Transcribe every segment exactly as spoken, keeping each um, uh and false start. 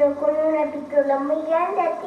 cayó con una pistola muy grande aquí.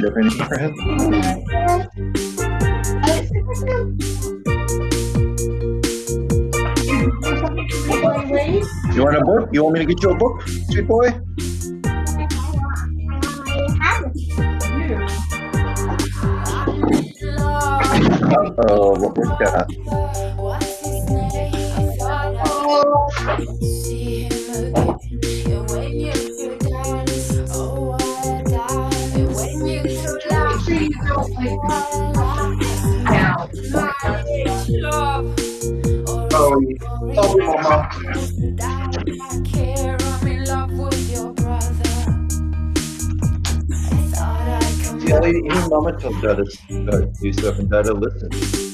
have anything for him? You want a book? You want me to get you a book, sweet boy? Uh-oh, what was that? Oh, love you, Mama. See, Elliot, even Mama tells Dad to uh, do stuff and Dad to listen.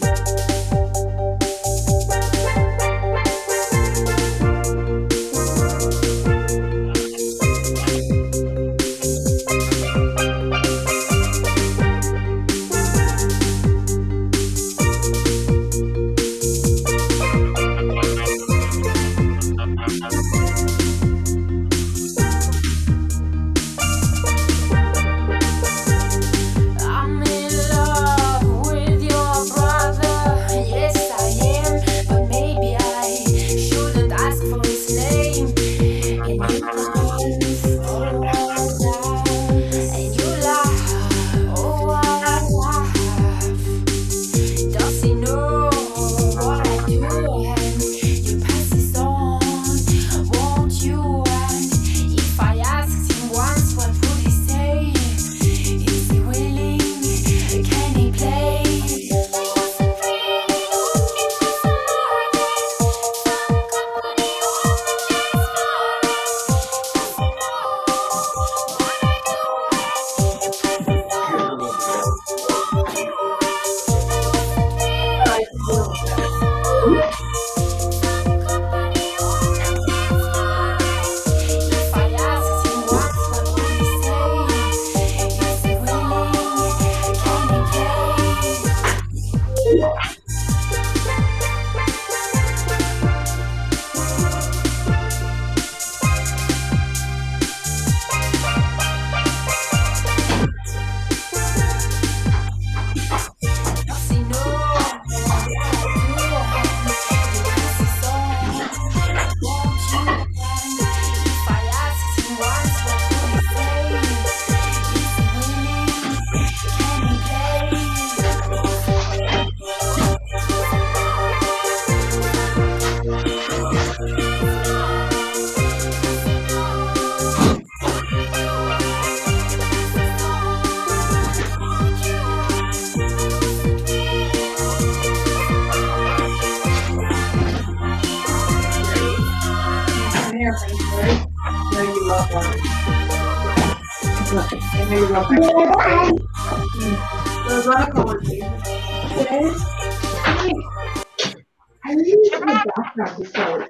I really in the background just like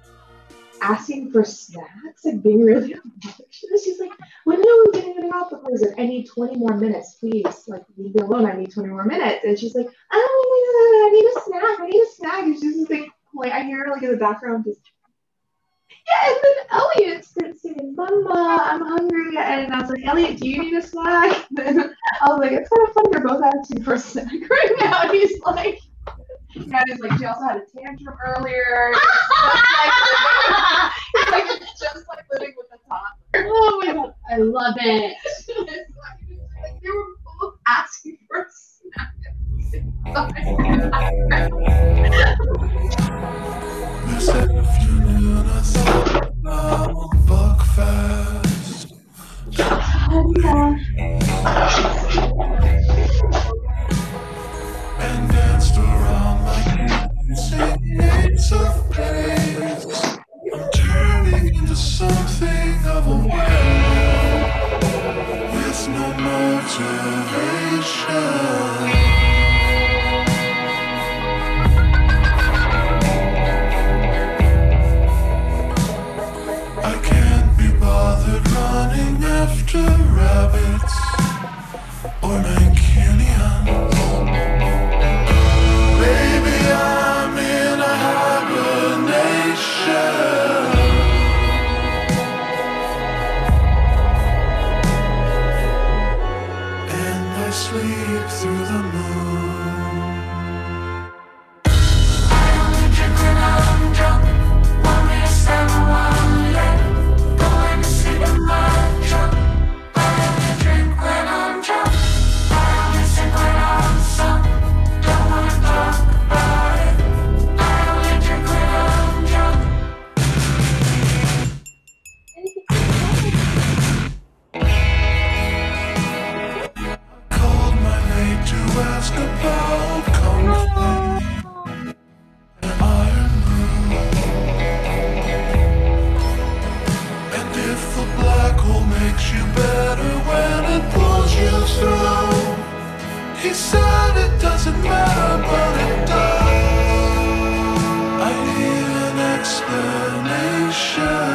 asking for snacks, like being really obnoxious. She's like, when are we getting it off the closet? I need twenty more minutes, please. Like, leave me alone. I need twenty more minutes. And she's like, oh, I need a snack. I need a snack. And she's just like, like I hear her like in the background just. Yeah, and then Elliot starts singing, Mama, I'm hungry. And I was like, Elliot, do you need a snack? And I was like, it's kind of funny. They're both asking for a snack right now. And he's like, yeah, he's like, she also had a tantrum earlier. It's like, it's just like living with a toddler. Oh my god, I love it. It's like, like, they were both asking for a snack. There's a feeling I thought I'll buck fast. And danced around like it's of praise. I'm turning into something of a whale with no motivation. Running after rabbits or mancunians. Baby, I'm in a hibernation, and you better when it pulls you through. He said it doesn't matter, but it does. I need an explanation.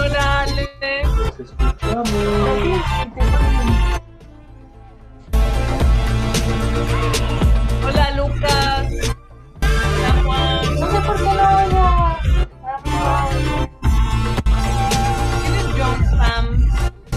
Hola, Ale. Nos escuchamos. Hola, Lucas. Hola, Juan. No sé por qué lo oigo. ¿Quién es John Pham?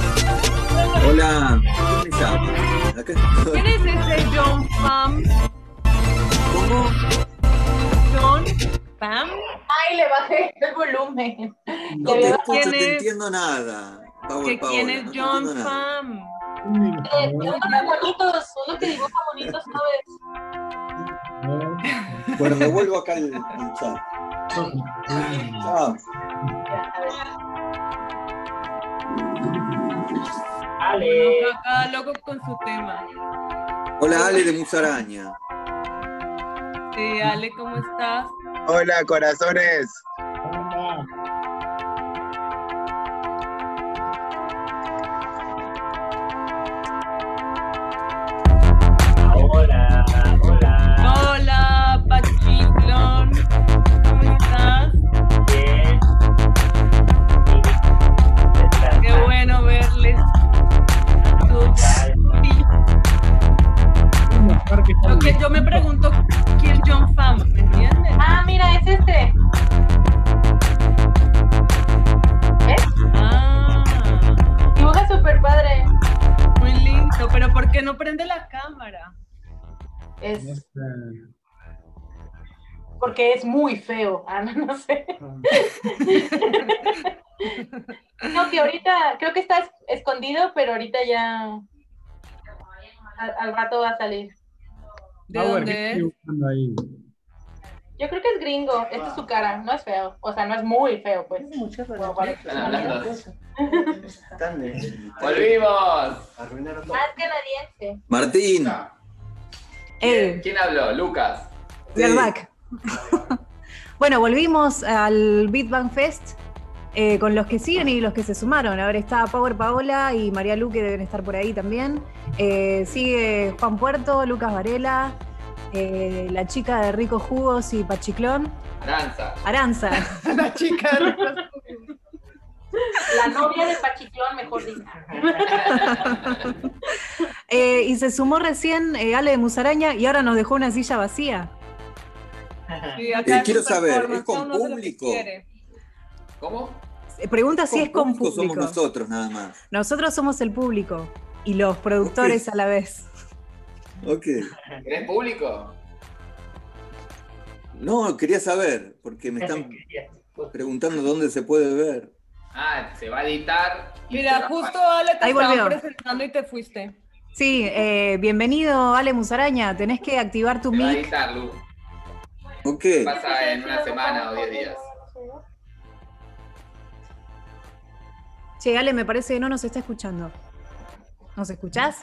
Hola, ¿quién me llama? Acá estoy. ¿Quién es ese John Pham? ¿Cómo? John Pham. Ay, le bajé el volumen. No te ¿Quién escucho, no te es? entiendo nada. Power, ¿Que Paola, quién es no te John entiendo nada. Pham? Eh, uno de bonitos, uno que dibuja bonitos, ¿sabes? Bueno, me vuelvo acá al, al chat. Chao. Ale. Acá loco con su tema. Hola, Ale de Musaraña. Sí, Ale, ¿cómo estás? Hola, corazones. Hola, hola. Hola, Pachiclón. ¿Cómo estás? Bien. Qué bueno verles. Sí. Lo que yo me pregunto, ¿quién es John Pham? ¿Me entiendes? Ah, mira, es este. ¿Ves? Ah, Dibuja súper padre. muy lindo. Pero ¿por qué no prende la cámara? Es porque es muy feo. Ah, no, no sé. No, que ahorita creo que está es- escondido, pero ahorita ya al, al rato va a salir. ¿De dónde es? Yo creo que es gringo. Esta es su cara, no es feo. O sea, no es muy feo, pues. Como para- Están hablando. Están de- ¡Volvimos! Arruinaron todo. Más canadiense. Martín. Eh, ¿Quién habló? Lucas. we are back. Bueno, volvimos al Beat Bang Fest eh, con los que siguen y los que se sumaron. Ahora está Power Paola y María Lu, que deben estar por ahí también. Eh, sigue Juan Puerto, Lucas Varela, eh, la chica de Ricos Jugos y Pachiclón, Aranza. Aranza. La chica de Ricos La novia de Pachiclón, mejor dicho. Eh, y se sumó recién eh, Ale de Musaraña y ahora nos dejó una silla vacía. Sí, Eh, acá quiero en saber, Performance, ¿es con uno hace lo que público? quiere. ¿Cómo? Eh, Pregunta si es con público, público. somos nosotros nada más. Nosotros somos el público y los productores Ok. a la vez. Ok. ¿Eres público? No, quería saber, porque me están preguntando dónde se puede ver. Ah, se va a editar. y se va Mira, a justo pasar. Ale te Ahí estaban volvió. presentando y te fuiste. Sí, eh, bienvenido Ale Musaraña, tenés que activar tu Se va a mic. editar, Lu. Ok. Pasa en una semana o diez días. Che, Ale, me parece que no nos está escuchando. ¿Nos escuchás?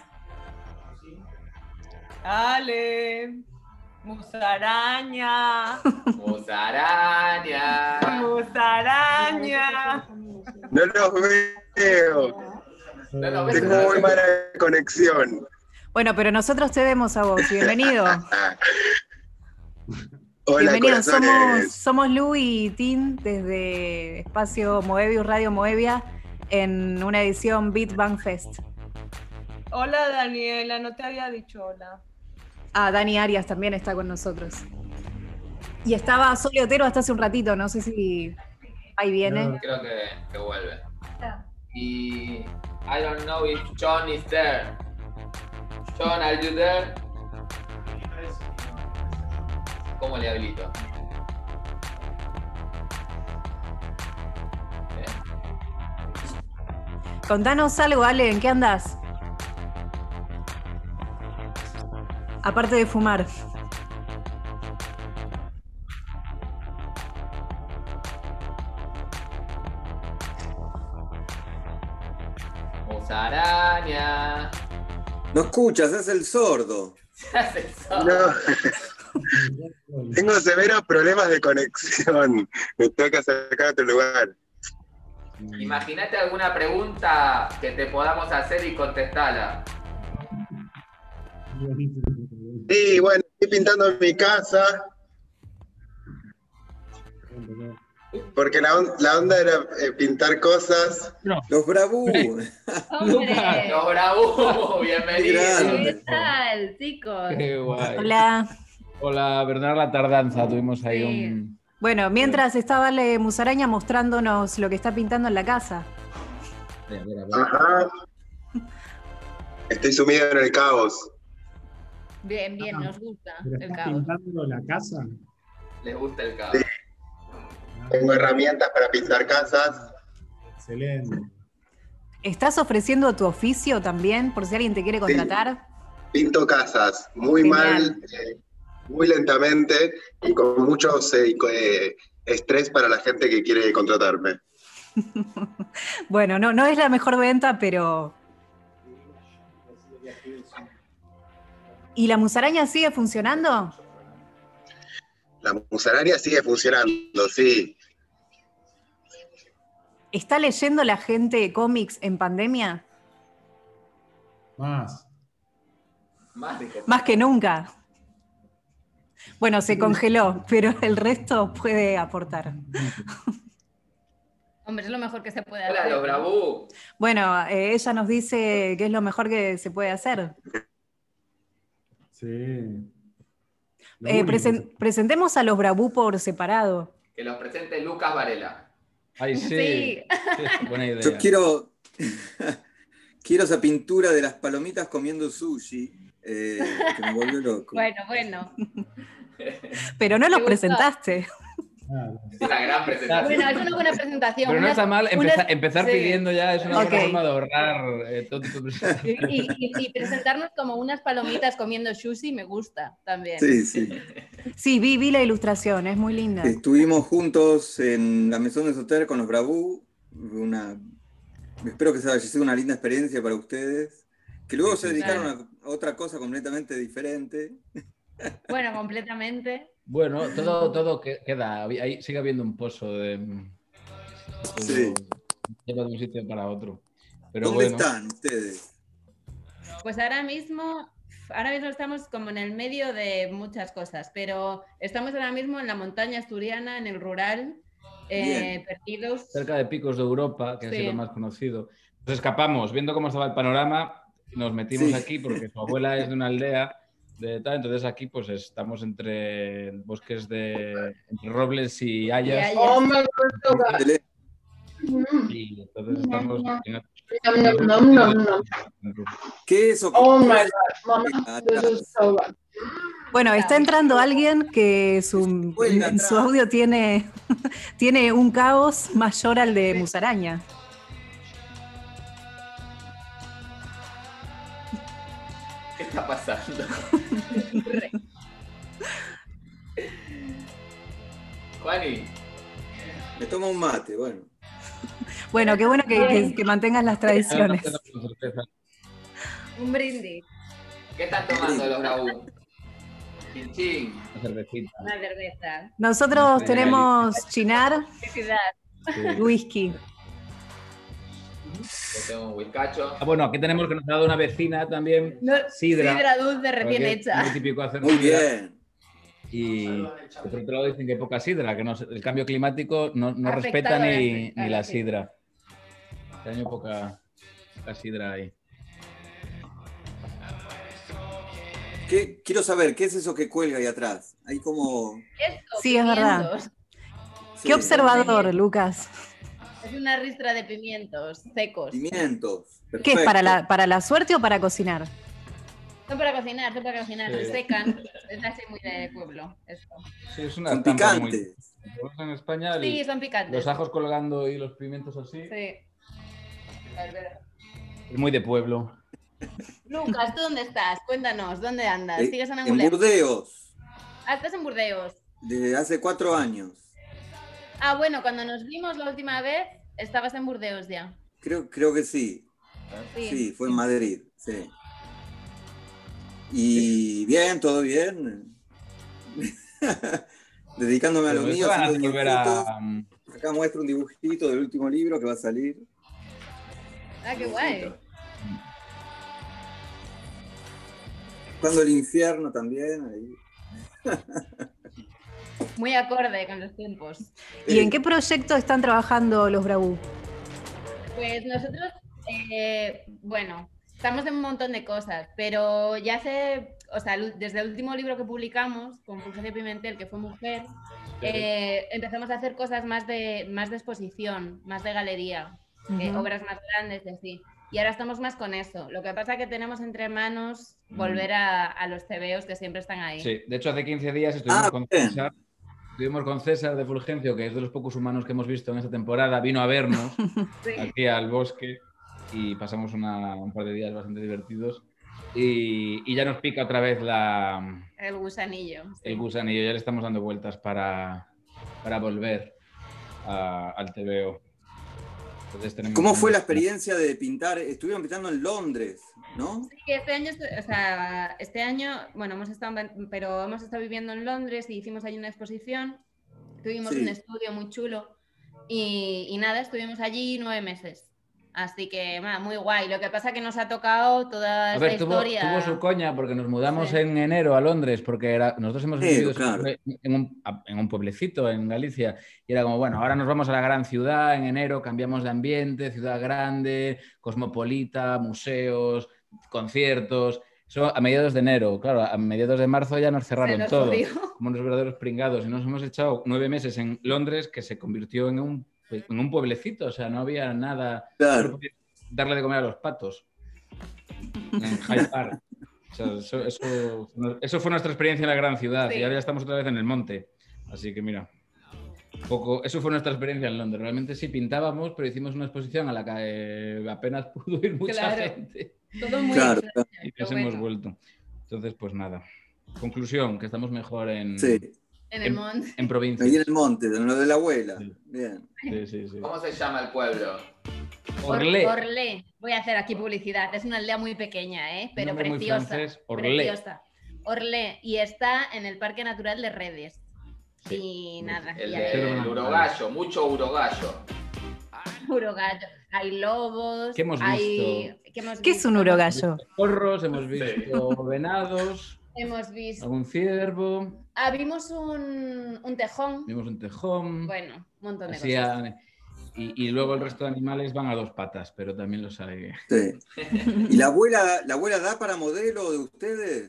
Ale, Musaraña, Musaraña. Musaraña. No los veo. No, no, ves, Tengo no, muy no. mala conexión. Bueno, pero nosotros te vemos a vos. Bienvenido. Hola, Bienvenido. Somos, corazones. somos Lu y Tin desde Espacio Moebius, Radio Moebia, en una edición Beat Bang Fest. Hola Daniela, no te había dicho hola. Ah, Dani Arias también está con nosotros. Y estaba Sole Otero hasta hace un ratito, no sé si ahí viene. Creo que, que vuelve. Y I don't know if John is there. John, are you there? ¿Cómo le habilito? Bien. Contanos algo, Ale, ¿en qué andás? Aparte de fumar. Musaraña. No escuchas, es el sordo. Se hace solo. No. Tengo severos problemas de conexión. Me toca sacar a otro lugar. Imagínate alguna pregunta que te podamos hacer y contestarla. Sí, bueno, estoy pintando mi casa. porque la, on- la onda era eh, pintar cosas. Los Bravú. ¡Hombre! Los Bravú, bienvenidos. ¿Qué tal, chicos? Qué guay. Hola. Hola, Bernard la tardanza. Tuvimos ahí Sí. un. Bueno, mientras estaba Ale Musaraña mostrándonos lo que está pintando en la casa. Mira, mira, mira. Ajá. Estoy sumido en el caos. Bien, bien, nos gusta ¿Pero el estás caos. pintando la casa? Les gusta el caos. Tengo herramientas para pintar casas. Excelente. ¿Estás ofreciendo tu oficio también, por si alguien te quiere contratar? Pinto casas muy Genial. mal, eh, muy lentamente y con mucho eh, co- eh, estrés para la gente que quiere contratarme. Bueno, no, no es la mejor venta, pero... ¿Y la musaraña sigue funcionando? La musaraña sigue funcionando, sí. ¿Está leyendo la gente cómics en pandemia? Más. Más de Más que nunca. Bueno, se congeló, pero el resto puede aportar. Hombre, es lo mejor que se puede Hola, hacer. los Bravú. Bueno, eh, ella nos dice que es lo mejor que se puede hacer. Sí. Lo Eh, único. presen- presentemos a los Bravú por separado. Que los presente Lucas Varela. Ay, sí. Sí. Buena idea. Yo quiero. Quiero esa pintura de las palomitas comiendo sushi. eh, que me volvió loco. Bueno, bueno. Pero no ¿Te los gustó? presentaste. Es una gran presentación. Bueno, es una buena presentación. Pero no Unas- está mal empezar, unas- empezar sí. pidiendo ya, es una buena Ok. forma de ahorrar eh, todo tipo de Y, y- y presentarnos como unas palomitas comiendo sushi me gusta también. Sí, sí. Sí, vi, vi la ilustración, es muy linda. Estuvimos juntos en la Maison de Sauterre con los Bravú. Una... Espero que haya sido una linda experiencia para ustedes. Que luego Sí, se sí, dedicaron claro. a otra cosa completamente diferente. Bueno, completamente. Bueno, todo, todo que- queda, ahí sigue habiendo un pozo de... todo Sí. lleva de un sitio para otro. Pero ¿Dónde bueno, están ustedes? Pues ahora mismo, ahora mismo estamos como en el medio de muchas cosas, pero estamos ahora mismo en la montaña asturiana, en el rural, eh, perdidos. cerca de Picos de Europa, que ha Sí. sido más conocido. Nos escapamos, viendo cómo estaba el panorama, nos metimos Sí. aquí porque su abuela es de una aldea de tal, entonces aquí pues estamos entre bosques de entre robles y hayas. hayas. Oh my God, Tele- Y entonces estamos en- Nom, nom, nom, nom, nom. ¿Qué es eso? Oh my God, mama, this is so good. Bueno, está entrando alguien que su, Cuelga en su atrás. audio tiene, tiene un caos mayor al de Musaraña. ¿Qué está pasando? Juani, Me tomo un mate, bueno. Bueno, qué bueno que, que- que mantengas las tradiciones. Un brindis, ¿qué están tomando los Bravú? Chin chin. Una cervecita. una cerveza. Nosotros tenemos chinar, Felicidad. Sí. whisky. Yo tengo un whiskacho. Ah, bueno, aquí tenemos que nos ha dado una vecina también, No, sidra. sidra dulce recién porque es hecha. muy típico hacer Muy sidra. bien. Y por otro lado dicen que hay poca sidra, que no, el cambio climático no, no Ha respeta afectado a ni, la- a ni la la sidra. sidra. Este año poca, poca sidra ahí. ¿Qué, quiero saber, ¿qué es eso que cuelga ahí atrás? Hay como... Esto, Sí, es verdad. pimientos. sí, Qué observador, Lucas. Es una ristra de pimientos secos. Pimientos. ¿Qué es, para Perfecto. la, para la suerte o para cocinar? Son para cocinar, son para cocinar, Sí. se secan. Es así muy de pueblo. Esto. Sí, es una Son estampa muy- picantes. En España, el- Sí, son picantes. los ajos colgando y los pimientos así, Sí. Es verdad. es muy de pueblo. Lucas, ¿tú dónde estás? Cuéntanos, ¿dónde andas? Eh, ¿Sigues en en Angulema? Burdeos, Ah, estás en Burdeos. desde hace cuatro años. Ah, bueno, cuando nos vimos la última vez, estabas en Burdeos ya. Creo, creo que sí. Sí. Sí, fue en Madrid, sí. Y bien, todo bien. Dedicándome a lo Pero mío. eso van a haciendo volver dibujitos. a... Acá muestro un dibujito del último libro que va a salir. Ah, qué guay. Cuando el infierno también. Ahí. muy acorde con los tiempos. ¿Y en qué proyecto están trabajando los Brabú? Pues nosotros, eh, bueno, estamos en un montón de cosas, pero ya hace, o sea, desde el último libro que publicamos, con Fulgencio Pimentel, que fue Mujer, eh, empezamos a hacer cosas más de, más de exposición, más de galería, eh, Ujú. obras más grandes, así. Y ahora estamos más con eso. Lo que pasa es que tenemos entre manos volver a, a los tebeos que siempre están ahí. Sí, de hecho hace quince días estuvimos Ah, con bien. César, estuvimos con César de Fulgencio, que es de los pocos humanos que hemos visto en esta temporada, vino a vernos Sí. aquí al bosque y pasamos una- un par de días bastante divertidos y, y ya nos pica otra vez la, El gusanillo. sí. el gusanillo, ya le estamos dando vueltas para, para volver a- al tebeo. Entonces tenemos ¿Cómo fue la unas- experiencia de pintar? Estuvieron pintando en Londres, ¿no? Sí, este año, estu- o sea, este año, bueno, hemos estado, en- pero hemos estado viviendo en Londres y hicimos ahí una exposición. Tuvimos Sí. un estudio muy chulo y, y nada, estuvimos allí nueve meses. Así que, ma, muy guay. Lo que pasa es que nos ha tocado toda A esta ver, tuvo, historia. tuvo su coña porque nos mudamos Sí. en enero a Londres porque era, nosotros hemos Sí, vivido claro. siempre en, un, en un pueblecito en Galicia y era como, bueno, ahora nos vamos a la gran ciudad en enero, cambiamos de ambiente, ciudad grande, cosmopolita, museos, conciertos. Eso a mediados de enero, claro, a mediados de marzo ya nos cerraron nos todo, jodió. como unos verdaderos pringados y nos hemos echado nueve meses en Londres que se convirtió en un, en un pueblecito, o sea, no había nada... Claro. Darle de comer a los patos en Hyde Park. O sea, eso, eso, eso fue nuestra experiencia en la gran ciudad Sí. y ahora ya estamos otra vez en el monte. Así que mira, poco, eso fue nuestra experiencia en Londres. Realmente sí pintábamos, pero hicimos una exposición a la que eh, apenas pudo ir mucha Claro. gente Todo muy Claro, extraño, y pero nos hemos bueno, vuelto. Entonces, pues nada. Conclusión, que estamos mejor en, Sí. en el monte. en provincia. Ahí en el monte, en lo de la abuela. Bien. Sí, sí, sí. ¿Cómo se llama el pueblo? Orlé. Orlé. Voy a hacer aquí publicidad. Es una aldea muy pequeña, ¿eh? Pero nombre muy preciosa. francés, Orlé. Preciosa. Orlé. Y está en el Parque Natural de Redes. Y nada. El y hay de urogallo, mucho urogallo. urogallo. Hay lobos. ¿Qué hemos hay- visto? ¿Qué, hemos ¿Qué es visto? un urogallo? Porros, hemos visto venados, Hemos visto. algún ciervo, Ah, vimos un, un tejón. vimos un tejón. Bueno, un montón de Así cosas. a- y, y luego el resto de animales van a dos patas, pero también los hay. Sí. ¿Y la abuela, la abuela da para modelo de ustedes?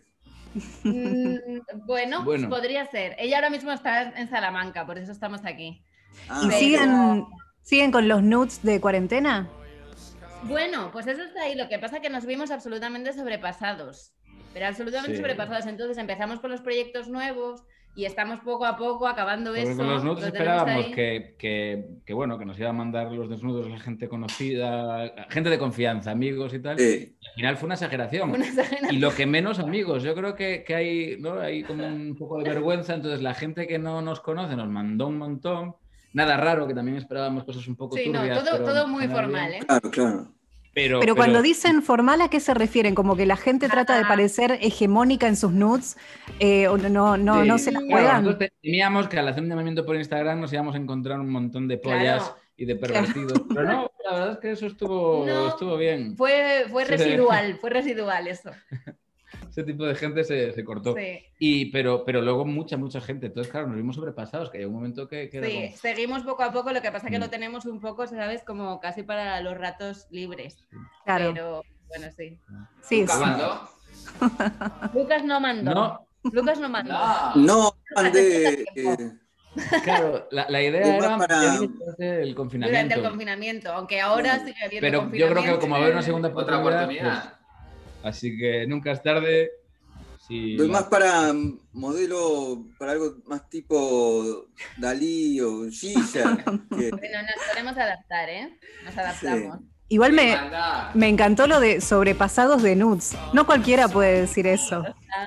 Mm, bueno, Bueno. podría ser. Ella ahora mismo está en Salamanca, por eso estamos aquí. Ah, ¿Y Pero- siguen, siguen con los nudes de cuarentena? Bueno, pues eso está ahí. Lo que pasa es que nos vimos absolutamente sobrepasados. Pero absolutamente Sí. sobrepasados. Entonces empezamos con los proyectos nuevos y estamos poco a poco acabando Porque eso. con los nudes lo tenemos esperábamos ahí. que, que, que, bueno, que nos iba a mandar los desnudos la gente conocida, gente de confianza, amigos y tal. Sí. Y al final fue una exageración. Una exageración. Y lo que menos amigos. Yo creo que, que hay, ¿no? hay como un poco de vergüenza. Entonces la gente que no nos conoce nos mandó un montón. Nada raro, que también esperábamos cosas un poco Sí, no, turbias. todo, pero todo muy nada formal, bien. ¿eh? Claro, claro. Pero, Pero cuando pero- dicen formal, ¿a qué se refieren? ¿Como que la gente trata de parecer hegemónica en sus nudes? Eh, ¿O no, no, Sí, no se la claro, juegan? nosotros temíamos que al hacer un llamamiento por Instagram nos íbamos a encontrar un montón de pollas Claro. y de pervertidos. Pero no, la verdad es que eso estuvo, No. estuvo bien. Fue, fue Sí. residual, fue residual eso. Ese tipo de gente se, se cortó. Sí. Y, pero, pero luego mucha, mucha gente. Entonces, claro, nos vimos sobrepasados, que hay un momento que, que era Sí, como- seguimos poco a poco, lo que pasa es que Mm. lo tenemos un poco, ¿sabes? Como casi para los ratos libres. Claro. Pero bueno, sí. Sí, ¿Nunca sí. mandó? Lucas no mandó. No. Lucas no mandó. No. No, mandé. eh, Claro, la, la idea Es más era para- durante el Durante confinamiento. el confinamiento, aunque ahora sigue habiendo Pero yo confinamiento. creo que como va a haber una segunda Otra oportunidad, oportunidad. pues, así que nunca es tarde. Si Doy la- más para mm, modelo, para algo más tipo Dalí o Gilla. que- Bueno, nos podemos adaptar, ¿eh? Nos adaptamos. Igual me, Mandá. me encantó lo de sobrepasados de nudes. No cualquiera puede decir eso.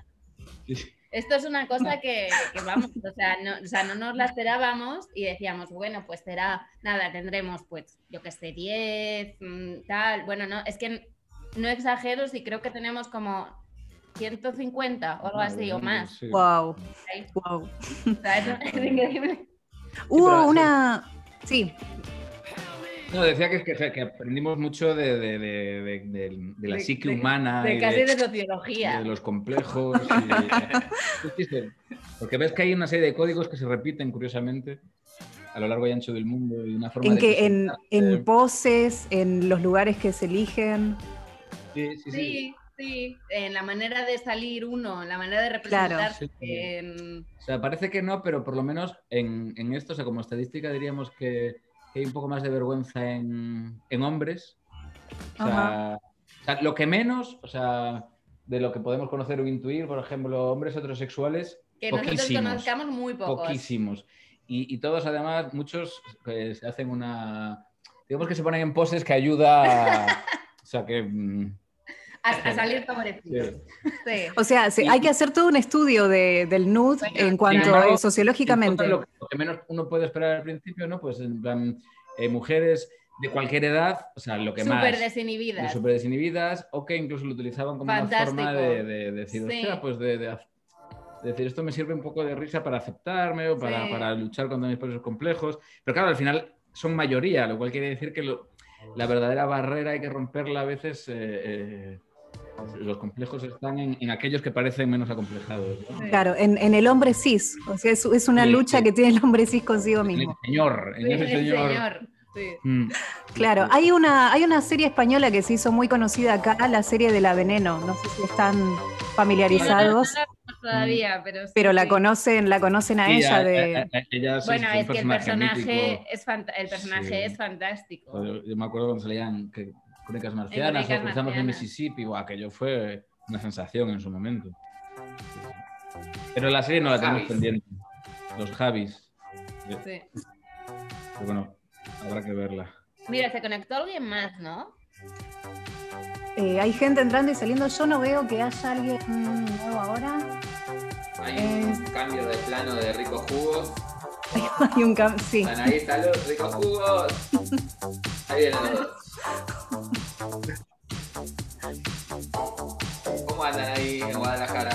Esto es una cosa que, que vamos, o sea, no, o sea, no nos la esperábamos y decíamos, bueno, pues será, nada, tendremos, pues, yo que sé, diez, mm, tal. Bueno, no, es que no exagero si creo que tenemos como ciento cincuenta o algo así, o más. Sí. Wow, Ahí. wow. O sea, es, es increíble. Hubo pero- una. Sí. No, decía que, que, que aprendimos mucho de, de, de, de, de, de la De- psique de- humana. de y casi de sociología. De los complejos. Y, porque ves que hay una serie de códigos que se repiten, curiosamente, a lo largo y ancho del mundo. Y una forma En de que en, presentarse. en poses, en los lugares que se eligen. Sí, sí, sí. Sí, sí, en la manera de salir uno, en la manera de Claro. representarse. Sí, sí. en- O sea, parece que no, pero por lo menos en, en esto, o sea, como estadística diríamos que, que hay un poco más de vergüenza en, en hombres. O sea, o sea, lo que menos, o sea, de lo que podemos conocer o intuir, por ejemplo, hombres heterosexuales, Que nosotros poquísimos. conozcamos muy pocos. Poquísimos. Y, y todos, además, muchos eh, se hacen una... Digamos que se ponen en poses que ayuda a... O sea, que... mm, A, a salir favorecidos. sí. Sí. O sea, se- hay que hacer todo un estudio de- del nude en cuanto Sin embargo, a sociológicamente. entonces, Lo, lo que menos uno puede esperar al principio, ¿no? Pues en plan, eh, mujeres de cualquier edad, o sea, lo que más... Súper desinhibidas. de súper desinhibidas, o que incluso lo utilizaban como Fantástico. una forma de, de- de decir, Sí. hostia, pues de, de haz- de decir, esto me sirve un poco de risa para aceptarme o para, Sí. para luchar contra mis propios complejos. Pero claro, al final son mayoría, lo cual quiere decir que lo- la verdadera barrera hay que romperla a veces. eh, eh, los complejos están en, en aquellos que parecen menos acomplejados, ¿no? Claro, en, en el hombre cis. O sea, es, es una Sí, lucha sí. que tiene el hombre cis consigo En el mismo. señor, en Sí, ese el señor. señor, sí. Mm. Claro, hay una, hay una serie española que se hizo muy conocida acá, la serie de La Veneno. No sé si están familiarizados, Sí, no la conozco todavía, pero sí, pero la sí. conocen, la conocen a Sí, ella a- de. a- a- ella sí Bueno, un es que el personaje, mítico. es, fanta- el personaje Sí. es fantástico. Joder, yo me acuerdo cuando salían que, Crónicas Marcianas Crónicas o Cruzamos el Marcianas. Mississippi, guau, aquello fue una sensación en su momento. Pero la serie no la tenemos Javis. pendiente. Los Javis. Sí. Pero bueno, habrá que verla. Mira, se conectó alguien más, ¿no? Eh, hay gente entrando y saliendo. Yo no veo que haya alguien nuevo ahora. Hay Eh. un cambio de plano de ricos jugos. Hay un cam- sí. Están ahí, salud, ricos jugos. Ahí vienen los dos. ¿Cómo andan ahí en Guadalajara?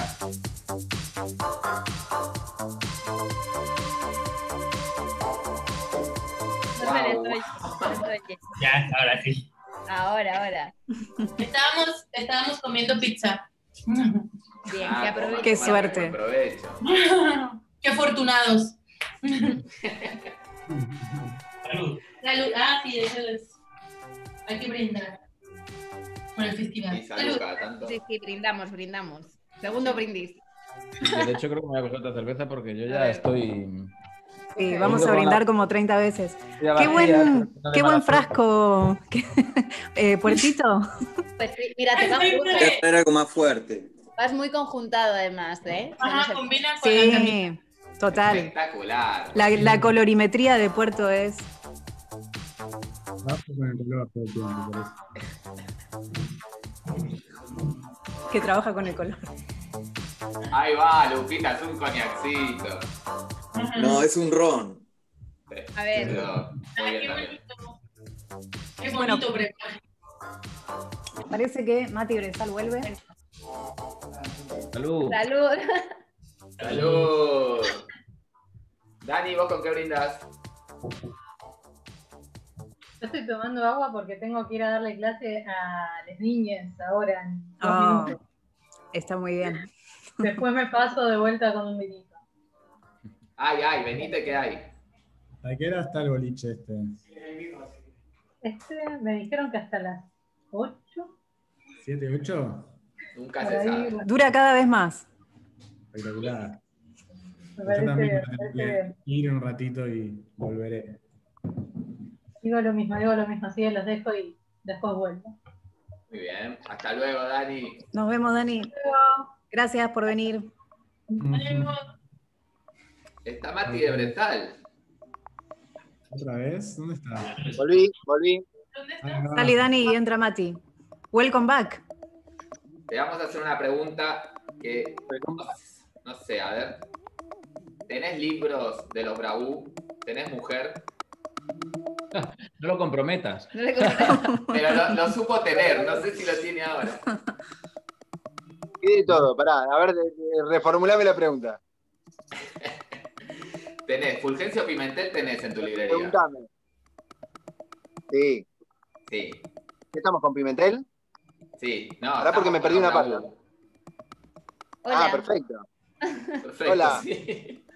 No me le estoy- no le estoy- Ya, ahora sí. Ahora, ahora. Estábamos, estábamos comiendo pizza. Bien, Ah, que aproveche. Qué suerte. Buen provecho. Qué afortunados. Salud. Salud. Ah, sí, eso es. Hay que brindar por el festival. Y salud Salud. cada tanto. Sí, sí, brindamos, brindamos. Segundo brindis. De hecho, creo que me voy a coger otra cerveza porque yo A ya ver. estoy. Sí, vamos Vengo a con brindar la- como treinta veces. ya Qué vacía, buen, pero no de qué mala buen fe. frasco. eh, Puertito. Pues sí, mira, te vas, Ay, muy- ay, Era algo más fuerte. vas muy conjuntado además, ¿eh? Ajá, combina con la camisa. Sí, total. Espectacular. La, la colorimetría de Puerto es. Trabajo con el color todo el tiempo, por eso. Que trabaja con el color. Ahí va, Lupita, es un coñacito. No, es un ron. A ver. Pero, muy Ay, bien qué también. bonito. Qué bonito brebaje. Parece que Mati Brezal vuelve. Salud. Salud. Salud. Dani, ¿vos con qué brindas? Yo estoy tomando agua porque tengo que ir a darle clase a las niñas ahora en dos Oh, minutos. está muy bien. Después me paso de vuelta con un vinito. Ay, ay, venite que hay. ¿A qué hora está el boliche este? Este me dijeron que hasta las ocho. ¿siete, ocho? Nunca Por se ahí, sabe. bueno, Dura cada vez más. Espectacular. me Yo parece también bien, voy a me tener parece que bien. ir un ratito y volveré. Digo lo mismo, digo lo mismo, así que los dejo y después vuelvo. Muy bien. Hasta luego, Dani. Nos vemos, Dani. Gracias por venir. Está Mati de Brezal. ¿Otra vez? ¿Dónde está? Volví, volví. Ah, no. Dale, Dani, y entra Mati. Welcome back. Te vamos a hacer una pregunta que no sé, a ver. ¿Tenés libros de los Brabú? ¿Tenés mujer? No lo comprometas. No le conozco. Pero lo, lo supo tener, no sé si lo tiene ahora. ¿Qué de todo? Pará, a ver, de- de- reformulame la pregunta. Tenés, Fulgencio Pimentel tenés en tu librería. Preguntame. Sí. Sí. ¿Estamos con Pimentel? Sí. No, Ahora porque me perdí una parte. Hola. Ah, perfecto. Perfecto, Hola. sí.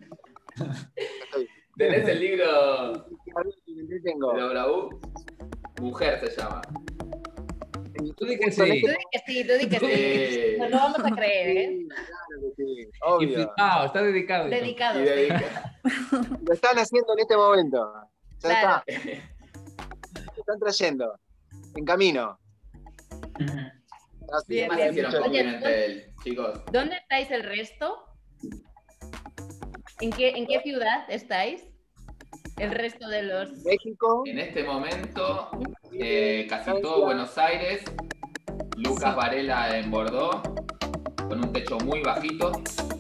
¿Tenés el libro tengo? de Brabú? Mujer se llama. Tú di que Tú sí. di que sí, tú di que sí. Sí. Nos lo vamos a creer, ¿eh? Claro que sí, Y obvio. flipado, está dedicado. y todo. Dedicado. Y dedica- Lo están haciendo en este momento. Ya Claro. está. Lo están trayendo. En camino. Así, ¿Qué Bien, más bien. hicieron con Oye, Pimentel, chicos? ¿Dónde estáis el resto? ¿En qué, ¿En qué ciudad estáis? El resto de los... México. En este momento, eh, casi todo Buenos Aires, Lucas Varela en Bordeaux, con un techo muy bajito,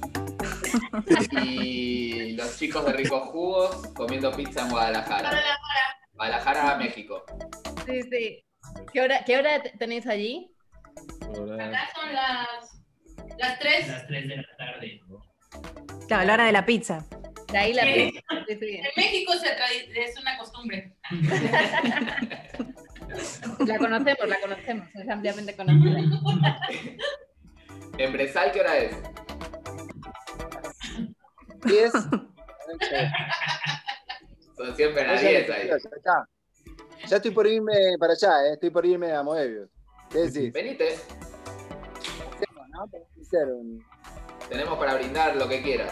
y los chicos de Ricos Jugos comiendo pizza en Guadalajara. Guadalajara, México. Sí, sí. ¿Qué hora, qué hora te- tenéis allí? Acá son las, las tres. Las tres de la tarde. Claro, la hora de la pizza. De ahí la Sí. pizza. Sí, sí. En México se tradi- es una costumbre. La conocemos, la conocemos, es ampliamente conocida. ¿En Bresal qué hora es? diez. Son siempre las Ya, diez ahí. ya está. Ya estoy por irme para allá, eh. Estoy por irme a Moebius. ¿Qué decís? Venite, ¿No? Tenés que hacer un- tenemos para brindar lo que quieras.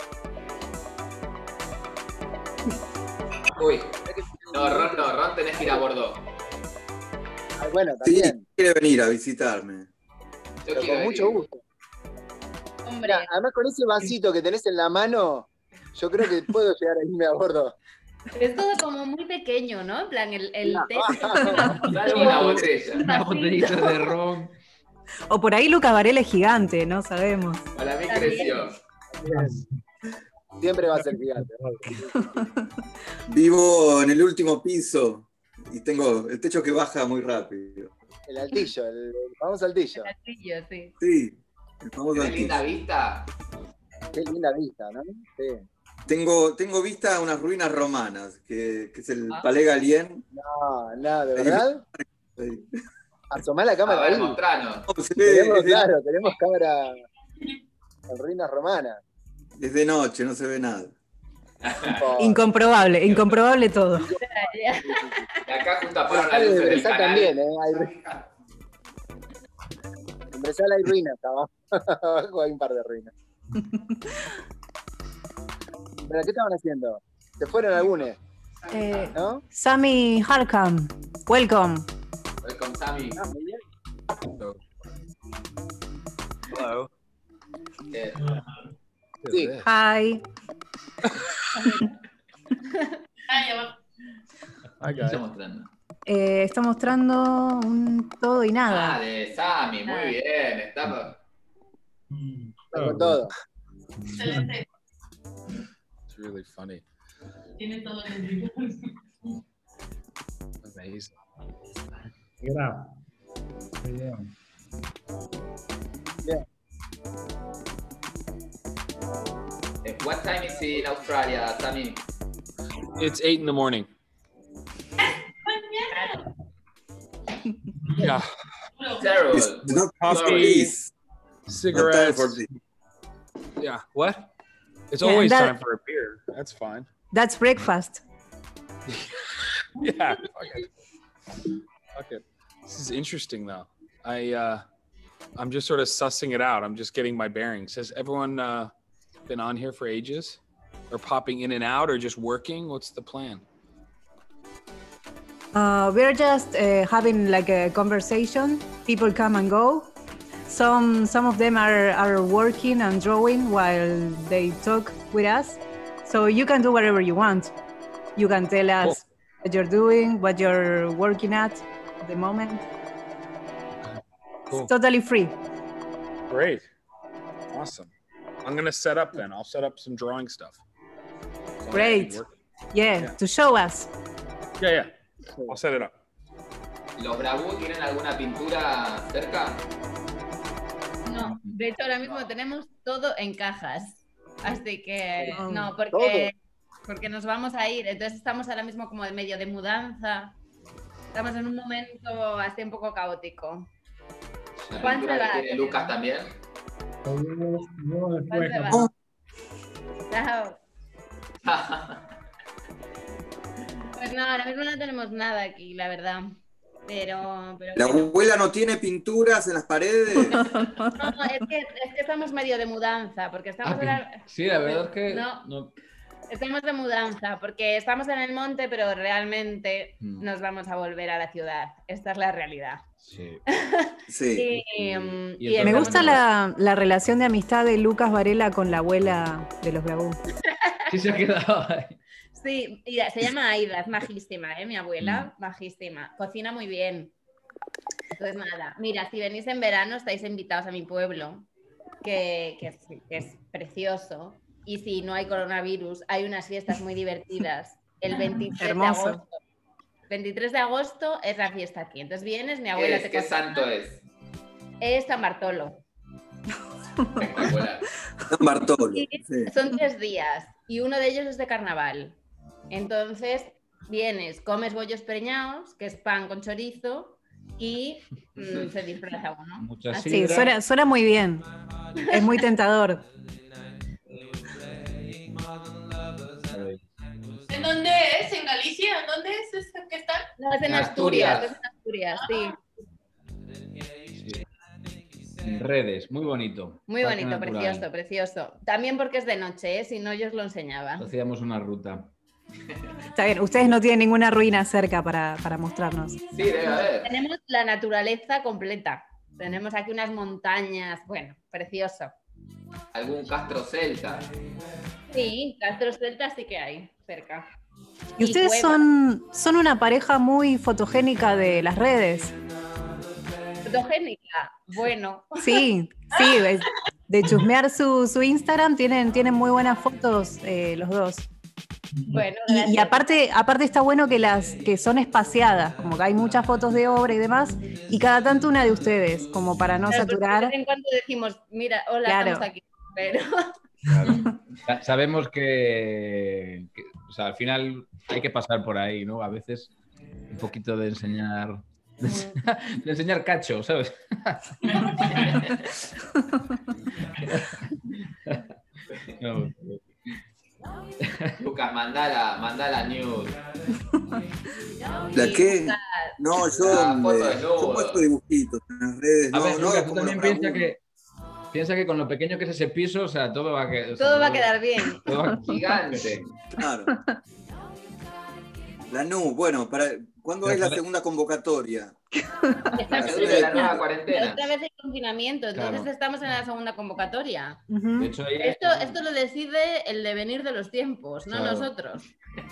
Uy, no, Ron no, Ron tenés que ir a Bordeaux. Ah, bueno, Sí, también. quiere venir a visitarme. Yo Pero quiero con mucho venir. gusto. Hombre, Mirá, además con ese vasito que tenés en la mano, yo creo que puedo llegar a irme a bordo. es todo como muy pequeño, ¿no? En plan, el, el té. Dale una botella. Una botellita de ron. O por ahí Lucas Varela es gigante, no sabemos. Para mí creció. Siempre va a ser gigante. Vivo en el último piso y tengo el techo que baja muy rápido. El altillo, el, el famoso altillo. Castillo, sí. Sí, el famoso ¿Tenés altillo. linda vista? Qué linda vista, ¿no? Sí. Tengo, tengo vista a unas ruinas romanas, que, que es el Ah. Palais Galien. No, no, ¿de verdad? Sí. Asomá la A cámara ver, ahí. mostranos. No, se ve Tenemos, desde, claro, tenemos cámara en ruinas romanas. desde noche, no se ve nada. Oh, Incomprobable, incomprobable todo. Y acá justo apagan las Bresal, luces del Bresal canal. también, ¿eh? Hay, ru- en Bresal hay ruinas, abajo. Abajo hay un par de ruinas. ¿Pero qué estaban haciendo? Se fueron algunos, Eh, ¿no? Sammy Harkam, welcome. Welcome, Sammy. Ah, muy bien. Hello. Eh, Sí. Hi. Ahí abajo. Hi, ¿qué está guys. mostrando? Eh, está mostrando un todo y Ah, nada. de Sammy, muy bien. Está... Está con todo. Excelente. It's really funny. Tiene todo el Amazing. Check it out. Yeah. Bien. Eh, What time is it in Australia, Sammy? It's eight in the morning. Yeah. Terrible. It's not Coffee, for this. Not time cigarettes. for this. Yeah. What? It's Yeah, always that- time for a beer. That's fine. That's breakfast. Yeah. Fuck it. Fuck it. This is interesting though. I uh I'm just sort of sussing it out. I'm just getting my bearings. Has everyone uh been on here for ages? Or popping in and out or just working? What's the plan? Uh, we're just uh, having like a conversation. People come and go. Some some of them are, are working and drawing while they talk with us. So you can do whatever you want. You can tell us Cool. what you're doing, what you're working at at the moment. Cool. It's totally free. Great. Awesome. I'm gonna set up then. I'll set up some drawing stuff. So I Great. can work. Yeah, Yeah. to show us. Yeah, yeah. I'll set it up. ¿Los Brabú tienen alguna pintura cerca? No, de hecho ahora mismo tenemos todo en cajas. Así que Oh. no, porque, porque nos vamos a ir. Entonces estamos ahora mismo como en medio de mudanza Estamos en un momento así un poco caótico. La Juan pintura se que va. tiene Lucas también. Luego Juan después, se va. capaz. Chao. Pues no, ahora mismo no tenemos nada aquí, la verdad. Pero, pero ¿La bueno. abuela no tiene pinturas en las paredes? No, es que, es que estamos medio de mudanza, porque estamos Ah, ahora- sí, la verdad es que No. no- Estamos de mudanza, porque estamos en el monte, pero realmente Mm. nos vamos a volver a la ciudad. Esta es la realidad. Sí. Sí. Y, um, Y y Me entonces- gusta la, la relación de amistad de Lucas Varela con la abuela de los Brabú. Sí se ha quedado ahí. Sí, mira, se llama Aida, es majísima, ¿eh? Mi abuela, majísima. Cocina muy bien. Entonces, nada, mira, si venís en verano, estáis invitados a mi pueblo, que, que es, que es precioso. Y si no hay coronavirus, hay unas fiestas muy divertidas. El veintitrés Hermoso. de agosto. veintitrés de agosto es la fiesta aquí. Entonces vienes, mi abuela ¿Qué, te es? ¿Qué cocina. santo es? Es San Bartolo. Espectacular. San Bartolo. Y Sí. son tres días y uno de ellos es de carnaval. Entonces vienes, comes bollos preñados, que es pan con chorizo, y mm, se disfraza uno. Mucha Así. Sí, sidra. suena, suena muy bien. Es muy tentador. ¿En dónde es? ¿En Galicia? ¿En dónde es ese que está? No, es en En Asturias. Asturias. Es en Asturias, sí. En redes, muy bonito. Muy Parque bonito, natural. precioso, precioso. También porque es de noche, ¿eh? Si no, yo os lo enseñaba. Hacíamos una ruta. Está bien, ustedes no tienen ninguna ruina cerca para, para mostrarnos. Sí, debe haber. Tenemos la naturaleza completa. Tenemos aquí unas montañas, bueno, precioso. ¿Algún castro celta? Sí, Castro Celta sí que hay cerca. Y ustedes cuevas. son, son una pareja muy fotogénica de las redes. Fotogénica, bueno. Sí, sí, de, de chusmear su, su Instagram tienen, tienen muy buenas fotos eh, los dos. Bueno, Y, y gracias. aparte, aparte está bueno que las que son espaciadas, como que hay muchas fotos de obra y demás, y cada tanto una de ustedes, como para no Claro, porque de saturar. vez en cuando decimos, mira, hola, Claro. estamos aquí. Pero Claro. Sa- Sabemos que, que, o sea, al final hay que pasar por ahí, ¿no? A veces un poquito de enseñar, de, enseñar- de enseñar cacho, ¿sabes? No, Lucas, mandala, mandala news. ¿La qué? No, yo, La foto me- desnudo. yo muestro dibujitos en las redes. a No, ver, no, Lucas, tú como también los piensa Brabú. que, piensa que con lo pequeño que es ese piso, o sea, todo va a, que- o sea, todo va a quedar bien. todo va- Gigante. Claro. La N U, bueno, para, ¿cuándo es la segunda convocatoria? Está Se viene la nueva cuarentena. Otra vez hay confinamiento, entonces Claro. estamos en la segunda convocatoria. Ujú. De hecho, ahí- Esto, esto lo decide el devenir de los tiempos, no Claro. nosotros.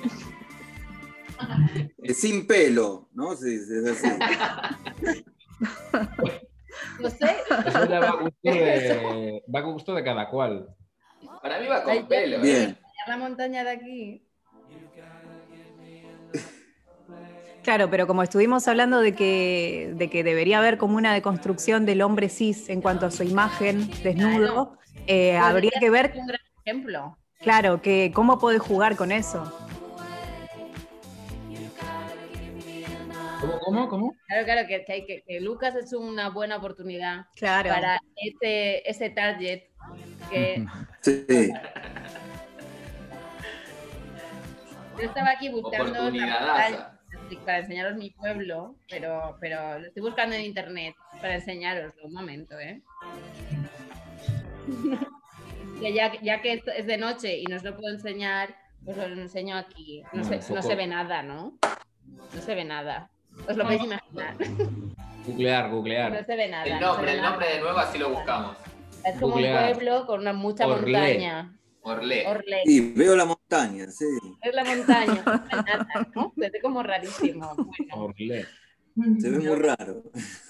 Eh, Sin pelo, ¿no? Sí, sí, es así. No sé. eso ya va a gusto de, va a gusto de cada cual. Para mí va Ay, con pelo. ¿eh? Bien. La montaña de aquí. Claro, pero como estuvimos hablando de que, de que debería haber como una deconstrucción del hombre cis en cuanto a su imagen desnudo, eh, Podría habría que ver, ser un gran ejemplo. claro, que cómo podés jugar con eso. ¿Cómo, cómo, cómo? Claro, claro, que, que, hay que, que Lucas es una buena oportunidad Claro. para ese, ese target que Sí. yo estaba aquí buscando la Oportunidadaza. montaña para enseñaros mi pueblo, pero, pero lo estoy buscando en internet para enseñaroslo un momento, ¿eh? Que ya, ya que esto es de noche y no os lo puedo enseñar, pues os lo enseño aquí. No, No, se, un poco. no se ve nada, ¿no? No se ve nada. Os lo podéis imaginar. Googlear, No googlear. se ve nada. El no se nombre, ve el nada. nombre de nuevo, así lo buscamos. Es como Googlear. un pueblo con una mucha Orlé. montaña. Orlé. Orlé. Sí, veo la montaña, sí. Es la montaña, no se ve nada, ¿no? Se ve como rarísimo. Bueno, Orlé. Se ve muy raro.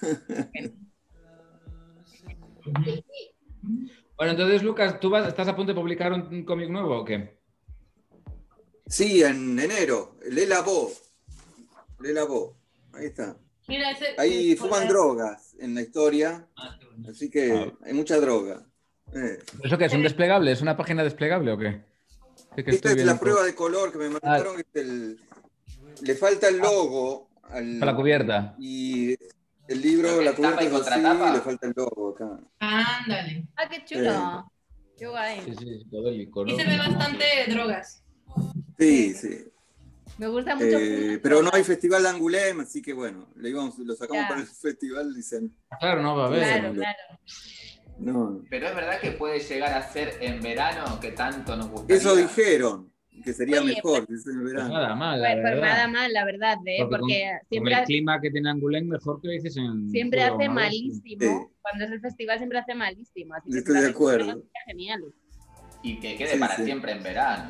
Bueno, entonces, Lucas, ¿tú vas, estás a punto de publicar un, un cómic nuevo o qué? Sí, en enero. Lela Bo. Lela Bo. Ahí está. Mira, ese, Ahí ese- fuman drogas en la historia. Así que hay mucha droga. Eh. ¿Eso qué es? ¿Un desplegable? ¿Es una página desplegable o qué? Sí, que Esta estoy es la viendo. prueba de color que me mandaron. Ah. que es el- le falta el logo al- A la cubierta. Y el libro, la cubierta es así, le falta el logo acá. Ándale. Ah, qué chulo. Qué guay. Sí, sí, todo el icono. Y se ve bastante drogas. Sí, sí. Me gusta mucho. Eh, pero no hay festival de Angoulême, así que bueno, lo, íbamos, lo sacamos Ya. para el festival, dicen. Claro, no va a haber. Claro, claro. No. Pero es verdad que puede llegar a ser en verano, que tanto nos gustaría. Eso dijeron, que sería Oye, mejor, que sea en Pues verano. nada mal, la Pues, pues verdad. nada mal, la verdad, ¿eh? Porque, Porque, con, siempre, con el clima que tiene Angoulême, mejor que lo dices en siempre julio, hace ¿no? malísimo. Sí. Cuando es el festival siempre hace malísimo. Así que Estoy si de lo hacen en verano acuerdo. sería genial. Y que quede Sí, para sí. siempre en verano.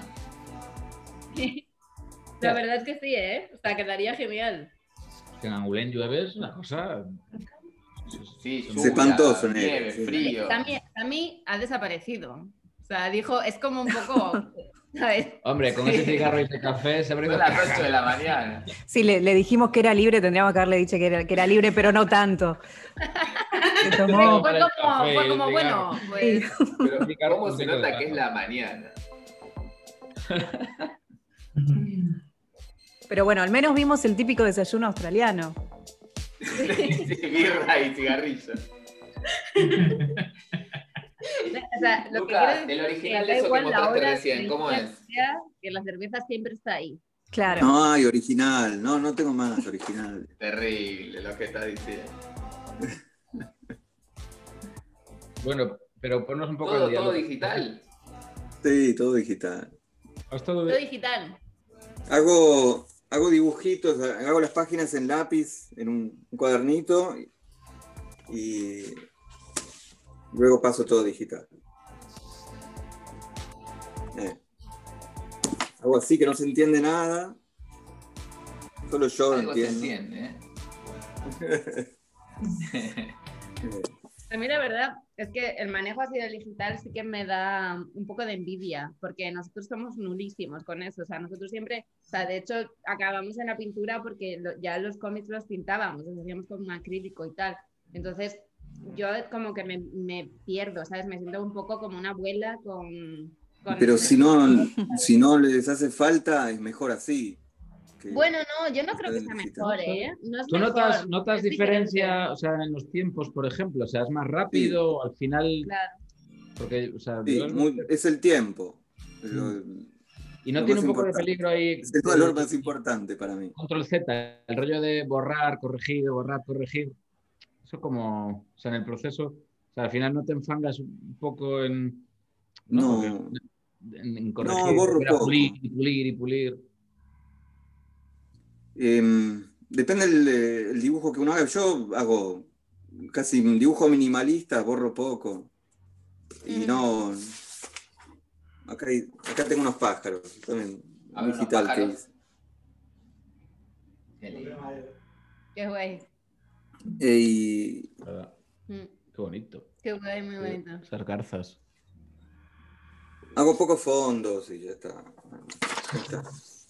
La verdad es que sí, ¿eh? O sea, quedaría genial. Que en Angoulême llueve es una cosa. Sí, Es lluvia, espantoso, negro, nieve, sí. frío. Tami, Tami ha desaparecido. O sea, dijo, es como un poco, ¿sabes? Hombre, con ese cigarro y ese café se abre Son las ocho de la mañana. Sí, le, le dijimos que era libre, tendríamos que haberle dicho que era, que era libre, pero no tanto. Se tomó- Fue como, fue como bueno, pues. Pero ¿cómo se nota que es la mañana? Pero bueno, al menos vimos el típico desayuno australiano. Sí, birra y cigarrillo. O sea, lo Lucas, que el quiero decir original es de da eso que igual la mostraste hora recién, del ¿cómo día es? que sea, que la cerveza siempre está ahí. Claro. No hay original, no, no tengo más original. Terrible lo que estás diciendo. Bueno, pero ponnos un poco Todo, de diálogo. todo digital. Sí, todo digital. ¿Has todo Todo digital. Hago, hago dibujitos, hago las páginas en lápiz, en un, un cuadernito y, y luego paso todo digital. Eh. Hago así que no se entiende nada. Solo yo lo Algo se entiendo. entiende, ¿eh? A mí la verdad es que el manejo así del digital sí que me da un poco de envidia, porque nosotros somos nulísimos con eso. O sea, nosotros siempre, o sea, de hecho, acabamos en la pintura porque lo- ya los cómics los pintábamos, los hacíamos con un acrílico y tal. Entonces, yo como que me, me pierdo, ¿sabes? Me siento un poco como una abuela con... con- Pero si no, si no les hace falta, es mejor así. que- Bueno, no, yo no creo que sea mejor, ¿eh? No es ¿Tú mejor, notas, notas es diferencia, diferente. o sea, en los tiempos, por ejemplo? O sea, es más rápido, al final. Claro. Porque, o sea, Sí, yo- muy- es el tiempo. Lo- y no lo tiene más un poco de importante. peligro ahí. Es el valor más importante para mí. Control Z, el rollo de borrar, corregir, borrar, corregir. Eso como, o sea, en el proceso, o sea, al final no te enfangas un poco en. No. Porque En, en corregir, No, borro volver a poco. pulir y pulir y pulir. Em, depende del eh, el dibujo que uno haga. Yo hago casi un dibujo minimalista, borro poco. Y no. Acá, hay- acá tengo unos pájaros. También A ver, unos digital que pájaros. hice. Qué lindo. Qué guay. Eh, y Mm, Qué bonito. Qué guay, muy bonito. Esas garzas. hago pocos fondos y ya está. Ya está.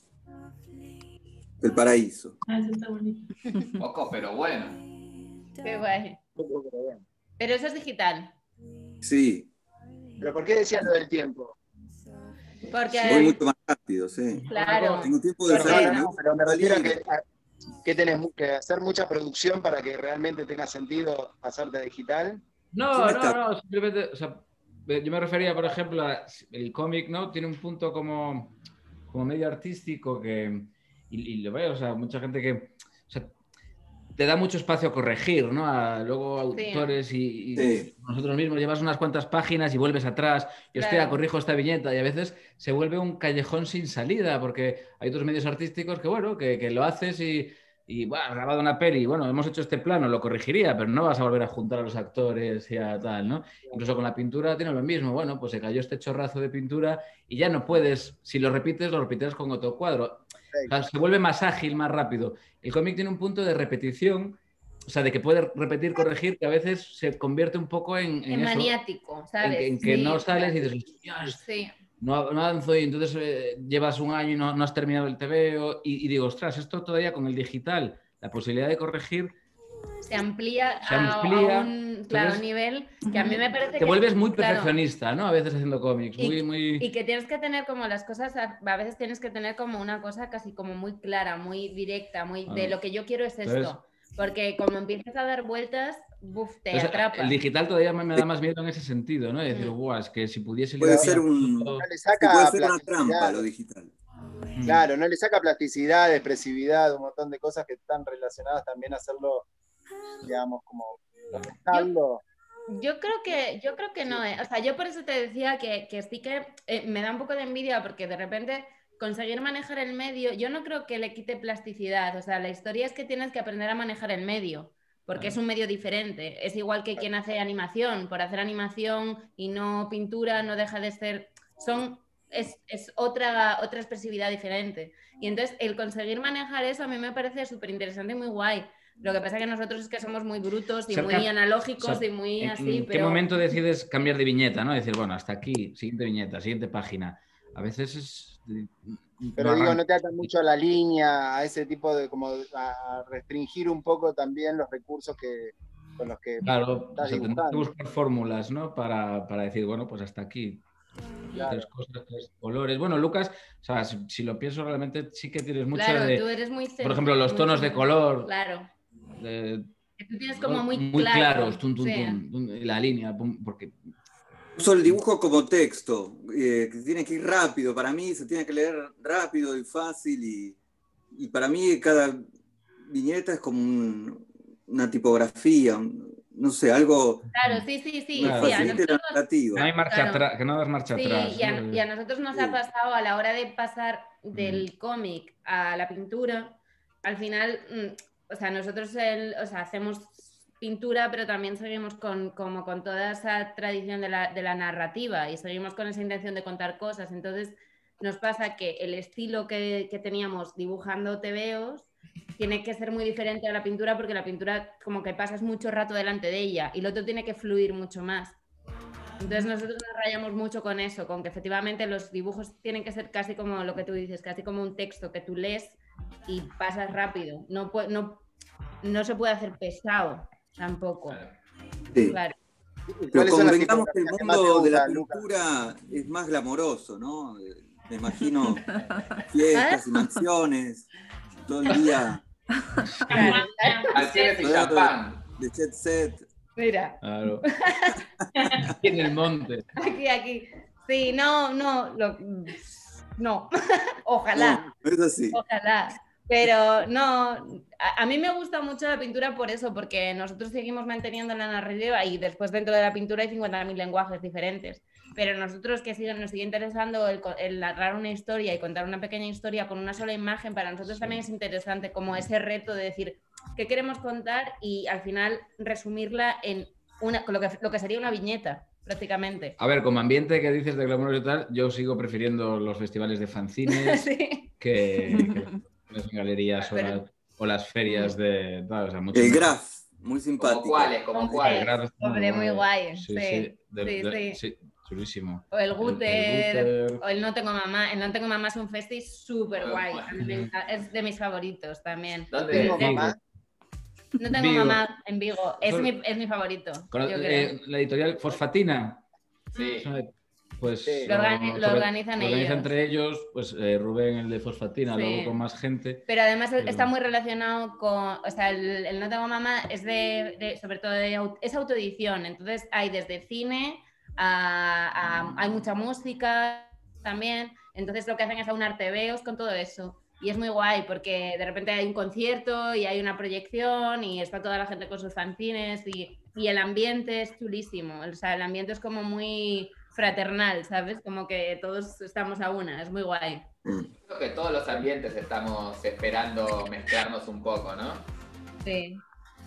El paraíso. Ah, eso está bonito. Poco, pero bueno. Qué guay. Pero eso es digital. Sí, ¿Pero por qué decías lo del tiempo? Porque... voy mucho más rápido, sí. Claro. Tengo tiempo de Claro, salir, no, ¿no? pero me refiero a que, a- que tenés mu- que hacer mucha producción para que realmente tenga sentido pasarte a digital. No, Sí, no, está. no, simplemente, o sea, eh, yo me refería, por ejemplo, a el cómic, ¿no? Tiene un punto como, como medio artístico que, y, y lo veo, o sea, mucha gente que, o sea, te da mucho espacio a corregir, ¿no? A luego Sí. autores y, y Sí. nosotros mismos llevas unas cuantas páginas y vuelves atrás. Yo estoy Claro. corrijo esta viñeta y a veces se vuelve un callejón sin salida porque hay otros medios artísticos que, bueno, que, que lo haces y, y bueno, has grabado una peli, bueno, hemos hecho este plano, lo corregiría, pero no vas a volver a juntar a los actores y a tal, ¿no? Incluso con la pintura tiene lo mismo, bueno, pues se cayó este chorrazo de pintura y ya no puedes, si lo repites, lo repites con otro cuadro. O sea, se vuelve más ágil, más rápido. El cómic tiene un punto de repetición, o sea, de que puede repetir, corregir, que a veces se convierte un poco en, en En eso, maniático, en, ¿sabes? que- en que Sí, no sales y claro. dices, "Hostias, Sí. no, no avanzo", y entonces eh, llevas un año y no, no has terminado el T V O, y, y digo, ostras, esto todavía con el digital, la posibilidad de corregir Se amplía, se a- amplía a un, un, claro, un nivel que a mí me parece Te que... vuelves muy claro, perfeccionista, ¿no? A veces haciendo cómics, muy, y, muy... y que tienes que tener como las cosas, a, a veces tienes que tener como una cosa casi como muy clara, muy directa, muy de Ah. lo que yo quiero es Entonces- esto. Porque como empiezas a dar vueltas, buf, te Entonces, atrapa. el digital todavía me, me da más miedo en ese sentido, ¿no? De decir, guau, es que si pudiese Puede limpiar ser un- todo- No le Sí, saca puede ser una plasticidad. trampa lo digital. Claro, no le saca plasticidad, expresividad, un montón de cosas que están relacionadas también a hacerlo, digamos, como dejarlo. Yo creo que, yo creo que no, eh. O sea, yo por eso te decía que, que sí que eh, me da un poco de envidia porque de repente conseguir manejar el medio, yo no creo que le quite plasticidad. O sea, la historia es que tienes que aprender a manejar el medio, porque es un medio diferente. Es igual que quien hace animación. Por hacer animación y no pintura, no deja de ser. Son. Es, es otra, otra expresividad diferente. Y entonces el conseguir manejar eso a mí me parece súper interesante y muy guay. Lo que pasa es que nosotros es que somos muy brutos y Ser muy cap- analógicos o sea, y muy ¿en, así, en qué pero... momento decides cambiar de viñeta, ¿no? Decir, bueno, hasta aquí, siguiente viñeta, siguiente página. A veces es... Pero no digo, arranca. no te atan mucho a la línea, a ese tipo de, como a restringir un poco también los recursos que con los que Claro, o estás sea, tendrás que dibujando. buscar fórmulas, ¿no? Para, para decir, bueno, pues hasta aquí. Claro. Tres cosas, tres colores. Bueno, Lucas, o sea, si, si lo pienso realmente, sí que tienes mucho Claro, de... tú eres muy Por ejemplo, los muy tonos de sen- color. Claro. de- Que tú tienes como muy, muy claro. claros, tum, tum, Sí. tum, tum, y la línea, pum, porque Uso el dibujo como texto, eh, que tiene que ir rápido. Para mí se tiene que leer rápido y fácil. Y, y para mí cada viñeta es como un- una tipografía, un- no sé, algo Claro, sí, sí, sí. que Claro. sí, a facilite la nosotros nos- narrativa. no hay marcha Claro. atrás, que no das marcha Sí, atrás. y a, ¿no? y a nosotros nos ha pasado a la hora de pasar del cómic a la pintura, al final, mm, o sea, nosotros el- o sea, hacemos pintura, pero también seguimos con, como con toda esa tradición de la, de la narrativa y seguimos con esa intención de contar cosas. Entonces nos pasa que el estilo que, que teníamos dibujando tebeos tiene que ser muy diferente a la pintura porque la pintura como que pasas mucho rato delante de ella y lo otro tiene que fluir mucho más. Entonces nosotros nos rayamos mucho con eso, con que efectivamente los dibujos tienen que ser casi como lo que tú dices, casi como un texto que tú lees y pasas rápido. No, pu- no, no se puede hacer pesado tampoco. Sí. Claro. Pero ¿Cuáles son las convengamos que el tipografías que más te mundo de la gustan, Lucas? pintura es más glamoroso, ¿no? Eh, Me imagino fiestas y mansiones, todo el día Mansiones y rodeado champán. de jet set. Mira, Claro. Aquí en el monte. aquí, aquí. Sí, no, no, lo- no. Ojalá. No, es así. Ojalá. Pero no, a, a mí me gusta mucho la pintura por eso, porque nosotros seguimos manteniendo la narrativa y después dentro de la pintura hay cincuenta mil lenguajes diferentes. Pero nosotros que sigue, nos sigue interesando el, co- el narrar una historia y contar una pequeña historia con una sola imagen, para nosotros también es interesante como ese reto de decir qué queremos contar y al final resumirla en una, lo, que, lo que sería una viñeta, prácticamente. A ver, como ambiente que dices de glamour y tal, yo sigo prefiriendo los festivales de fanzines Sí. que, que las galerías o, Pero- las, o las ferias de... tal, o sea, mucho El más. Graf, muy simpático. Como cuáles, como Sí. cuáles. Graf, Hombre, muy guay, Sí, sí, sí, de- sí, de- sí. sí, chulísimo. O el Guter, Guter. o el No Tengo Mamá. El No Tengo Mamá es un festi súper guay. A mí me encanta, es de mis favoritos también. ¿Dónde? Tengo Sí. mamá. No Tengo Vigo. Mamá en Vigo. Es Solo- mi, es mi favorito. Con la, yo creo. eh, la editorial Fosfatina, Sí. pues Sí. Lo organi- lo sobre- organizan lo organiza ellos. entre ellos, pues eh, Rubén, el de Fosfatina, Sí. luego con más gente. Pero además Pero- está muy relacionado con, o sea, el, el No Tengo Mamá es de, de- sobre todo de, au- es autoedición, entonces hay desde cine a, a- hay mucha música también, entonces lo que hacen es aunar tebeos con todo eso. Y es muy guay porque de repente hay un concierto y hay una proyección y está toda la gente con sus fanzines y, y el ambiente es chulísimo. O sea, el ambiente es como muy fraternal, ¿sabes? Como que todos estamos a una, es muy guay. Creo que todos los ambientes estamos esperando mezclarnos un poco, ¿no? Sí.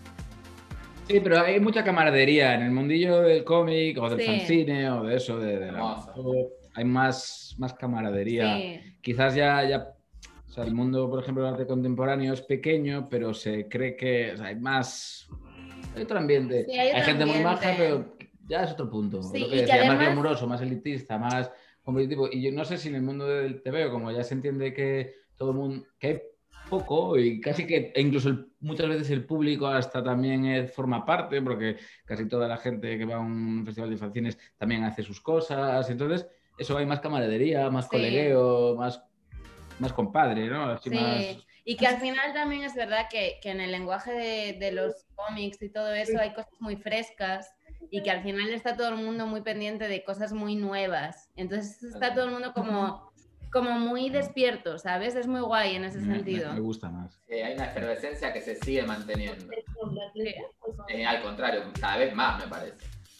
Sí, pero hay mucha camaradería en el mundillo del cómic o del Sí. fanzine o de eso, de, de la- Hermoso. hay más, más camaradería. Sí. Quizás ya, ya, o sea, el mundo, por ejemplo, del arte contemporáneo es pequeño, pero se cree que o sea, hay más, hay otro ambiente. Sí, hay otro gente muy ambiente. maja, pero ya es otro punto. Sí, Lo y que que decía, más además- glamuroso, más elitista, más competitivo. Y yo no sé si en el mundo del T V O, como ya se entiende que todo el mundo, que hay poco y casi que e incluso el, muchas veces el público hasta también eh, forma parte, porque casi toda la gente que va a un festival de fanzines también hace sus cosas. Entonces, eso hay más camaradería, más Sí. colegueo, más, más compadre, ¿no? Así Sí, más... y que al final también es verdad que, que en el lenguaje de, de los cómics y todo eso hay cosas muy frescas y que al final está todo el mundo muy pendiente de cosas muy nuevas. Entonces está todo el mundo como, como muy despierto, ¿sabes? Es muy guay en ese Me, sentido. me- me gusta más. Eh, hay una efervescencia que se sigue manteniendo. Eh, al contrario, cada vez más me parece.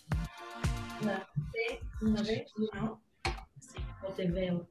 Una vez, no. O te veo.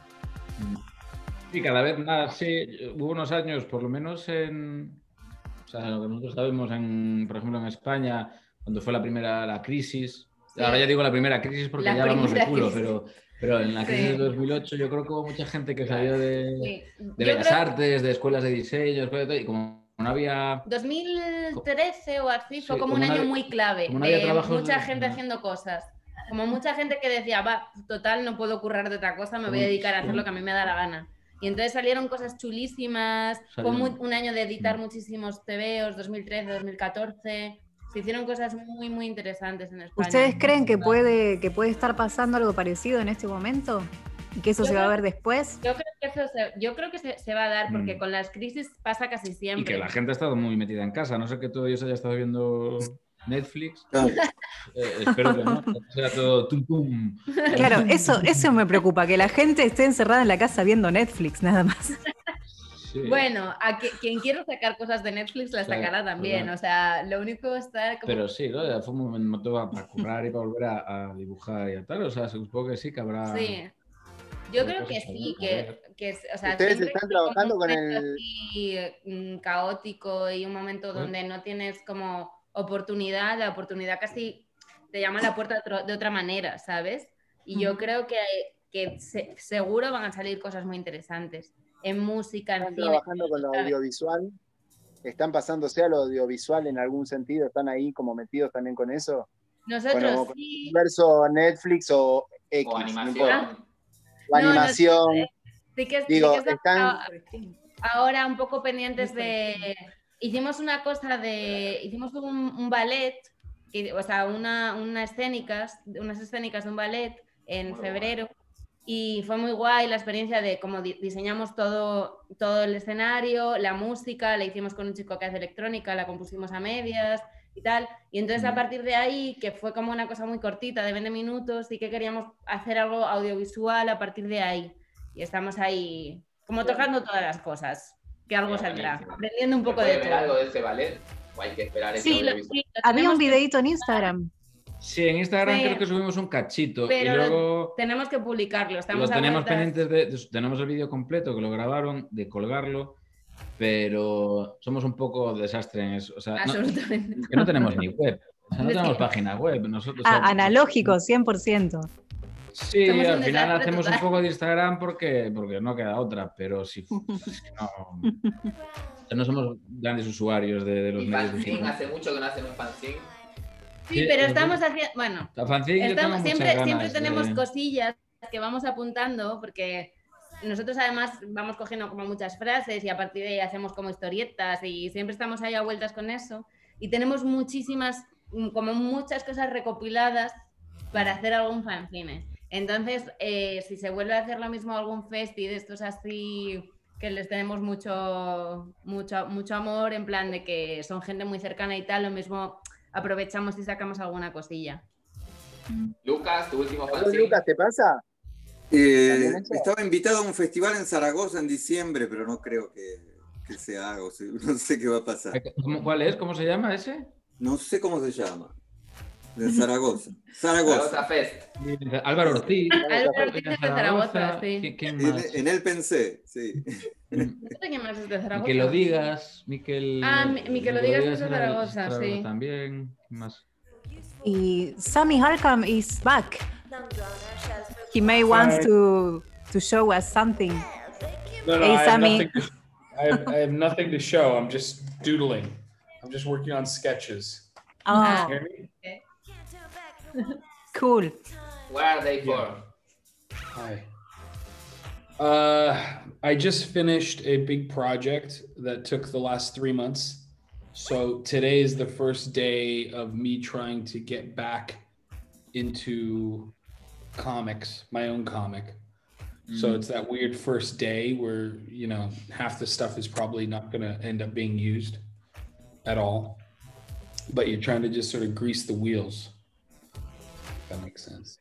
Sí, cada vez más, sí. Hubo unos años, por lo menos en... O sea, lo que nosotros sabemos, en, por ejemplo, en España, cuando fue la primera la crisis. Sí. Ahora ya digo la primera crisis porque La ya vamos de primera culo, crisis. pero, pero en la crisis Sí. de dos mil ocho yo creo que hubo mucha gente que salió de, Sí. de Yo Bellas creo- Artes, de escuelas de diseño, escuelas de todo, y como no había... dos mil trece o así fue Sí, como como un no año había- muy clave, como no había de trabajos mucha de- gente no. haciendo cosas. Como mucha gente que decía, va, total, no puedo currar de otra cosa, me voy a Como- dedicar a hacer sí. lo que a mí me da la gana. Y entonces salieron cosas chulísimas, fue Salieron. muy- un año de editar muchísimos tebeos, dos mil trece, dos mil catorce, se hicieron cosas muy, muy interesantes en España. ¿Ustedes creen que puede, que puede estar pasando algo parecido en este momento? ¿Y que eso Yo se va a creo- ver después? Yo creo que eso se, yo creo que se, se va a dar porque Mm. con las crisis pasa casi Y siempre. que la gente ha estado muy metida en casa. No sé que todos ellos haya estado viendo Netflix. Eh, espero que no. que sea todo tum tum. Claro, eso, eso me preocupa, que la gente esté encerrada en la casa viendo Netflix, nada más. Sí. Bueno, a que- quien quiera sacar cosas de Netflix las Claro, sacará también. claro. O sea, lo único está como... Pero sí, ¿no? Ya fue un momento para, para currar y para volver a, a dibujar y a tal. O sea, supongo que sí que habrá. Sí. Yo habrá creo que cosas sí, por que, ver. que o sea, Ustedes siempre están hay como trabajando un con momento el- así, mm, caótico y un momento donde no tienes como oportunidad, la oportunidad casi te llama a la puerta de, otro- de otra manera, ¿sabes? Y yo Ujú. creo que, que se- seguro van a salir cosas muy interesantes en música, en Están cine. trabajando con lo ¿sabes? audiovisual, están pasándose a lo audiovisual en algún sentido, están ahí como metidos también con eso. Nosotros Bueno, con sí. el universo Netflix o X, O no animación. importa. O No, animación. no, sí que, sí Digo, que estamos están- a- ahora un poco pendientes de... Hicimos una cosa de... Hicimos un, un ballet, que- o sea, una, una escénicas, unas escénicas de un ballet en febrero y fue muy guay la experiencia de cómo di- diseñamos todo, todo el escenario, la música, la hicimos con un chico que hace electrónica, la compusimos a medias y tal. Y entonces a partir de ahí, que fue como una cosa muy cortita, de veinte minutos, sí que queríamos hacer algo audiovisual a partir de ahí. Y estamos ahí como tocando todas las cosas, que algo saldrá, Buenísimo. aprendiendo un ¿Se poco puede de ver todo. algo de ese ballet? ¿O hay que esperar ese Sí, lo- audiovisual? sí, lo Había tenemos un que- videito en Instagram. Sí, en Instagram Sí. creo que subimos un cachito. Pero y luego tenemos que publicarlo, lo estamos a tenemos vueltas. pendientes de, de- Tenemos el vídeo completo que lo grabaron, de colgarlo. Pero somos un poco desastre en eso. O sea, no, Absolutamente. que no tenemos ni web. O sea, no Es tenemos que- página web. Nosotros Ah, somos- analógico, cien por ciento. Sí, Somos un al final desastre hacemos total. un poco de Instagram porque, porque no queda otra, pero si, si no, no somos grandes usuarios de, de los ¿Y medios fanzine? digitales. ¿Hace mucho que no hacen un fanzine? Sí, Sí, pero sí. estamos haciendo, bueno, La fanzine yo estamos, tengo muchas siempre, ganas siempre de- tenemos cosillas que vamos apuntando porque nosotros además vamos cogiendo como muchas frases y a partir de ahí hacemos como historietas y siempre estamos ahí a vueltas con eso y tenemos muchísimas, mm, como muchas cosas recopiladas para hacer algún fanzine. Entonces, eh, si se vuelve a hacer lo mismo algún festi de estos así que les tenemos mucho, mucho, mucho amor, en plan de que son gente muy cercana y tal, lo mismo aprovechamos y sacamos alguna cosilla. Lucas, tu último ¿A vos, fanzine. Lucas, te pasa? Eh, ¿También eso? estaba invitado a un festival en Zaragoza en diciembre, pero no creo que, que se haga, o sea, no sé qué va a pasar. ¿Cómo- ¿Cuál es? ¿Cómo se llama ese? No sé cómo se llama. De Zaragoza. Zaragoza. Zaragoza Fest. Álvaro Ortiz. Álvaro Ortiz es de Zaragoza, sí. ¿Qui- ¿Quién En, más? en él pensé, sí. No sé quién más es de Zaragoza. Que lo digas, Miquel. Ah, mi- mi que lo digas es de era Zaragoza, Zaragoza sí. También. ¿Quién más? Y Sammy Harkham is back. He may want Hi. to to show us something. No, no, Hey, I, have Sammy. nothing to, I, have, I have nothing to show. I'm just doodling. I'm just working on sketches. Oh, Can you hear me? cool. Where are they for? Hi. Uh, I just finished a big project that took the last three months. So today is the first day of me trying to get back into comics, my own comic. So it's that weird first day where, you know, half the stuff is probably not going to end up being used at all. But you're trying to just sort of grease the wheels. If that makes sense.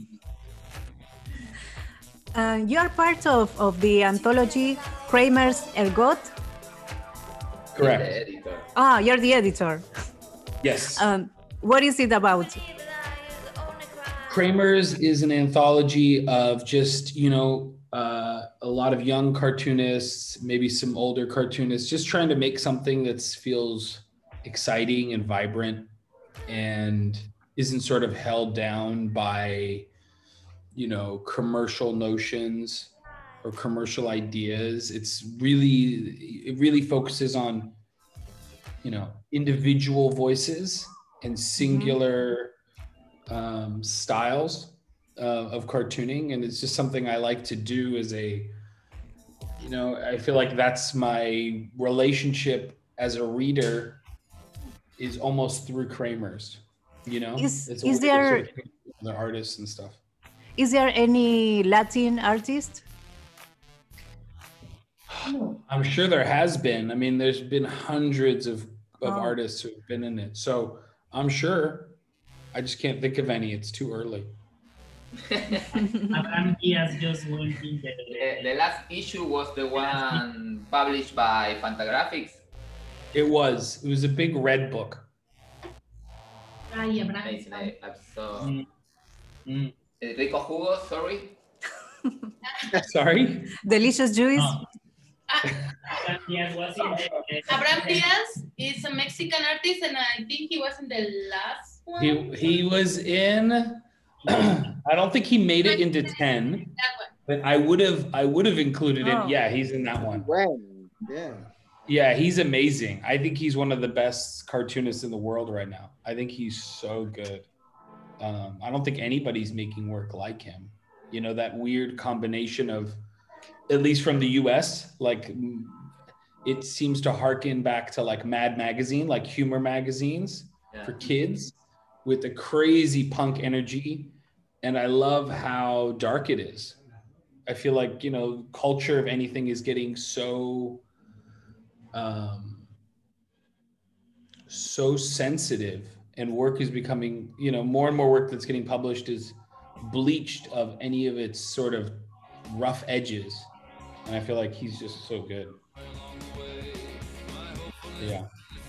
Uh, you are part of, of the anthology Kramer's Ergot? Correct. Ah, you're the editor. Yes. Um, what is it about? Kramer's is an anthology of just, you know, uh, a lot of young cartoonists, maybe some older cartoonists, just trying to make something that feels exciting and vibrant and isn't sort of held down by, you know, commercial notions or commercial ideas. It's really, it really focuses on, you know, individual voices and singular um, styles uh, of cartooning. And it's just something I like to do as a, you know, I feel like that's my relationship as a reader is almost through Kramer's, you know? Is, it's is there... Sort of the artists and stuff. Is there any Latin artist? I'm sure there has been. I mean, there's been hundreds of, of Oh. artists who've been in it. So I'm sure. I just can't think of any. It's too early. Abraham Diaz just went in the, The, the last issue was the one published by Fantagraphics. It was. It was a big red book. Ay, Abraham. Amazing. I, I saw. Mm. Eh, Rico Jugo, sorry. Sorry? Delicious Juice? Abraham Diaz was in the, Abraham Diaz is a Mexican artist, and I think he was in the last one. He, he was in, I don't think he made it into ten, That one. but I would have I would have included Oh. him. Yeah, he's in that one. When? Yeah. Yeah, he's amazing. I think he's one of the best cartoonists in the world right now. I think he's so good. Um, I don't think anybody's making work like him. You know, that weird combination of, at least from the U S, like mm, it seems to harken back to like Mad Magazine, like humor magazines Yeah. for kids with the crazy punk energy. And I love how dark it is. I feel like, you know, culture of anything is getting so um, so sensitive, and work is becoming, you know, more and more work that's getting published is bleached of any of its sort of rough edges. And I feel like he's just so good. Yeah.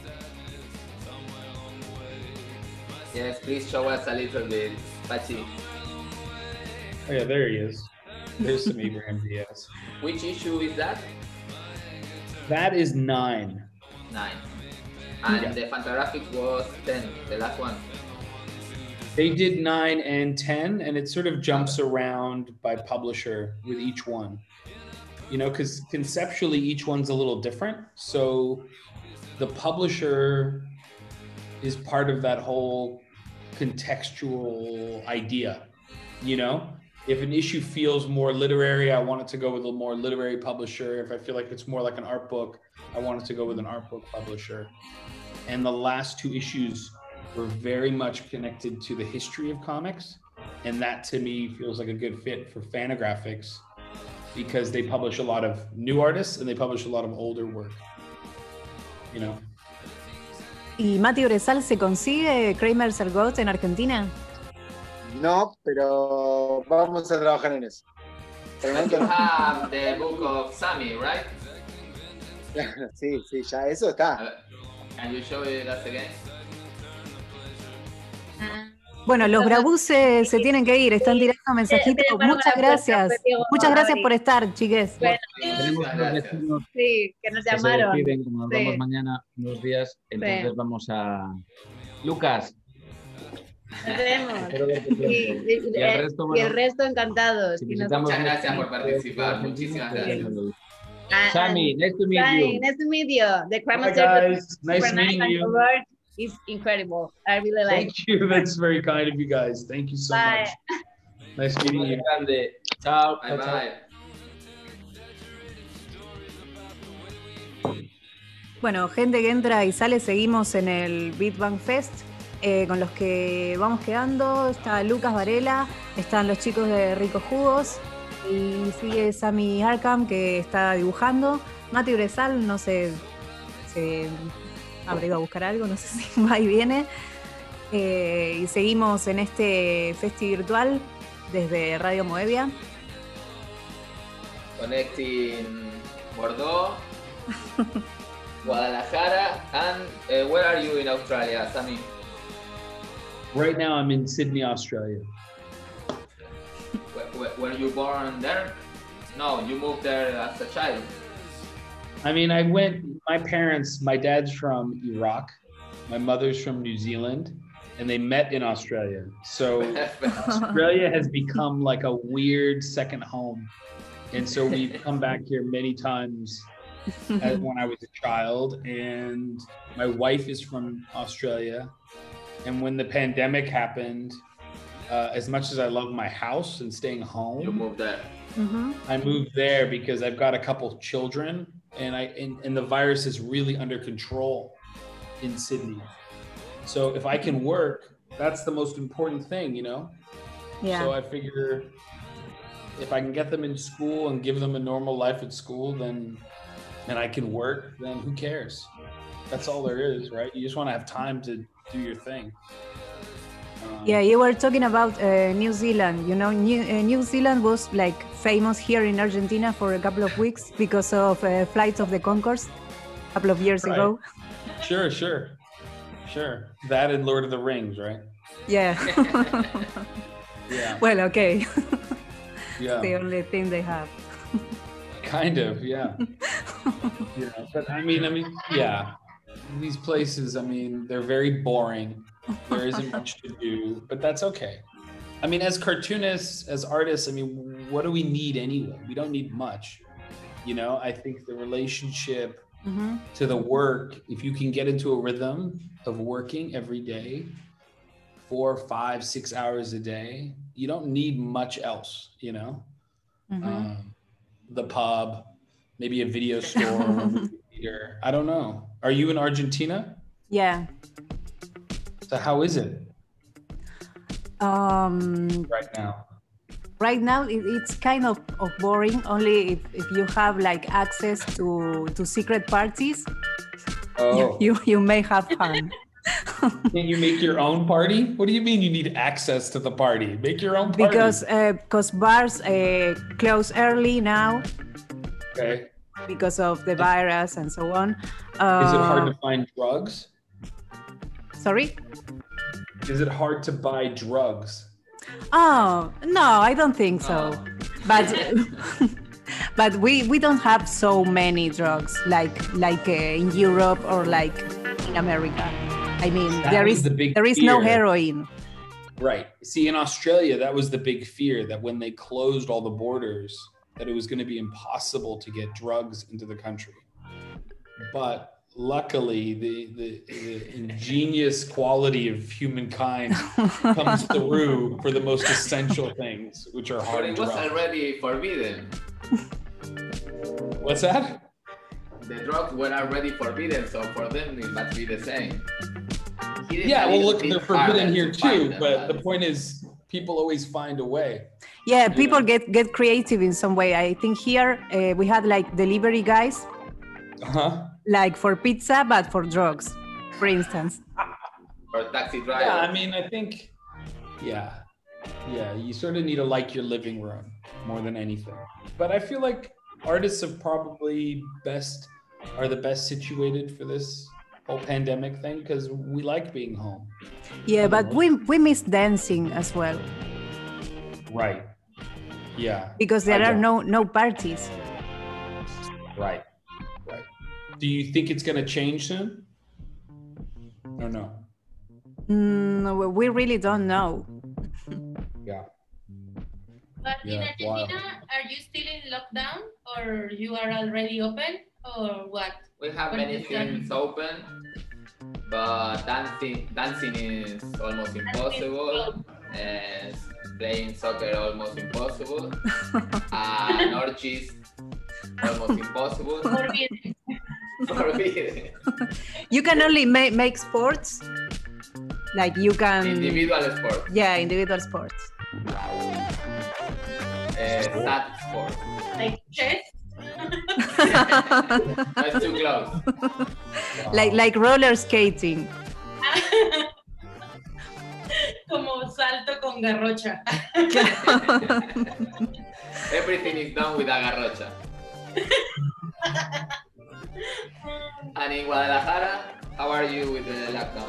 Yes, please show us a little bit, Pachi. Oh yeah, there he is. There's some Abraham Diaz. Which issue is that? That is nine. Nine. And Yeah. the Fantagraphics was ten, the last one. They did nine and ten, and it sort of jumps around by publisher with each one. You know, because conceptually each one's a little different. So the publisher is part of that whole contextual idea. You know, if an issue feels more literary, I want it to go with a more literary publisher. If I feel like it's more like an art book, I want it to go with an art book publisher. And the last two issues were very much connected to the history of comics. And that to me feels like a good fit for Fantagraphics, because they publish a lot of new artists and they publish a lot of older work. You know? ¿Y Mati Oresal se consigue Kramer's Ergot en Argentina? No, pero vamos a trabajar en eso. Por el But momento you no. have the book of Sammy, right? Sí, sí, ya eso está. Can you show it us again? Bueno, los Brabús se, se tienen que ir, están tirando mensajitos. Te- te Muchas llamaron a la gracias. puerta, Diego, Muchas a gracias ver. por estar, chiques. Bueno, Tenemos Muchas unos gracias. vecinos sí, que nos que se llamaron. despiden, como nos Sí. vamos mañana unos días, entonces Sí. vamos a... Lucas, Nos vemos. espero verte Y, pronto. y- Y el eh, resto, y el bueno, resto encantados. si Y nos- visitamos Muchas gracias México, por participar, muchísimas gracias. Ah, Sammy, nice to meet Bye, you. nice to meet you. The Kramer Bye, guys. Nice Super meeting and you. Robert is incredible. I really like Thank you. That's very kind of you guys. Thank you so Bye. much. Nice meeting you. Grande. Chao. Bye chao, chao. bye. Bueno, gente que entra y sale, seguimos en el Beat Bang Fest. Eh, con los que vamos quedando, está Lucas Varela, están los chicos de Ricos Jugos, y sigue Sammy Arkham, que está dibujando. Mati Bresal, no sé, se habrá ido a buscar algo, no sé si va y viene. Eh, y seguimos en este festi virtual desde Radio Moebia. Connecting Bordeaux, Guadalajara, and uh, where are you in Australia, Sammy? Right now, I'm in Sydney, Australia. Were, were, were you born there? No, you moved there as a child. I mean, I went, my parents, my dad's from Iraq, my mother's from New Zealand, and they met in Australia. So Australia has become like a weird second home. And so we've come back here many times as when I was a child. And my wife is from Australia. And when the pandemic happened, uh, as much as I love my house and staying home, you moved there. Mm-hmm. I moved there because I've got a couple children, and I and, and the virus is really under control in Sydney. So if I can work, that's the most important thing, you know? Yeah. So I figure if I can get them in school and give them a normal life at school, then and I can work, then who cares? That's all there is, right? You just want to have time to do your thing. Um, Yeah, you were talking about uh, New Zealand. You know, New, uh, New Zealand was like famous here in Argentina for a couple of weeks because of uh, Flights of the Conchords a couple of years Right. ago. Sure, sure, sure. That and Lord of the Rings, right? Yeah. Yeah. Well, okay. Yeah. The only thing they have. Kind of, yeah. Yeah, but I mean, I mean, yeah. These places, I mean, they're very boring. There isn't much to do, but that's okay. I mean, as cartoonists, as artists, I mean, what do we need anyway? We don't need much. You know, I think the relationship Mm-hmm. to the work, if you can get into a rhythm of working every day, four, five, six hours a day, you don't need much else, you know? Mm-hmm. Um, the pub, maybe a video store, a movie theater. I don't know. Are you in Argentina? Yeah. So how is it Um, right now? right now, it, it's kind of, of boring. Only if, if you have like access to, to secret parties, Oh, you, you you may have fun. can you make your own party? What do you mean you need access to the party? Make your own party. Because uh, because bars uh, close early now Okay. because of the virus and so on. Uh, Is it hard to find drugs? Sorry? Is it hard to buy drugs? Oh no, I don't think so. But but we we don't have so many drugs like like uh, in Europe or like in America. I mean, That there was is the big there is no fear. heroin. Right. See, in Australia, that was the big fear, that when they closed all the borders, that it was going to be impossible to get drugs into the country. But luckily, the, the, the ingenious quality of humankind comes through for the most essential things, which are But hard it was drugs. already forbidden. What's that? The drugs were already forbidden, so for them it must be the same. It is Yeah, a well, little look, bit they're forbidden harder here to find too, them, but the point is, people always find a way. Yeah, people get get creative in some way. I think here uh, we had like delivery guys, Uh-huh. like for pizza, but for drugs, for instance. or taxi driver. Yeah, I mean, I think, yeah, yeah, you sort of need to like your living room more than anything. But I feel like artists have probably best are the best situated for this whole pandemic thing because we like being home. Yeah, but we we miss dancing as well Right. Yeah. because there I are don't. no no parties. Right. Right. Do you think it's going to change soon? Or no? Mm, we- we really don't know. Yeah. But in Yeah, wow. Argentina, are you still in lockdown or you are already open or what? We have What many is that? things open, but dancing dancing is almost impossible, and playing soccer almost impossible, and orgies almost impossible. Forbidden. Olvide. You can only ma- make sports. Like you can. Individual sport. Yeah, individual sports. Eh, sad sport. Like chess. That's too close. Like like roller skating. Como salto con garrocha. Everything is done with a garrocha. And in Guadalajara, how are you with the lockdown?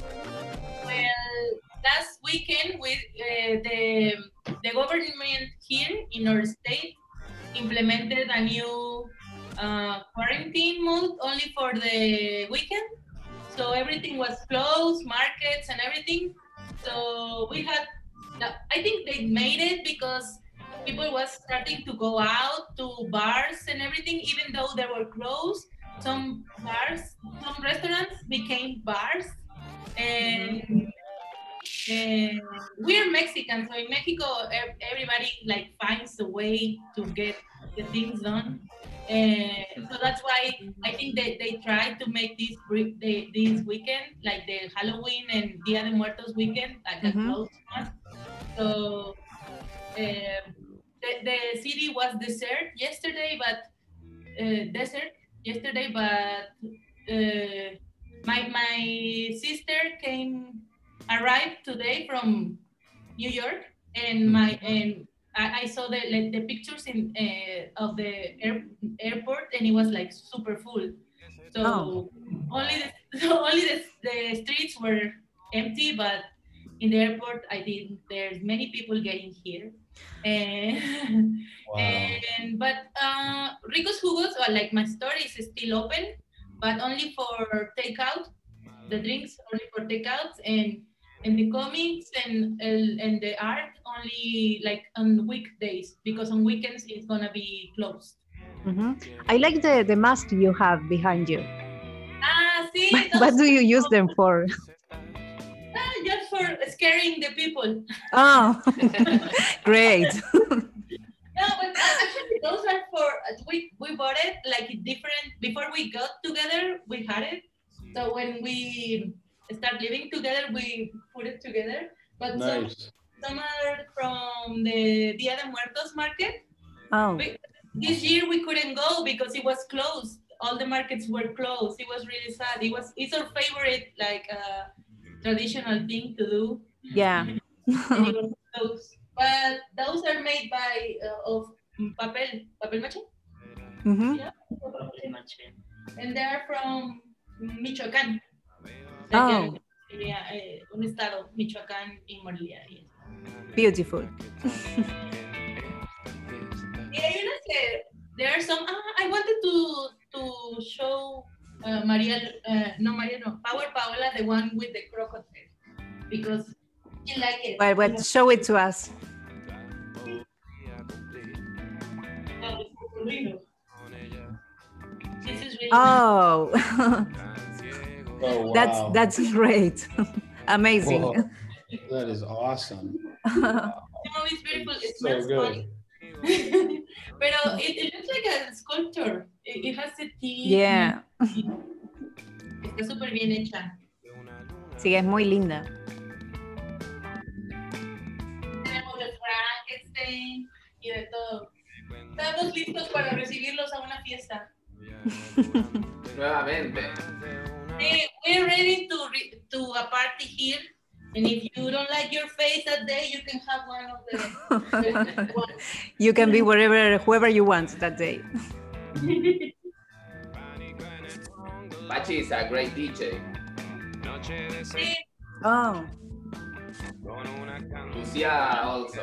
Well, last weekend, with uh, the the government here in our state implemented a new uh, quarantine mode only for the weekend. So everything was closed, markets and everything. So we had, I think they made it because people was starting to go out to bars and everything, even though they were closed. Some bars, some restaurants became bars. And, and we're Mexican, so in Mexico, everybody like finds a way to get the things done. And so that's why I think that they tried to make this they, this weekend, like the Halloween and Dia de Muertos weekend, like a Mhm. closed one. So um, the, the city was desert yesterday, but uh, desert yesterday, but uh, my my sister came arrived today from New York, and my and I, I saw the like, the pictures in uh, of the air, airport, and it was like super full. So Oh. only the, so only the, the streets were empty, but in the airport, I think there's many people getting here. And, Wow. and but uh, Rico's Jugos, or like my store, is still open, but only for takeout. The drinks only for takeouts, and and the comics and and the art only like on weekdays, because on weekends it's gonna be closed. Mhm. I like the, the mask you have behind you. Ah, see, What do you use them for? Ah, just for scaring the people. Oh, great. No, but uh, actually those are for we we bought it like different before we got together. We had it, so when we start living together, we put it together. But some Nice. some are from the Dia de Muertos market. Oh. We, this year we couldn't go because it was closed. All the markets were closed. It was really sad. It was it's our favorite like uh, traditional thing to do. Yeah. And it was closed. But those are made by uh, of papel papel maché. Mhm. Yeah. And they are from Michoacán. Oh. Yeah, eh, un estado, Michoacán y Morelia. Yes. Beautiful. Yeah, you know, there- there are some. Ah, I wanted to to show uh, Maria, uh, no Maria, no Power Paola, the one with the crocodile, because she like it. Well, well, show it to us. Oh, it's cocodrilo. This is really Oh, Oh, wow. that's that's great. Amazing. Whoa. That is awesome. No, it's beautiful. It So smells good. funny. Pero it, it looks like a sculpture. It, it has the teeth. Yeah. Está súper bien hecha. Sí, es muy linda. Tenemos de Frankenstein y de todo. Estamos listos para recibirlos a una fiesta. Nuevamente. Hey, we're ready to re- to a party here. And if you don't like your face that day, you can have one of the. one. You can be wherever, whoever you want that day. Pachi is a great D J. Sí. Oh. Lucia also.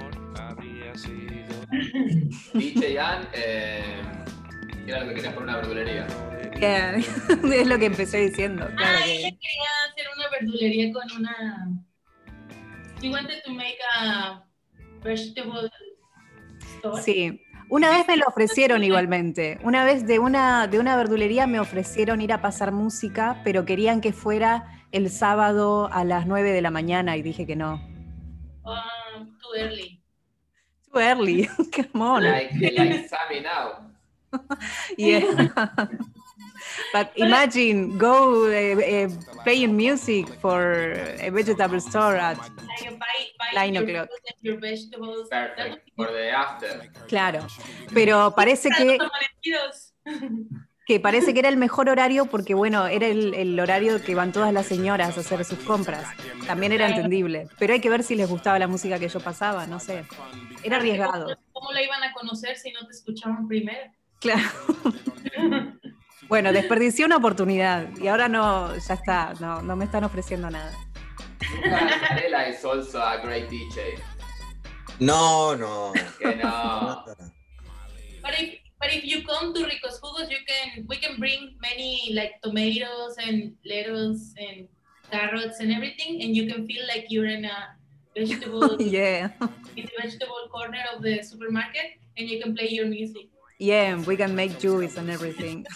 D J Ann, eh, era lo que querías por una verdulería. Yeah. Es lo que empecé diciendo. Claro Ah, que- ella quería hacer una verdulería con una. She wanted to make a vegetable store. Sí. Una vez me lo ofrecieron igualmente. Una vez de una, de una verdulería me ofrecieron ir a pasar música, pero querían que fuera el sábado a las nueve de la mañana y dije que no. Um, too early. Too early. Come on. Like, like Sammy now. Yeah. But imagine go uh, uh, playing music for a vegetable store at Like buy, buy nine your o'clock. fruit and your vegetables. Perfect. For the after. Claro, pero parece que, Amanecidos. que parece que era el mejor horario porque, bueno, era el, el horario que van todas las señoras a hacer sus compras. También era entendible, pero hay que ver si les gustaba la música que yo pasaba, no sé. Era arriesgado. ¿Cómo la iban a conocer si no te escuchaban primero? Claro. Bueno, desperdicié una oportunidad y ahora no, ya está, no, no me están ofreciendo nada. Lucas Varela is also a great D J. No, no. Que no. But if, but if you come to Ricos Jugos, you can, we can bring many like tomatoes and lettuce and carrots and everything, and you can feel like you're in a vegetable, Yeah. in the vegetable corner of the supermarket, and you can play your music. Yeah, we can make juice and everything.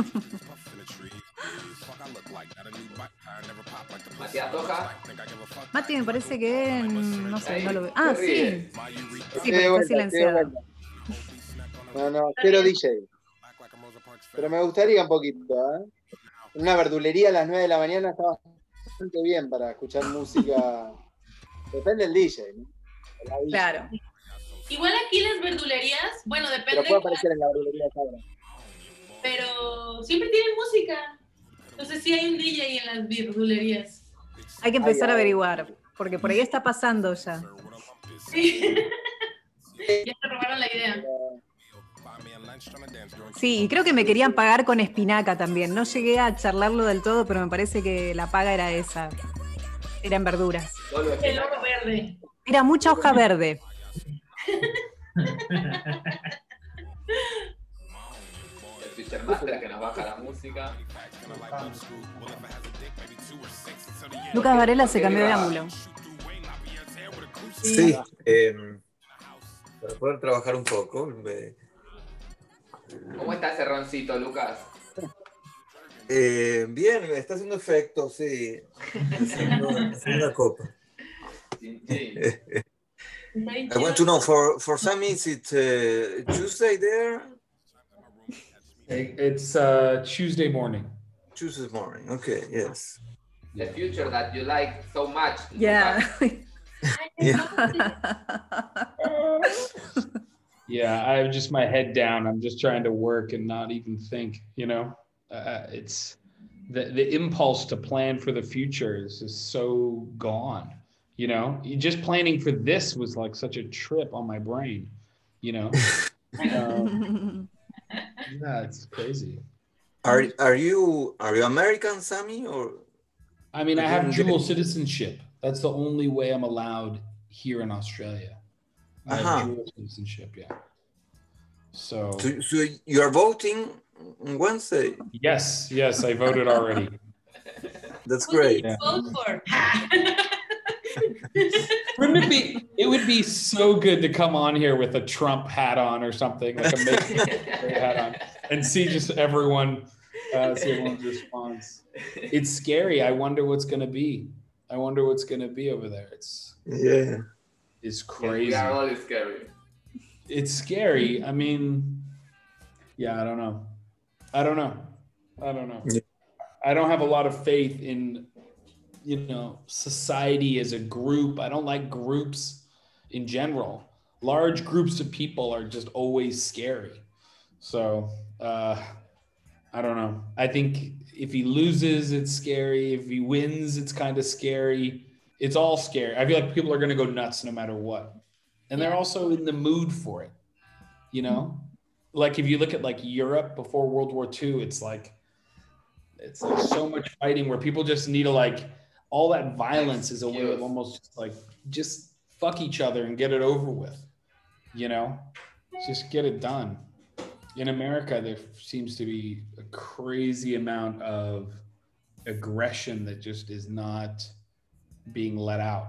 Matías Toja. Mati, me parece que no sé, no lo veo. Ah, Se sí. ríe. Sí, Estoy de pero está vuelta, silenciado. estoy de vuelta. No, no, quiero D J. Pero me gustaría un poquito, ¿eh? En una verdulería a las nueve de la mañana está bastante bien para escuchar música. Depende del D J, ¿no? La D J. Claro. Igual aquí las verdulerías, bueno, Pero depende, puede aparecer en la verdulería esa hora. pero siempre tienen música. Entonces sí hay un D J en las verdulerías. Hay que empezar Ay, a ay. averiguar, porque por ahí está pasando ya. Sí. Ya te robaron la idea. Sí, y creo que me querían pagar con espinaca también. No llegué a charlarlo del todo, pero me parece que la paga era esa. Era en verduras. Solo El oro verde. Era mucha hoja verde. El Fisher Master que nos baja la música. Lucas Varela se cambió de ángulo. Sí, eh, para poder trabajar un poco. me- ¿Cómo está ese roncito, Lucas? eh, bien, me está haciendo efecto, sí. Haciendo, haciendo una copa. Chin, chin. I want to know, for, for some is it uh, Tuesday there? It's uh, Tuesday morning. Tuesday morning, okay, yes. The future that you like so much. Yeah. Yeah, I have just my head down. I'm just trying to work and not even think, you know? Uh, it's the, the impulse to plan for the future is just so gone, you know? You just planning for this was like such a trip on my brain, you know? um, yeah, it's crazy. Are are you are you American, Sammy, or? I mean, I have dual citizenship. That's the only way I'm allowed here in Australia. I have Uh-huh. dual citizenship, yeah. So, So, so you are voting on Wednesday? yes, yes, I voted already. That's Who do great. you vote for? Wouldn't it be? It would be so good to come on here with a Trump hat on or something, like a make hat on, and see just everyone, uh, see everyone's response. It's scary. I wonder what's gonna be. I wonder what's gonna be over there. It's Yeah. it's We crazy. are all scary. It's scary. I mean, yeah, I don't know. I don't know. I don't know. Yeah. I don't have a lot of faith in, you know, society as a group. I don't like groups in general. Large groups of people are just always scary. So, uh, I don't know. I think if he loses, it's scary. If he wins, it's kind of scary. It's all scary. I feel like people are going to go nuts no matter what. And they're also in the mood for it, you know? Like if you look at like Europe before World War Two, it's like, it's like so much fighting where people just need to like, all that violence is a way of almost just like, just fuck each other and get it over with, you know? Just get it done. In America, there seems to be a crazy amount of aggression that just is not being let out.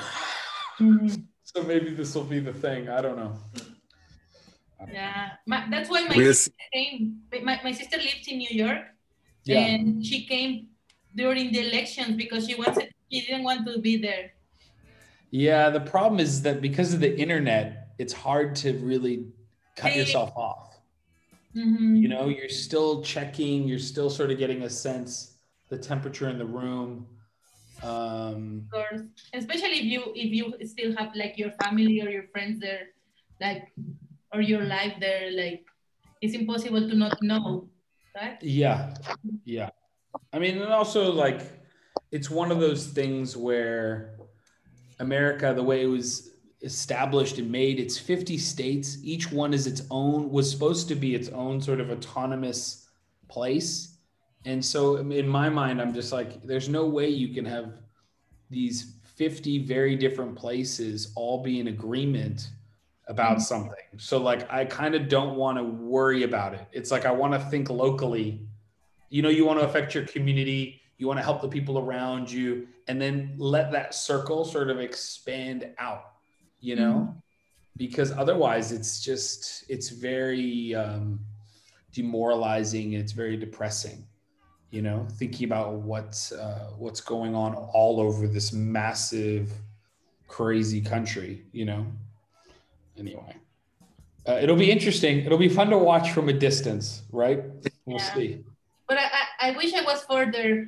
So maybe this will be the thing. I don't know. Yeah, my, that's why my We'll sister came. My, my sister lives in New York, Yeah. and she came during the elections because she wanted. She didn't want to be there. Yeah, the problem is that because of the internet, it's hard to really cut Hey. yourself off. Mhm. You know, you're still checking, you're still sort of getting a sense, the temperature in the room. Um, Of course, especially if you if you still have like your family or your friends there, like or your life there, like it's impossible to not know, right? yeah, yeah. I mean, and also like, it's one of those things where America, the way it was established and made, it's fifty states. Each one is its own, was supposed to be its own sort of autonomous place. And so in my mind, I'm just like, there's no way you can have these fifty very different places all be in agreement about something. So like, I kind of don't want to worry about it. It's like, I want to think locally. You know, you want to affect your community, you want to help the people around you, and then let that circle sort of expand out, you know, because otherwise it's just, it's very um, demoralizing. It's very depressing, you know, thinking about what, uh, what's going on all over this massive, crazy country, you know. Anyway, uh, it'll be interesting. It'll be fun to watch from a distance, right? We'll Yeah. see. But I, I, I wish I was further.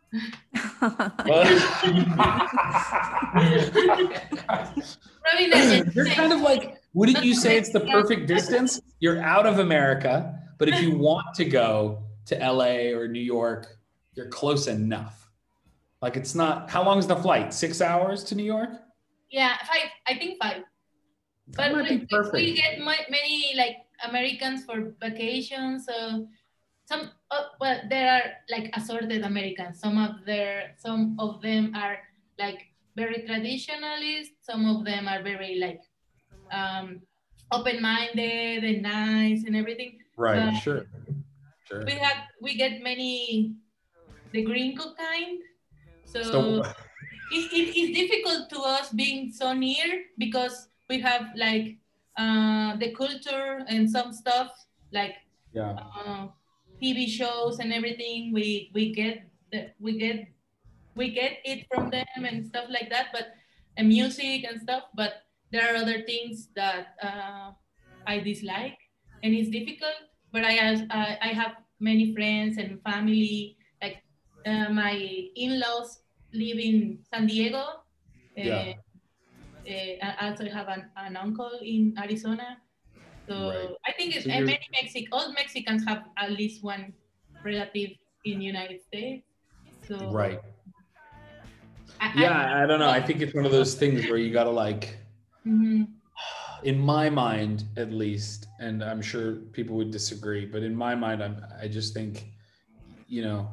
You're kind of like, wouldn't you say it's the perfect distance? You're out of America, but if you want to go to L A or New York, you're close enough. Like it's not, how long is the flight? Six hours to New York? Yeah, five. I think five. That But might be we, perfect. we get my, many like Americans for vacations. So some, uh, well, there are like assorted Americans. Some of their, some of them are like very traditionalist. Some of them are very like um, open-minded and nice and everything. Right, But sure. Sure. We have we get many the gringo kind. So, So- it, it is difficult to us being so near because we have like uh, the culture and some stuff like Yeah. uh, T V shows and everything. We we get the, we get we get it from them and stuff like that. But and music and stuff. But there are other things that uh, I dislike, and it's difficult. But I has I, I have many friends and family. Like uh, my in-laws live in San Diego. Yeah. Uh, I also have an, an uncle in Arizona. So Right. I think it's, So and you're- many Mexic, all Mexicans have at least one relative in United States. So Right. I, Yeah, I don't know. I think it's one of those things where you gotta like, Mhm. in my mind at least, and I'm sure people would disagree, but in my mind, I'm, I just think, you know,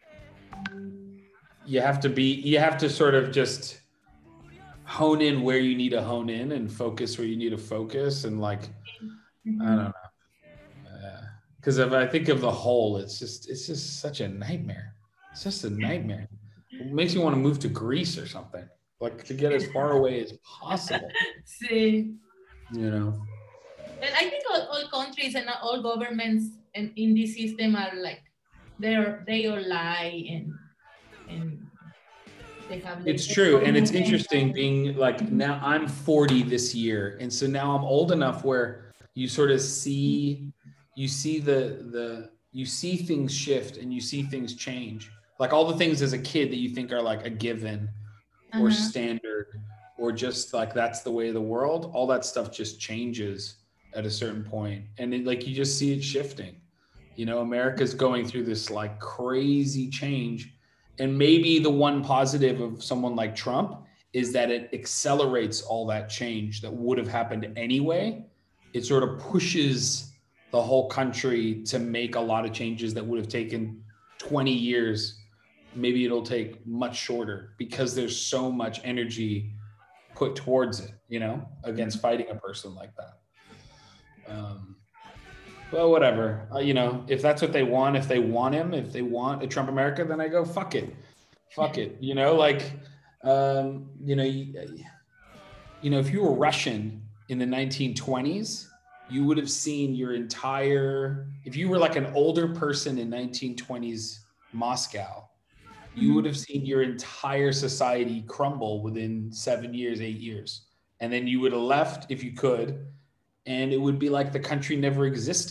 you have to be, you have to sort of just hone in where you need to hone in and focus where you need to focus. And like, I don't know. Because if I think of the whole, it's just, it's just such a nightmare. It's just a nightmare. It makes me want to move to Greece or something, like to get as far away as possible, See, you know? and I think all, all countries and all governments and in this system are like they're they all lie and and they have. Like, It's true. And it's interesting being like, now I'm forty this year. And so now I'm old enough where you sort of see, you see the, the, you see things shift and you see things change. Like all the things as a kid that you think are like a given or Uh-huh. standard or just like, that's the way of the world. All that stuff just changes at a certain point. And it, like, you just see it shifting, you know, America's going through this like crazy change. And maybe the one positive of someone like Trump is that it accelerates all that change that would have happened anyway. It sort of pushes the whole country to make a lot of changes that would have taken twenty years. Maybe it'll take much shorter because there's so much energy put towards it, you know, against fighting a person like that. Um, well, whatever, uh, you know, if that's what they want, if they want him, if they want a Trump America, then I go, fuck it, fuck it. You know, like, um, you know, you, you know, if you were Russian in the nineteen twenties, you would have seen your entire, if you were like an older person in nineteen twenties Moscow, you would have seen your entire society crumble within seven years, eight years. And then you would have left if you could, and it would be like the country never existed.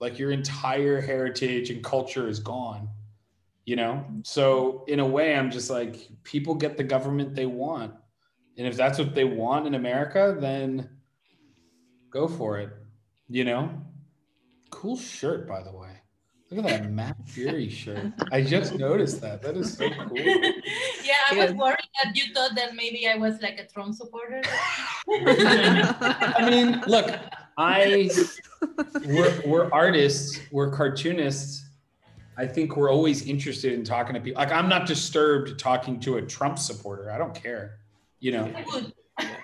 Like your entire heritage and culture is gone, you know? So in a way, I'm just like, people get the government they want. And if that's what they want in America, then go for it, you know? Cool shirt, by the way. Look at that Matt Fury shirt. I just noticed that. That is so cool. Yeah, I was worried that you thought that maybe I was like a Trump supporter. I mean, look, I we're, we're artists, we're cartoonists. I think we're always interested in talking to people. Like, I'm not disturbed talking to a Trump supporter. I don't care, you know. I would.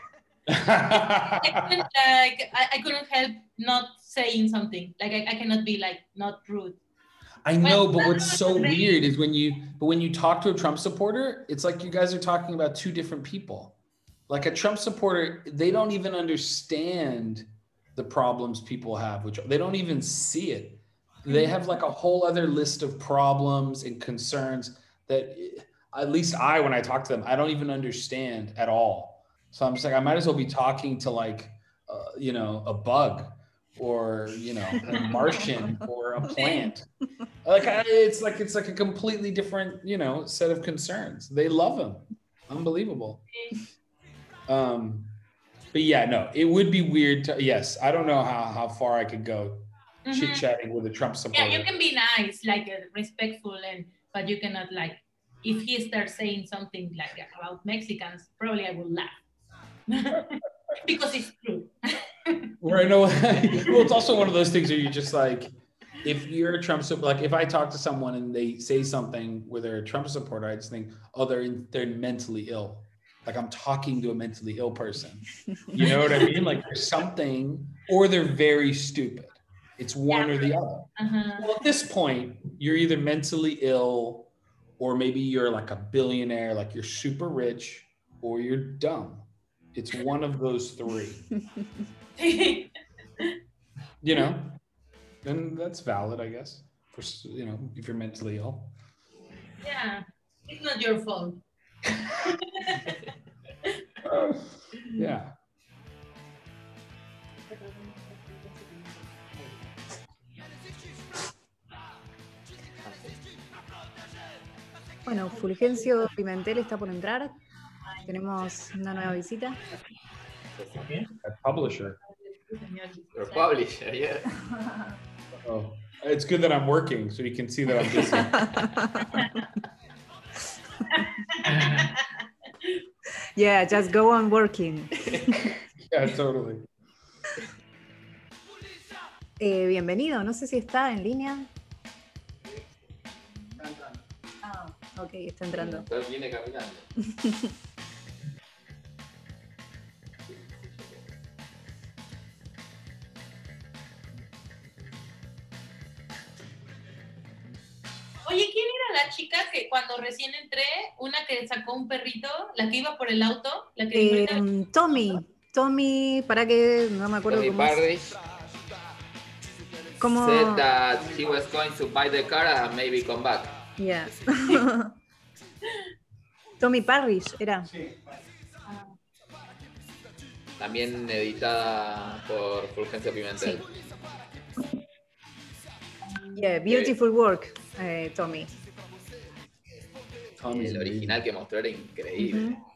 I couldn't, like, I, I couldn't help not saying something. Like, I, I cannot be like not rude. I know, but what's so weird is when you, but when you talk to a Trump supporter, it's like you guys are talking about two different people. Like a Trump supporter, they don't even understand the problems people have, which they don't even see it. They have like a whole other list of problems and concerns that at least I, when I talk to them, I don't even understand at all. So I'm just like, I might as well be talking to like, uh, you know, a bug or, you know, a Martian or a plant. Like I, it's like, it's like a completely different, you know, set of concerns. They love him. Unbelievable. Um, but yeah, no, it would be weird to, yes, I don't know how, how far I could go Mhm. chit-chatting with a Trump supporter. Yeah, you can be nice, like uh, respectful, and but you cannot like, if he starts saying something like about Mexicans, probably I will laugh. Because it's true. Right, no, well, it's also one of those things where you're just like, if you're a Trump supporter, like if I talk to someone and they say something where they're a Trump supporter, I just think, oh, they're in, they're mentally ill. Like I'm talking to a mentally ill person. You know what I mean? Like there's something, or they're very stupid. It's one or the other. Uh-huh. Well, at this point, you're either mentally ill, or maybe you're like a billionaire, like you're super rich, or you're dumb. It's one of those three. You know, and that's valid, I guess. For you know, if you're mentally ill. Yeah, it's not your fault. Yeah. Bueno, Fulgencio Pimentel está por entrar. Tenemos una nueva visita. A publisher. Your publisher, yeah. Oh, it's good that I'm working, so you can see that I'm busy. Yeah, just go on working. Yeah, totally. Eh, bienvenido, no sé si está en línea. Ah, ok, está entrando. Entonces viene caminando. Oye, ¿quién era la chica que cuando recién entré, una que sacó un perrito, la que iba por el auto? La que Eh, Tommy, Tommy, para que no me acuerdo Tommy cómo es. Parrish ¿Cómo? said that he was going to buy the car and maybe come back. Yeah. Tommy Parrish era. También editada por Fulgencio Pimentel. Yeah, beautiful work, eh, Tommy. El original que mostró era increíble. Ujú.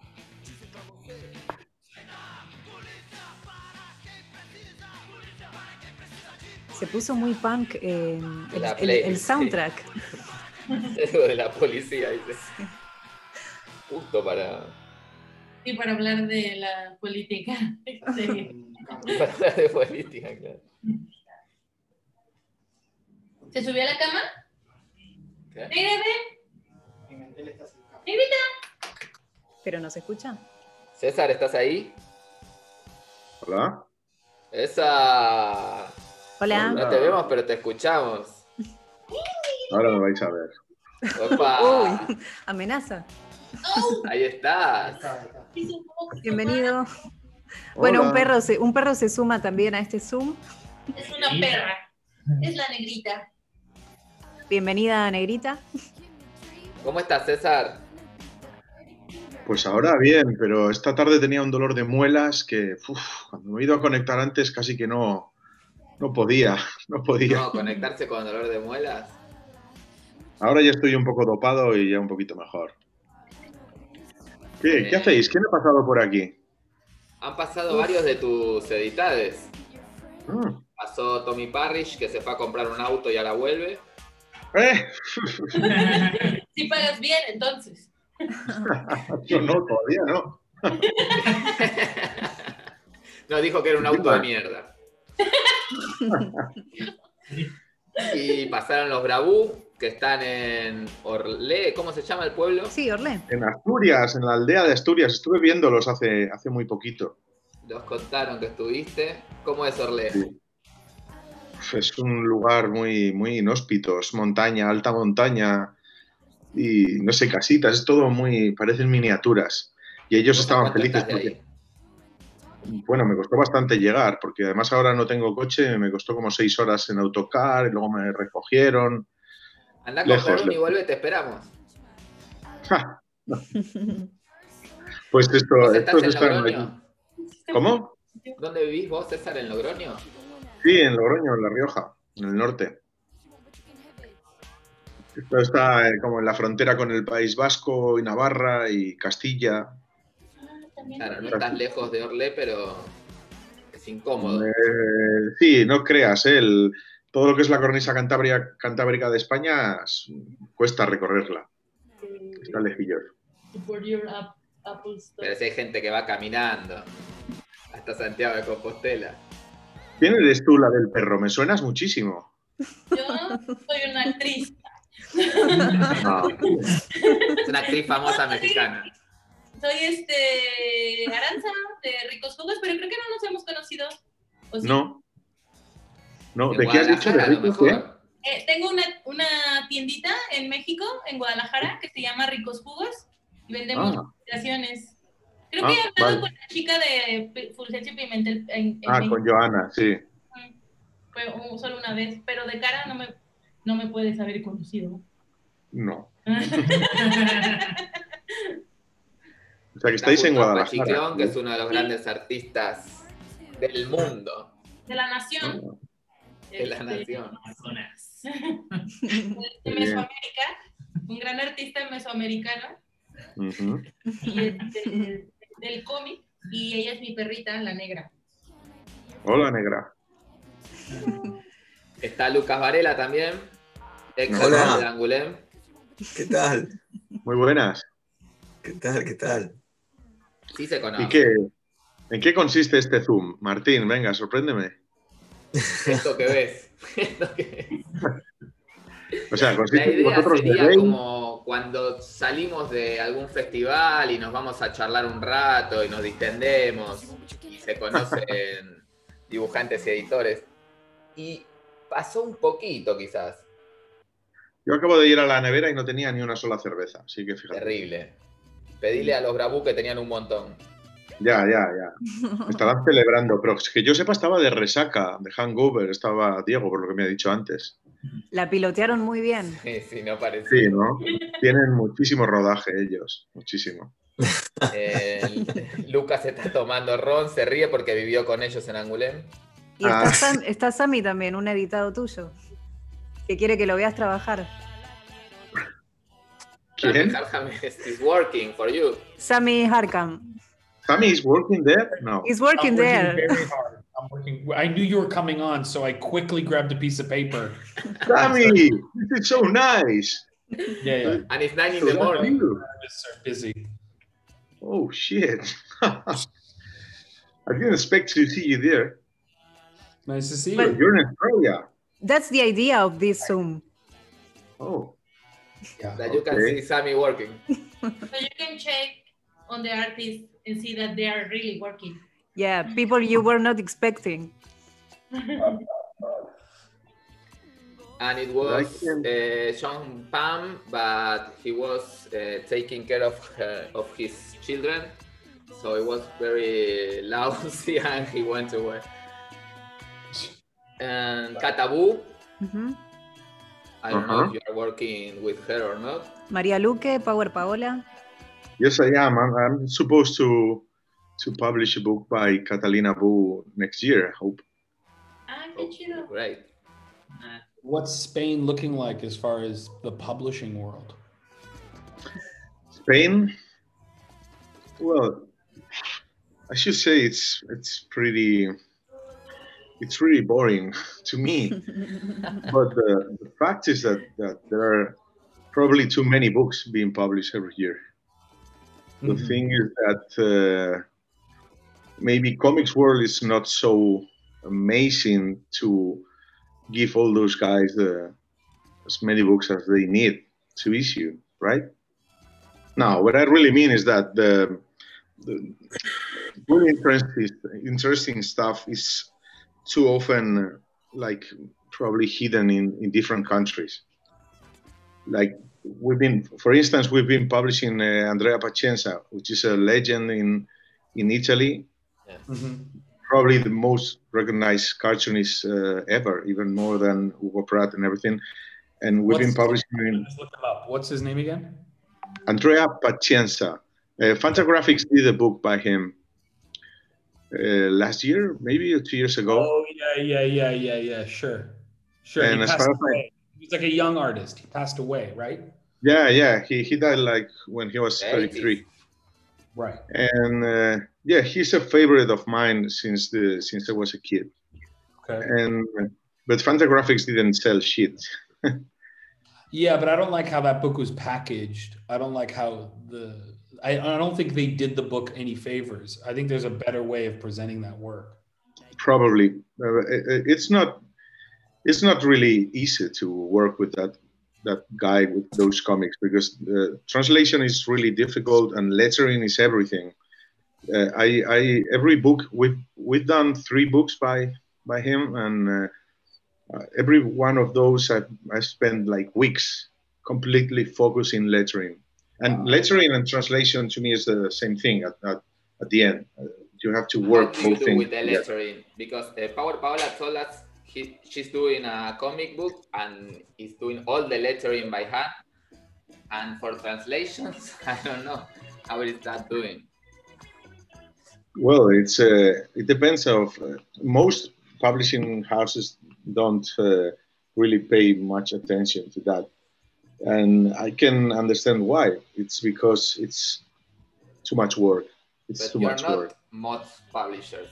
Se puso muy punk eh, el, La el- playlist, el soundtrack. Algo de la policía, dice. Justo para, Sí, para hablar de la política. Sí. para hablar de política, claro. ¿Se subió a la cama? ¿Qué? Negrita. Negrita. ¿Pero nos escucha? César, ¿estás ahí? Hola. Esa. Hola. No te vemos, pero te escuchamos. Ahora me vais a ver. Opa. Uy, amenaza. Ahí estás. Bienvenido. Bueno, un Hola. perro, se, un perro se suma también a este Zoom. Es una perra. Es la negrita. Bienvenida, Negrita. ¿Cómo estás, César? Pues ahora bien, pero esta tarde tenía un dolor de muelas que uf, cuando me he ido a conectar antes casi que no, no podía, no podía. No, conectarse con dolor de muelas. Ahora ya estoy un poco dopado y ya un poquito mejor. ¿Qué, ¿qué Eh. hacéis? ¿Quién ha pasado por aquí? Han pasado varios de tus editades. Mm. Pasó Tommy Parrish, que se fue a comprar un auto y ahora vuelve. ¿Eh? Si pagas bien, entonces. Yo no, todavía no. No, dijo que era un auto de mierda. Y pasaron los Brabú, que están en Orlé. ¿Cómo se llama el pueblo? Sí, Orlé. En Asturias, en la aldea de Asturias. Estuve viéndolos hace, hace muy poquito. Los contaron que estuviste. ¿Cómo es Orlé? Sí. Es un lugar muy, muy inhóspito. Es montaña, alta montaña. Y no sé, casitas. Es todo muy... parecen miniaturas. Y ellos estaban felices porque... Bueno, me costó bastante llegar, porque además ahora no tengo coche, me costó como seis horas en autocar, y luego me recogieron. Anda a Lejos, comprar uno y lejos. vuelve, te esperamos. Ja, no. Pues esto, ¿Vos estos estás en están Logroño? aquí. ¿Cómo? ¿Dónde vivís vos, César, en Logroño? Sí, en Logroño, en La Rioja, en el norte. Esto está eh, como en la frontera con el País Vasco y Navarra y Castilla. Claro, no estás lejos de Orlé, pero es incómodo. Eh, sí, no creas, eh, el- todo lo que es la cornisa cantabria, cantábrica de España s- cuesta recorrerla. Está lejillos. Por your app- Apple Store. Pero si hay gente que va caminando hasta Santiago de Compostela. ¿Quién eres tú, la del perro? Me suenas muchísimo. Yo soy una actriz. Ah, Es una actriz famosa mexicana. Soy este Aranza de Ricos Jugos, pero creo que no nos hemos conocido. ¿O sí? no. No, En ¿de qué has dicho? ¿De Guadalajara, a lo rico qué? mejor. Eh, tengo una, una tiendita en México, en Guadalajara, que se llama Ricos Jugos y vendemos Ah. creaciones. Creo Ah, que he hablado vale. con la chica de P- Fulgencio Pimentel en, en Ah, México. con Joana, sí. Fue un- solo una vez, pero de cara no me, no me puedes haber conocido. No. O sea, que estáis en Está junto a Guadalajara. Pachiclón, que es uno de los grandes artistas del mundo. De la nación. De la Este, nación. De Mesoamérica, un gran artista mesoamericano Ujú. y este, del cómic, y ella es mi perrita, la negra. Hola, negra. Está Lucas Varela también, ex Hola. alumno de Angulem. ¿Qué tal? Muy buenas. ¿Qué tal? ¿Qué tal? Sí se conoce. ¿Y qué? ¿En qué consiste este Zoom? Martín, venga, sorpréndeme. Esto que ves. Esto que- O sea, La consiste en que idea vosotros sería bebéis. como cuando salimos de algún festival y nos vamos a charlar un rato y nos distendemos y se conocen dibujantes y editores. Y pasó un poquito quizás. Yo acabo de ir a la nevera y no tenía ni una sola cerveza, así que fíjate. Terrible. Pedile a los Brabú que tenían un montón. Ya, ya, ya. Estarán celebrando, pero es que yo sepa estaba de resaca, de hangover, estaba Diego, por lo que me ha dicho antes. La pilotearon muy bien. Sí, sí, no parece. Sí, ¿no? Tienen muchísimo rodaje ellos, muchísimo. Eh, Lucas está tomando ron, se ríe porque vivió con ellos en Angulem. Y está, Ah. Sam- está Sammy también, un editado tuyo, que quiere que lo veas trabajar. ¿Quién? It's working for you. Sammy Harkam. Sammy is working there? No. He's working I'm there. very hard. I'm working. I knew you were coming on, so I quickly grabbed a piece of paper. Sammy, this is so nice. Yeah, yeah. And it's nine in So the that's morning. you. Just are busy. Oh, shit. I didn't expect to see you there. Nice to see But- you. You're in Australia. That's the idea of this Zoom. Oh. That you can Okay. see Sammy working. So you can check on the artists and see that they are really working. Yeah, people you were not expecting. And it was I can- uh, Sean Pam, but he was uh, taking care of her, of his children, so it was very lousy, and he went away. And Katabu, Ujú. I don't know if Uh-huh. you are working with her or not. María Luque, Power Paola. Yes, I am. I'm, I'm supposed to to publish a book by Catalina Bu next year, I hope. Ah, qué chido. Great. What's Spain looking like as far as the publishing world? Spain, well, I should say it's it's pretty it's really boring to me. But the, the fact is that, that there are probably too many books being published every year. The Mhm. thing is that uh, maybe comics world is not so amazing to give all those guys uh, as many books as they need to issue, right? Now, what I really mean is that the, the really interesting, interesting stuff is too often uh, like probably hidden in, in different countries. Like we've been, for instance, we've been publishing uh, Andrea Pacienza, which is a legend in in Italy, Mhm. probably the most recognized cartoonist uh, ever, even more than Hugo Pratt and everything. And we've been What's- publishing in Let's look him up. What's his name again? Andrea Pacienza. Uh, Fantagraphics did a book by him uh, last year, maybe two years ago. Oh yeah, yeah, yeah, yeah, yeah. Sure, sure. And he as passed far as I- away. He was like a young artist. He passed away, right? Yeah, yeah, he, he died like when he was thirty-three. Right. And uh, yeah, he's a favorite of mine since the since I was a kid. Okay. And but Fantagraphics didn't sell shit. Yeah, but I don't like how that book was packaged. I don't like how the. I, I don't think they did the book any favors. I think there's a better way of presenting that work. Probably uh, it- it's not it's not really easy to work with that that guy with those comics because the translation is really difficult and lettering is everything. Uh, I, I every book we've we've done three books by by him and uh, uh, every one of those I I spent like weeks completely focusing lettering and lettering and translation to me is the same thing at at, at the end. Uh, you have to work What do you both do things with the together. lettering? Because uh, Power Paola told us he, she's doing a comic book and is doing all the lettering by hand. And for translations, I don't know how is that doing. Well, it's uh, it depends of uh, most publishing houses don't uh, really pay much attention to that, and I can understand why. It's because it's too much work. It's But too you're much not work. most publishers.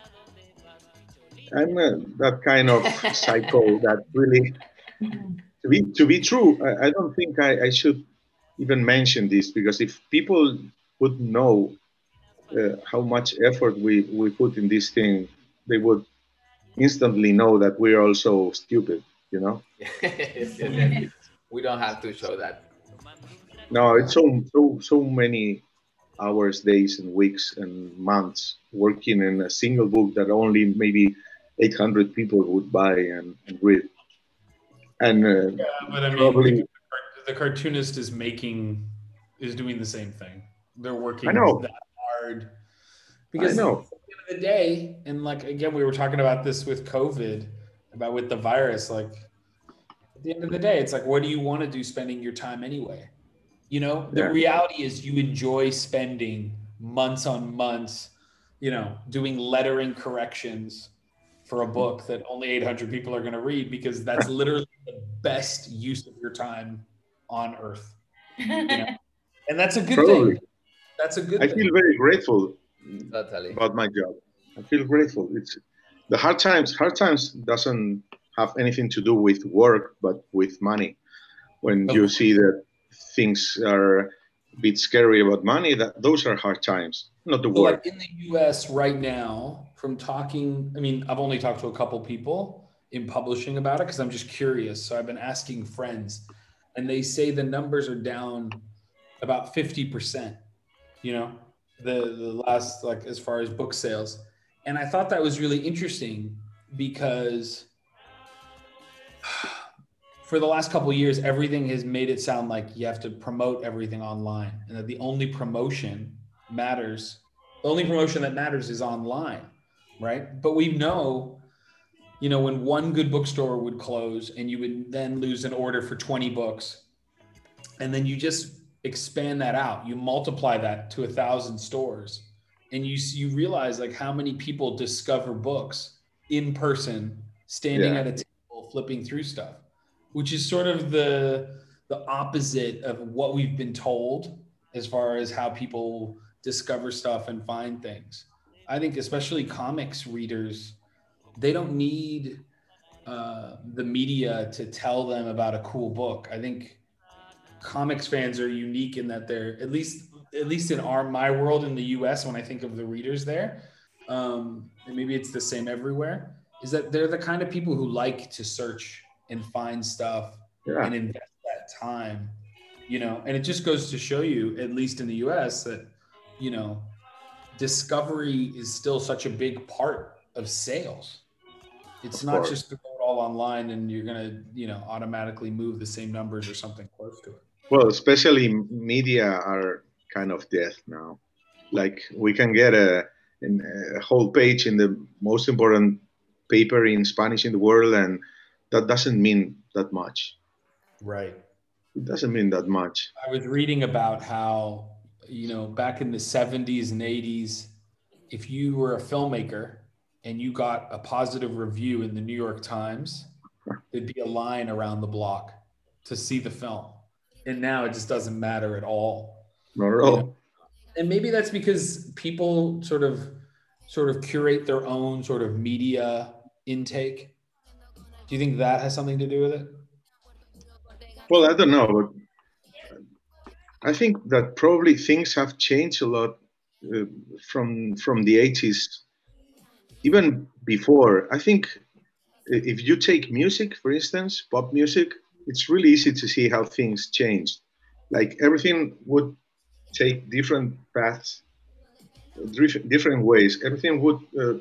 I'm uh, that kind of psycho that really to be to be true. I, I don't think I, I should even mention this because if people would know uh, how much effort we, we put in this thing, they would instantly know that we're also stupid, you know? Yes, yes, yes. We don't have to show that. No, it's so, so, so many hours, days, and weeks and months working in a single book that only maybe eight hundred people would buy and, and read. And uh, Yeah, but I mean, probably, the, the cartoonist is making, is doing the same thing. They're working I know. that hard. Because I know. at the end of the day, and like, again, we were talking about this with COVID, about with the virus, like, at the end of the day, it's like, what do you want to do spending your time anyway? You know, the Yeah. reality is you enjoy spending months on months, you know, doing lettering corrections for a book that only eight hundred people are going to read because that's literally the best use of your time on earth. You know? And that's a good Probably. thing. That's a good I thing. feel very grateful Totally. about my job. I feel grateful. It's the hard times. Hard times doesn't have anything to do with work, but with money. When Of you course. see that things are a bit scary about money, that those are hard times, not the So work. like in the U S right now, from talking, I mean, I've only talked to a couple people in publishing about it because I'm just curious. So I've been asking friends and they say the numbers are down about fifty percent, you know, the, the last, like as far as book sales. And I thought that was really interesting because for the last couple of years, everything has made it sound like you have to promote everything online and that the only promotion matters. The only promotion that matters is online, right? But we know, you know, when one good bookstore would close and you would then lose an order for twenty books, and then you just expand that out, you multiply that to a thousand stores, and you you realize like how many people discover books in person standing Yeah. at a table, flipping through stuff, which is sort of the the opposite of what we've been told as far as how people discover stuff and find things. I think especially comics readers, they don't need uh, the media to tell them about a cool book. I think comics fans are unique in that they're, at least at least in our my world in the U S, when I think of the readers there, um, and maybe it's the same everywhere, is that they're the kind of people who like to search and find stuff Yeah. and invest that time, you know. And it just goes to show you, at least in the U S, that, you know, discovery is still such a big part of sales. It's Of not course. just to go it all online and you're gonna, you know, automatically move the same numbers or something close to it. Well, especially media are kind of dead now. Like we can get a, in a whole page in the most important paper in Spanish in the world, and that doesn't mean that much. Right. It doesn't mean that much. I was reading about how, you know, back in the seventies and eighties, if you were a filmmaker and you got a positive review in the New York Times, there'd be a line around the block to see the film. And now it just doesn't matter at all. Not at You all. know? And maybe that's because people sort of sort of curate their own sort of media intake. Do you think that has something to do with it? Well, I don't know, but I think that probably things have changed a lot uh, from from the eighties, even before. I think i- if you take music, for instance, pop music, it's really easy to see how things changed. Like everything would take different paths, dif- different ways. Everything would uh,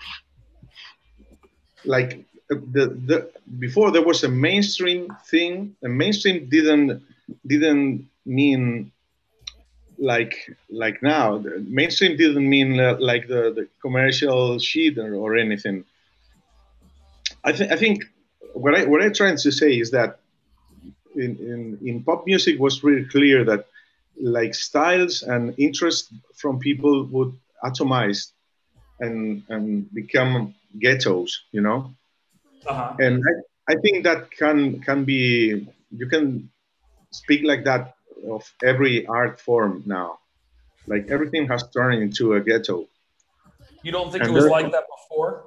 like uh, the the before there was a mainstream thing, and mainstream didn't didn't mean like like now. The mainstream didn't mean uh, like the, the commercial shit or, or anything. I think I think what I what I'm trying to say is that in, in in pop music was really clear that like styles and interest from people would atomize and and become ghettos, you know. Uh-huh. And I, I think that can can be, you can speak like that of every art form now. Like everything has turned into a ghetto. You don't think And it was there- like that before?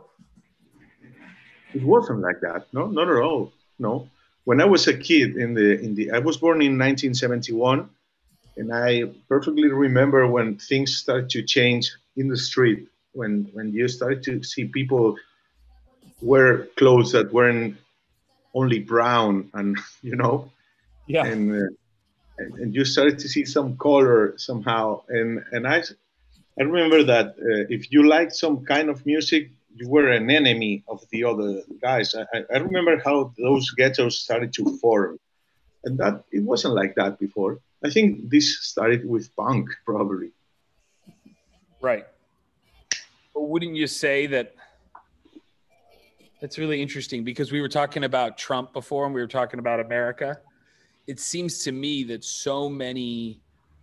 It wasn't like that. No, not at all. No. When I was a kid in the in the I was born in nineteen seventy-one, and I perfectly remember when things started to change in the street, when when you started to see people wear clothes that weren't only brown and you know, yeah, and uh, and, and you started to see some color somehow, and and I I remember that uh, if you liked some kind of music, you were an enemy of the other guys. I, I- I remember how those ghettos started to form, and that it wasn't like that before. I think this started with punk, probably. Right. But wouldn't you say that that's really interesting, because we were talking about Trump before and we were talking about America. It seems to me that so many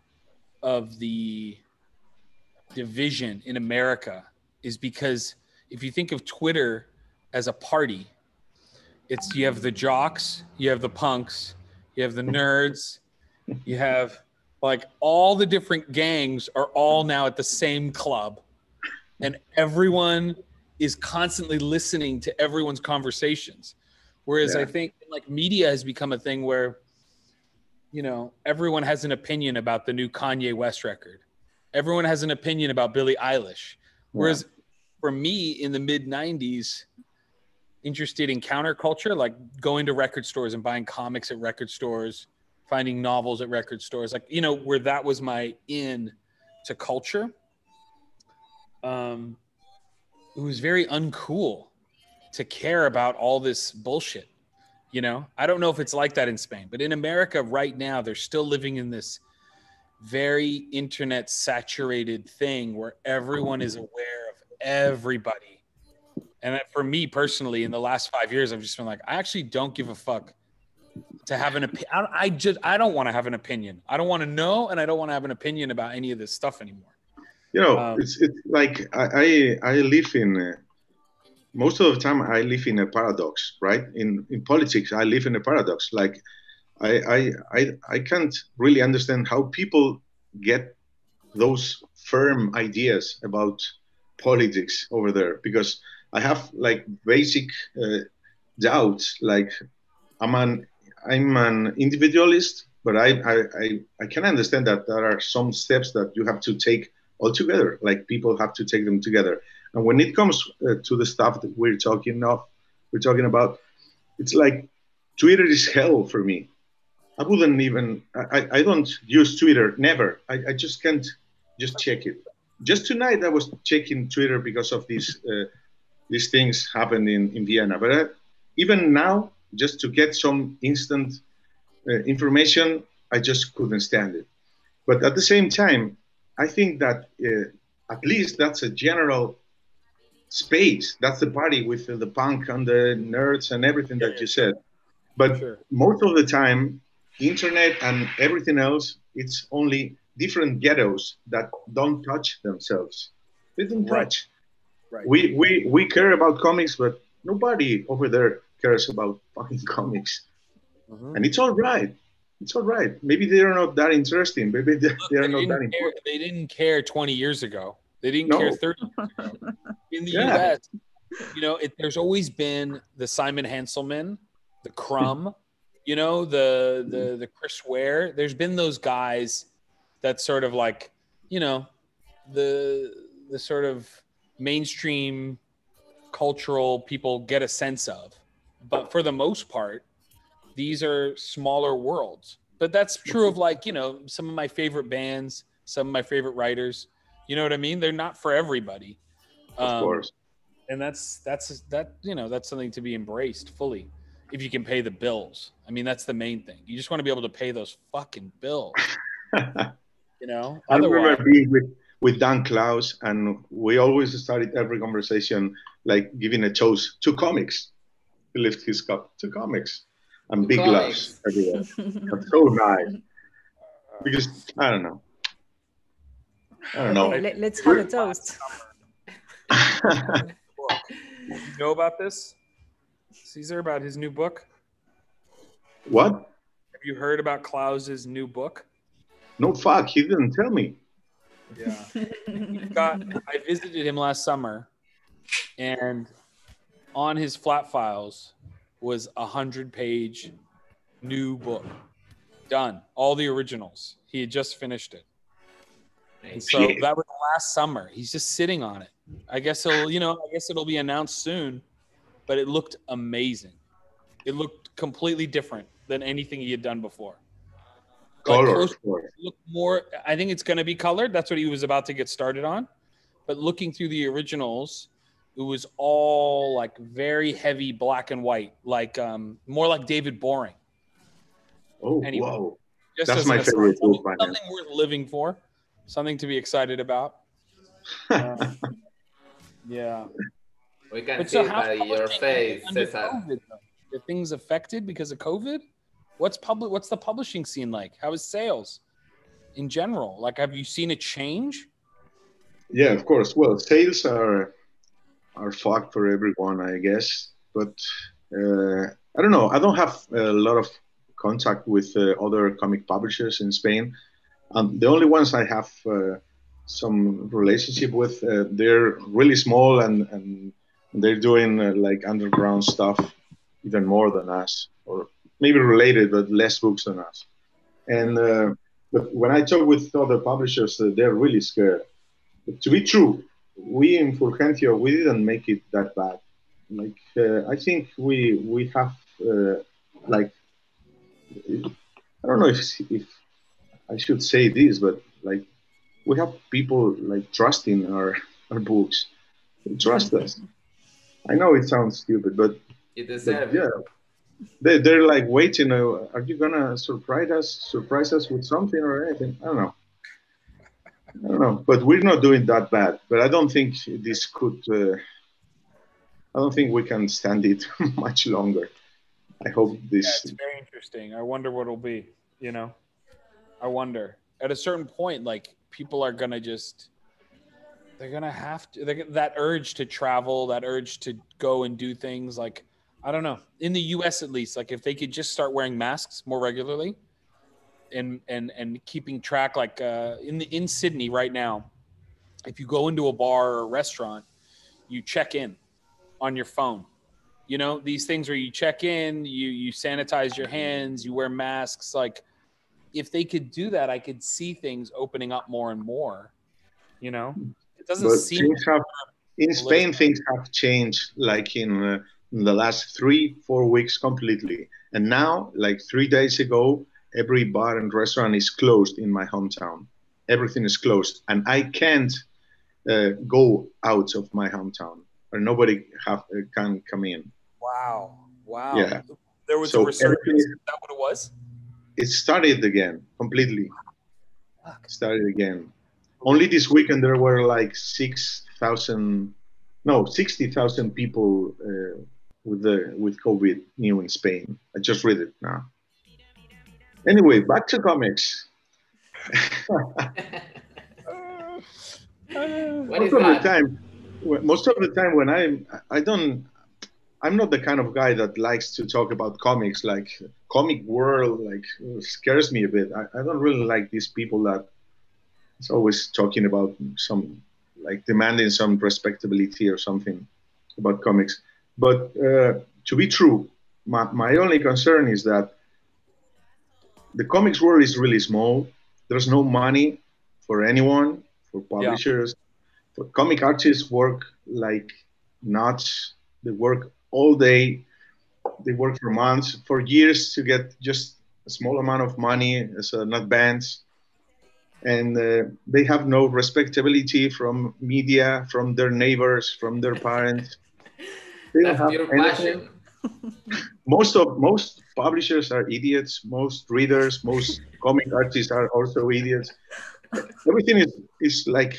of the division in America is because if you think of Twitter as a party, it's you have the jocks, you have the punks, you have the nerds, you have like all the different gangs are all now at the same club, and everyone is constantly listening to everyone's conversations. Whereas Yeah. I think like media has become a thing where, you know, everyone has an opinion about the new Kanye West record. Everyone has an opinion about Billie Eilish. Whereas for me in the mid nineties, interested in counterculture, like going to record stores and buying comics at record stores, finding novels at record stores, like, you know, where that was my in to culture. Um, it was very uncool to care about all this bullshit. You know, I don't know if it's like that in Spain, but in America right now, they're still living in this very internet saturated thing where everyone is aware of everybody. And that- for me personally, in the last five years, I've just been like, I actually don't give a fuck to have an opinion. I just, I don't want to have an opinion. I don't want to know, and I don't want to have an opinion about any of this stuff anymore. You know, Um, it's it's like I I, I live in uh, most of the time I live in a paradox, right? In in politics, I live in a paradox. Like I I I, I can't really understand how people get those firm ideas about politics over there, because I have like basic uh, doubts. Like I'm an I'm an individualist, but I, I I I can understand that there are some steps that you have to take all together. Like people have to take them together. And when it comes uh, to the stuff that we're talking of, we're talking about, it's like Twitter is hell for me. I wouldn't even. I, I don't use Twitter. Never. I, I just can't just check it. Just tonight I was checking Twitter because of these uh, these things happened in in Vienna. But uh, even now, just to get some instant uh, information, I just couldn't stand it. But at the same time, I think that uh, at least that's a general space. That's the party with the punk and the nerds and everything that you said. But sure. Most of the time, internet and everything else, it's only different ghettos that don't touch themselves. They don't Right. touch. Right. We, we, we care about comics, but nobody over there cares about fucking comics. Mhm. And it's all right. It's all right. Maybe they're not that interesting. Maybe they, they're They not that didn't, care, important. they didn't care twenty years ago. They didn't No. care thirty years ago. In the Yeah. U S, you know, it, there's always been the Simon Hanselman, the Crumb, you know, the the the Chris Ware. There's been those guys that sort of like, you know, the the sort of mainstream cultural people get a sense of. But for the most part, these are smaller worlds. But that's true of like, you know, some of my favorite bands, some of my favorite writers. You know what I mean? They're not for everybody. Of Um, course. And that's that's that, you know, that's something to be embraced fully if you can pay the bills. I mean, that's the main thing. You just want to be able to pay those fucking bills. You know? I remember Otherwise, being with, with Dan Klaus, and we always started every conversation like giving a toast to comics. He lifted his cup to comics and big comics. gloves everywhere. That's so nice. Because I don't know. I don't know. Okay, let, let's have a toast. you know about this, Caesar, about his new book? What? Have you heard about Klaus's new book? No, fuck. He didn't tell me. Yeah. He's got, I visited him last summer, and on his flat files was a hundred page new book. Done. All the originals. He had just finished it. And so Shit. that was last summer. He's just sitting on it. I guess he'll, you know, I guess it'll be announced soon, but it looked amazing. It looked completely different than anything he had done before. Like, Color, close- of course. look more, I think it's going to be colored. That's what he was about to get started on. But looking through the originals, it was all like very heavy black and white, like um, more like David Boring. Oh, Anyway, whoa. Just That's as my an aside, favorite something, book by him. something worth living for, something to be excited about. Uh, yeah. We can But see so it how's by your publishing face, under Cesar. COVID, though? Are things affected because of COVID? What's public? What's the publishing scene like? How is sales in general? Like, have you seen a change? Yeah, of course. Well, sales are are fucked for everyone, I guess. But uh, I don't know. I don't have a lot of contact with uh, other comic publishers in Spain. Um, the only ones I have uh, some relationship with, uh, they're really small and, and they're doing uh, like underground stuff even more than us, or maybe related, but less books than us. And uh, but when I talk with other publishers, uh, they're really scared. But to be true, we in Fulgencio, we didn't make it that bad. Like uh, I think we we have uh, like I don't know if if I should say this, but like we have people like trusting our our books. They trust us. I know it sounds stupid, but, You but deserve yeah, it. they they're like waiting. Uh, are you gonna surprise us? Surprise us with something or anything? I don't know. I don't know, but we're not doing that bad. But I don't think this could. Uh, I don't think we can stand it much longer. I hope Yeah, this. it's very interesting. I wonder what it'll be. You know, I wonder. At a certain point, like people are gonna just they're gonna have to. They're, that urge to travel, that urge to go and do things like, I don't know. In the U S at least, like if they could just start wearing masks more regularly, and and and keeping track, like uh, in the in Sydney right now, if you go into a bar or a restaurant, you check in on your phone. You know, these things where you check in, you you sanitize your hands, you wear masks. Like, if they could do that, I could see things opening up more and more. You know, it doesn't But seem. things have, in Spain, things have changed like in, uh, in the last three, four weeks completely. And now, like three days ago, every bar and restaurant is closed in my hometown. Everything is closed. And I can't uh, go out of my hometown, or nobody have, uh, can come in. Wow! Wow! Yeah. There was So a resurgence. everything- Is that what it was? It started again completely. Started again. Only this weekend there were like six thousand, no, sixty thousand people uh, with the with COVID new in Spain. I just read it now. Anyway, back to comics. What most is of that? the time, w- most of the time when I I don't, I'm not the kind of guy that likes to talk about comics. Like comic world, like scares me a bit. I, I don't really like these people that is always talking about some, like demanding some respectability or something about comics. But uh, to be true, my, my only concern is that the comics world is really small. There's no money for anyone, for publishers. For comic artists work like nuts. They work all day. They work for months, for years to get just a small amount of money as an advance. And uh, they have no respectability from media, from their neighbors, from their parents. They don't That's have pure anything. passion. Most of most publishers are idiots. Most readers, most comic artists are also idiots. Everything is is like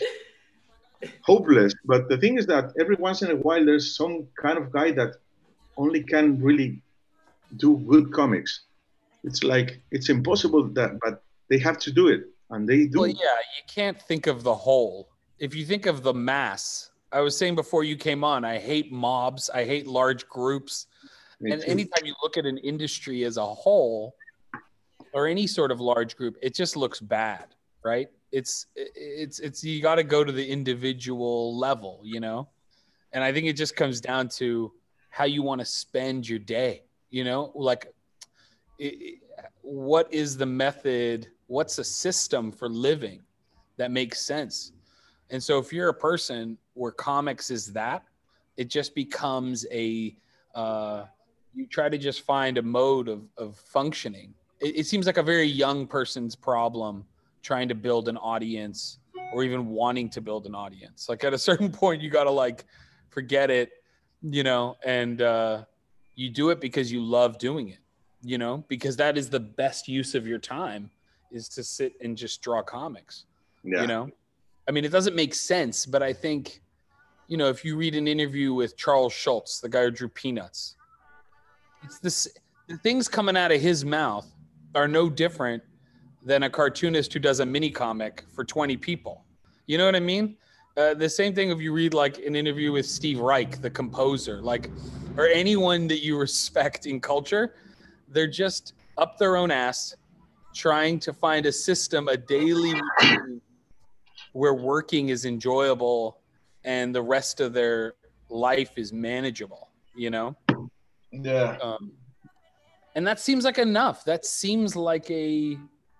hopeless. But the thing is that every once in a while there's some kind of guy that only can really do good comics. It's like it's impossible that, but they have to do it, and they do. Well, yeah, you can't think of the whole. If you think of the mass, I was saying before you came on, I hate mobs. I hate large groups. Me And too. anytime you look at an industry as a whole, or any sort of large group, it just looks bad, right? It's it's it's you got to go to the individual level, you know. And I think it just comes down to how you want to spend your day, you know, like it, it- what is the method? What's a system for living that makes sense? And so if you're a person where comics is that, it just becomes a, uh, you try to just find a mode of, of functioning. It, it seems like a very young person's problem trying to build an audience or even wanting to build an audience. Like at a certain point, you got to like forget it, you know, and uh, you do it because you love doing it, you know, because that is the best use of your time is to sit and just draw comics, Yeah. you know? I mean, it doesn't make sense, but I think, you know, if you read an interview with Charles Schultz, the guy who drew Peanuts, it's this, the things coming out of his mouth are no different than a cartoonist who does a mini comic for twenty people. You know what I mean? Uh, the same thing if you read like an interview with Steve Reich, the composer, like, or anyone that you respect in culture, they're just up their own ass trying to find a system, a daily routine where working is enjoyable and the rest of their life is manageable, you know? Yeah. Um, and that seems like enough. That seems like a,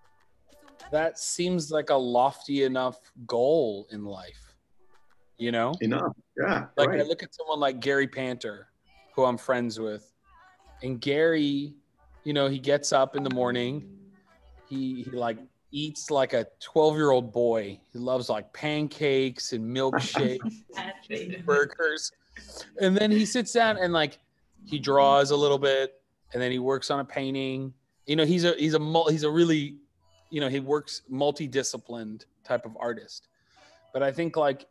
that seems like a lofty enough goal in life, you know? Enough. Yeah. Like right. I look at someone like Gary Panter, who I'm friends with, and Gary, you know, he gets up in the morning, he, he like eats like a twelve year old boy. He loves like pancakes and milkshakes, and burgers. And then he sits down and like, he draws a little bit and then he works on a painting. You know, he's a, he's a, mul- he's a really, you know, he works multidisciplined type of artist. But I think like,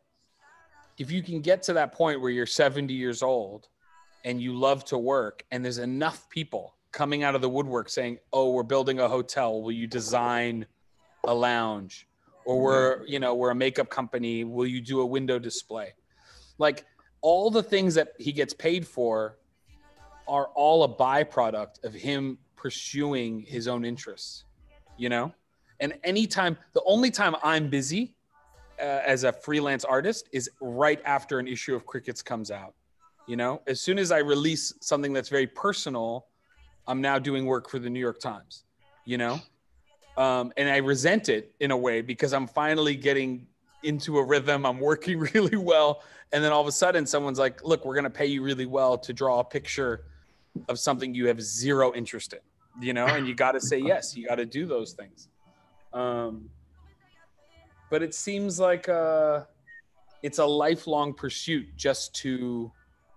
if you can get to that point where you're seventy years old and you love to work and there's enough people coming out of the woodwork saying, oh, we're building a hotel. Will you design a lounge? Or we're, you know, we're a makeup company. Will you do a window display? Like all the things that he gets paid for are all a byproduct of him pursuing his own interests, you know? And anytime, the only time I'm busy uh, as a freelance artist is right after an issue of Crickets comes out. You know, as soon as I release something that's very personal, I'm now doing work for the New York Times, you know? Um, and I resent it in a way because I'm finally getting into a rhythm. I'm working really well. And then all of a sudden someone's like, look, we're going to pay you really well to draw a picture of something you have zero interest in, you know? And you got to say yes, you got to do those things. Um, but it seems like uh, it's a lifelong pursuit just to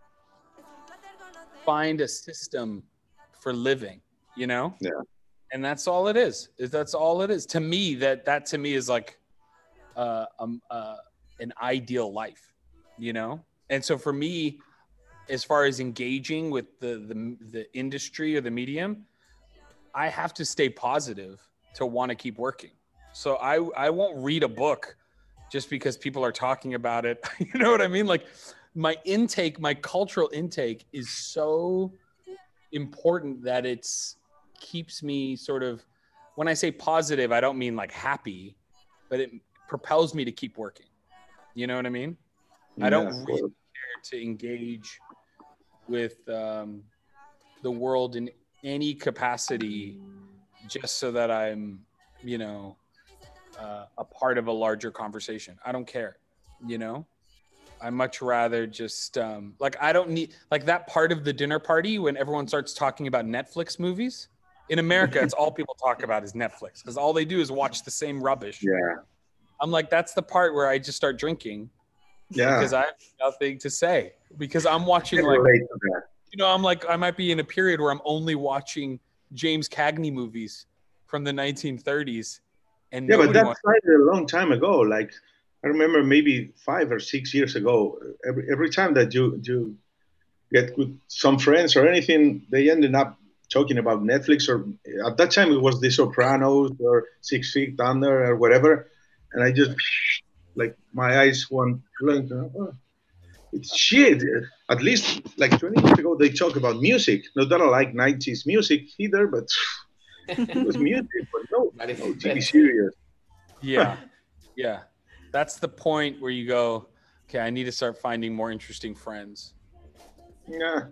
find a system for living, you know? Yeah. And that's all it is. Is that's all it is. To me, that that to me is like uh, um, uh, an ideal life, you know? And so for me, as far as engaging with the, the, the industry or the medium, I have to stay positive to want to keep working. So I, I won't read a book just because people are talking about it. You know what I mean? Like, my intake, my cultural intake is so important that it's keeps me sort of, when I say positive, I don't mean like happy, but it propels me to keep working. You know what I mean? Yeah, I don't really care to engage with um, the world in any capacity just so that I'm, you know, uh, a part of a larger conversation. I don't care, you know? I much rather just um, like I don't need like that part of the dinner party when everyone starts talking about Netflix movies. In America, it's all people talk about is Netflix because all they do is watch the same rubbish. Yeah. I'm like, that's the part where I just start drinking. Yeah. Because I have nothing to say because I'm watching I can like relate to that. you know I'm like I might be in a period where I'm only watching James Cagney movies from the nineteen thirties. And Yeah, but nobody that wants- started a long time ago. Like I remember maybe five or six years ago, every, every time that you, you get with some friends or anything, they ended up talking about Netflix, or at that time it was The Sopranos or Six Feet Under or whatever. And I just, like, my eyes went blank. Oh, it's shit. At least like twenty years ago, they talk about music. Not that I like nineties music either, but it was music, but no, no T V series. Yeah, yeah. That's the point where you go, okay, I need to start finding more interesting friends. Yeah.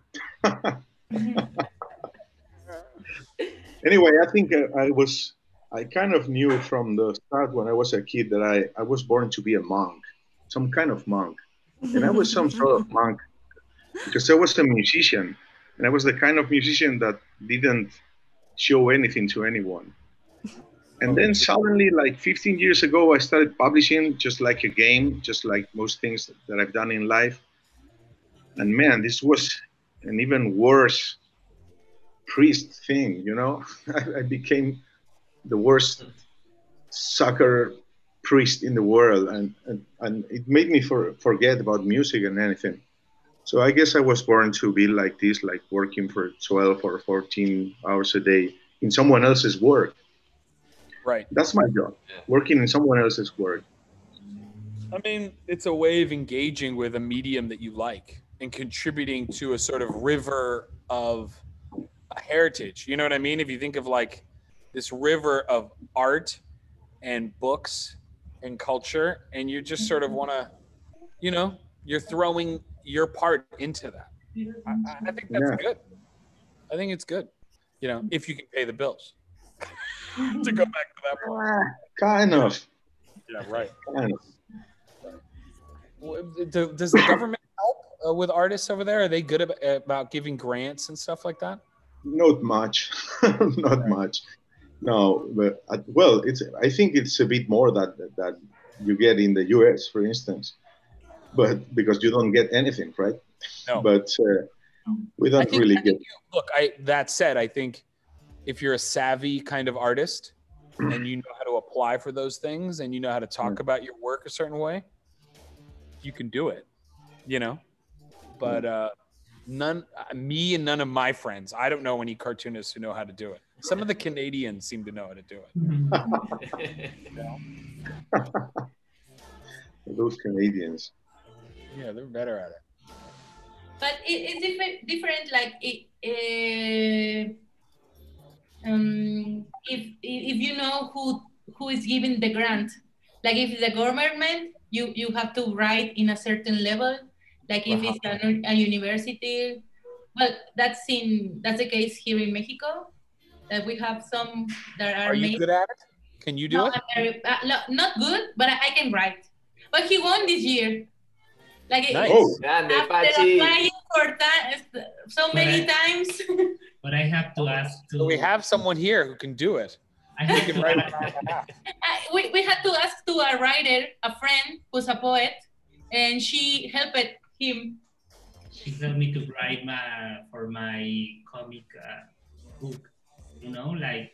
Anyway, I think uh, I was, I kind of knew from the start when I was a kid that I, I was born to be a monk, some kind of monk. And I was some sort of monk because I was a musician. And I was the kind of musician that didn't show anything to anyone. And then suddenly, like fifteen years ago, I started publishing just like a game, just like most things that I've done in life. And man, this was an even worse priest thing, you know? I, I became the worst sucker priest in the world. And, and, and it made me for, forget about music and anything. So I guess I was born to be like this, like working for twelve or fourteen hours a day in someone else's work. Right. That's my job, working in someone else's work. I mean, it's a way of engaging with a medium that you like and contributing to a sort of river of a heritage. You know what I mean? If you think of like this river of art and books and culture, and you just sort of want to, you know, you're throwing your part into that. I, I think that's Yeah. good. I think it's good, you know, if you can pay the bills. To go back to that point. Kind of. Yeah, right. Kind of. Do- Does the government help uh, with artists over there? Are they good about, about giving grants and stuff like that? Not much, not much. No, but uh, well, it's. I think it's a bit more that that you get in the U S, for instance, but because you don't get anything, right? No. But uh, we I don't think- really I get. think you- look, I that said, I think if you're a savvy kind of artist and you know how to apply for those things and you know how to talk about your work a certain way, you can do it, you know? But uh, none, me and none of my friends, I don't know any cartoonists who know how to do it. Some of the Canadians seem to know how to do it. You know? Those Canadians. Yeah, they're better at it. But it, it's different, different. Like it, uh, um, if if you know who who is giving the grant, like if it's the government, you you have to write in a certain level. Like if it's a, a university, well, that's in that's the case here in Mexico. That we have some that are. Are you made, good at it? Can you do no, it? I'm very, uh, no, not good, but I, I can write. But he won this year. Like Nice. it- Oh. Grande, after Pachi. applying for ta- so many times. But I have to ask to. So we have someone here who can do it. I have He can to write ask- I- we, we had to ask to a writer, a friend who's a poet, and she helped him. She helped me to write my for my comic uh, book. You know, like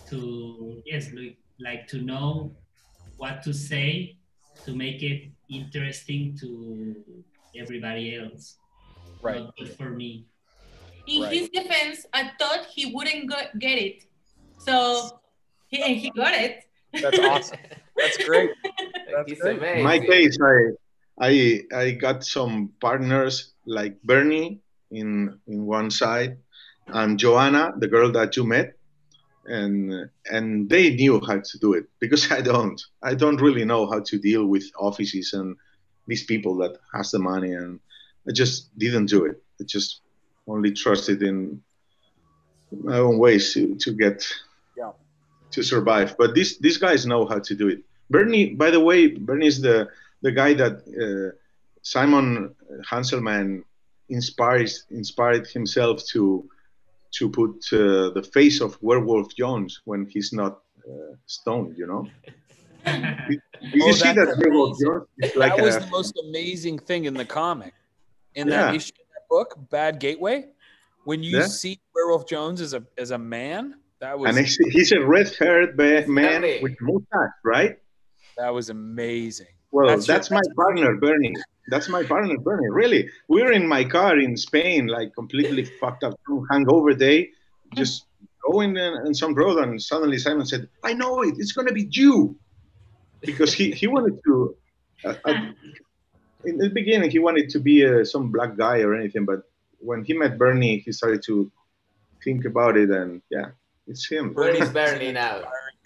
to yes, like, like to know what to say to make it interesting to everybody else. Right. Not just for me. In Right. his defense, I thought he wouldn't go, get it. So, he, and he got it. That's awesome. That's great. That's He's great. amazing. In my case, I I I got some partners like Bernie in in one side, and Joanna, the girl that you met, and and they knew how to do it because I don't. I don't really know how to deal with offices and these people that has the money, and I just didn't do it. I just only trusted in my own ways to, to get Yeah. to survive. But these these guys know how to do it. Bernie, by the way, Bernie is the the guy that uh, Simon Hanselman inspires inspired himself to to put uh, the face of Werewolf Jones when he's not uh, stoned. You know. Did, did you Oh, see that's that Werewolf amazing. Jones? It's like That was a- the most amazing thing in the comic. In that Yeah. issue of that book, Bad Gateway, when you Yeah. see Werewolf Jones as a as a man, that was and he's, he's a red-haired ba- man Bernie. with mustache, right? that was amazing. Well, That's that's, your- my partner, Bernie. That's my partner, Bernie. Really, we were in my car in Spain, like completely fucked up, hangover day, just going in, in some road, and suddenly Simon said, "I know it. It's gonna be you," because he he wanted to. Uh, uh, in the beginning, he wanted to be uh, some black guy or anything, but when he met Bernie, he started to think about it, and yeah, it's him. Where is Bernie now?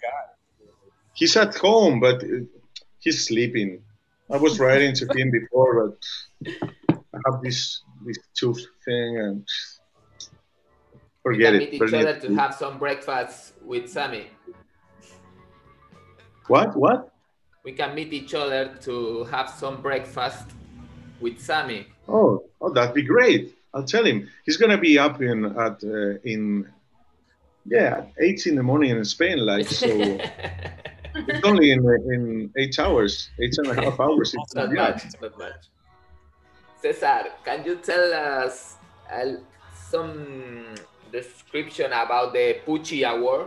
He's at home, but uh, he's sleeping. I was writing to him before, but I have this this tooth thing, and We forget can it. meet each Bernie- other to have some breakfast with Sammy. What? What? We can meet each other to have some breakfast with Sammy. Oh, oh, that'd be great. I'll tell him. He's gonna be up in at uh, in yeah at eight in the morning in Spain, like so. It's only in in eight hours, eight and a half hours. It's, Not yeah. much, not much. Cesar, can you tell us uh, some description about the Pucci Award?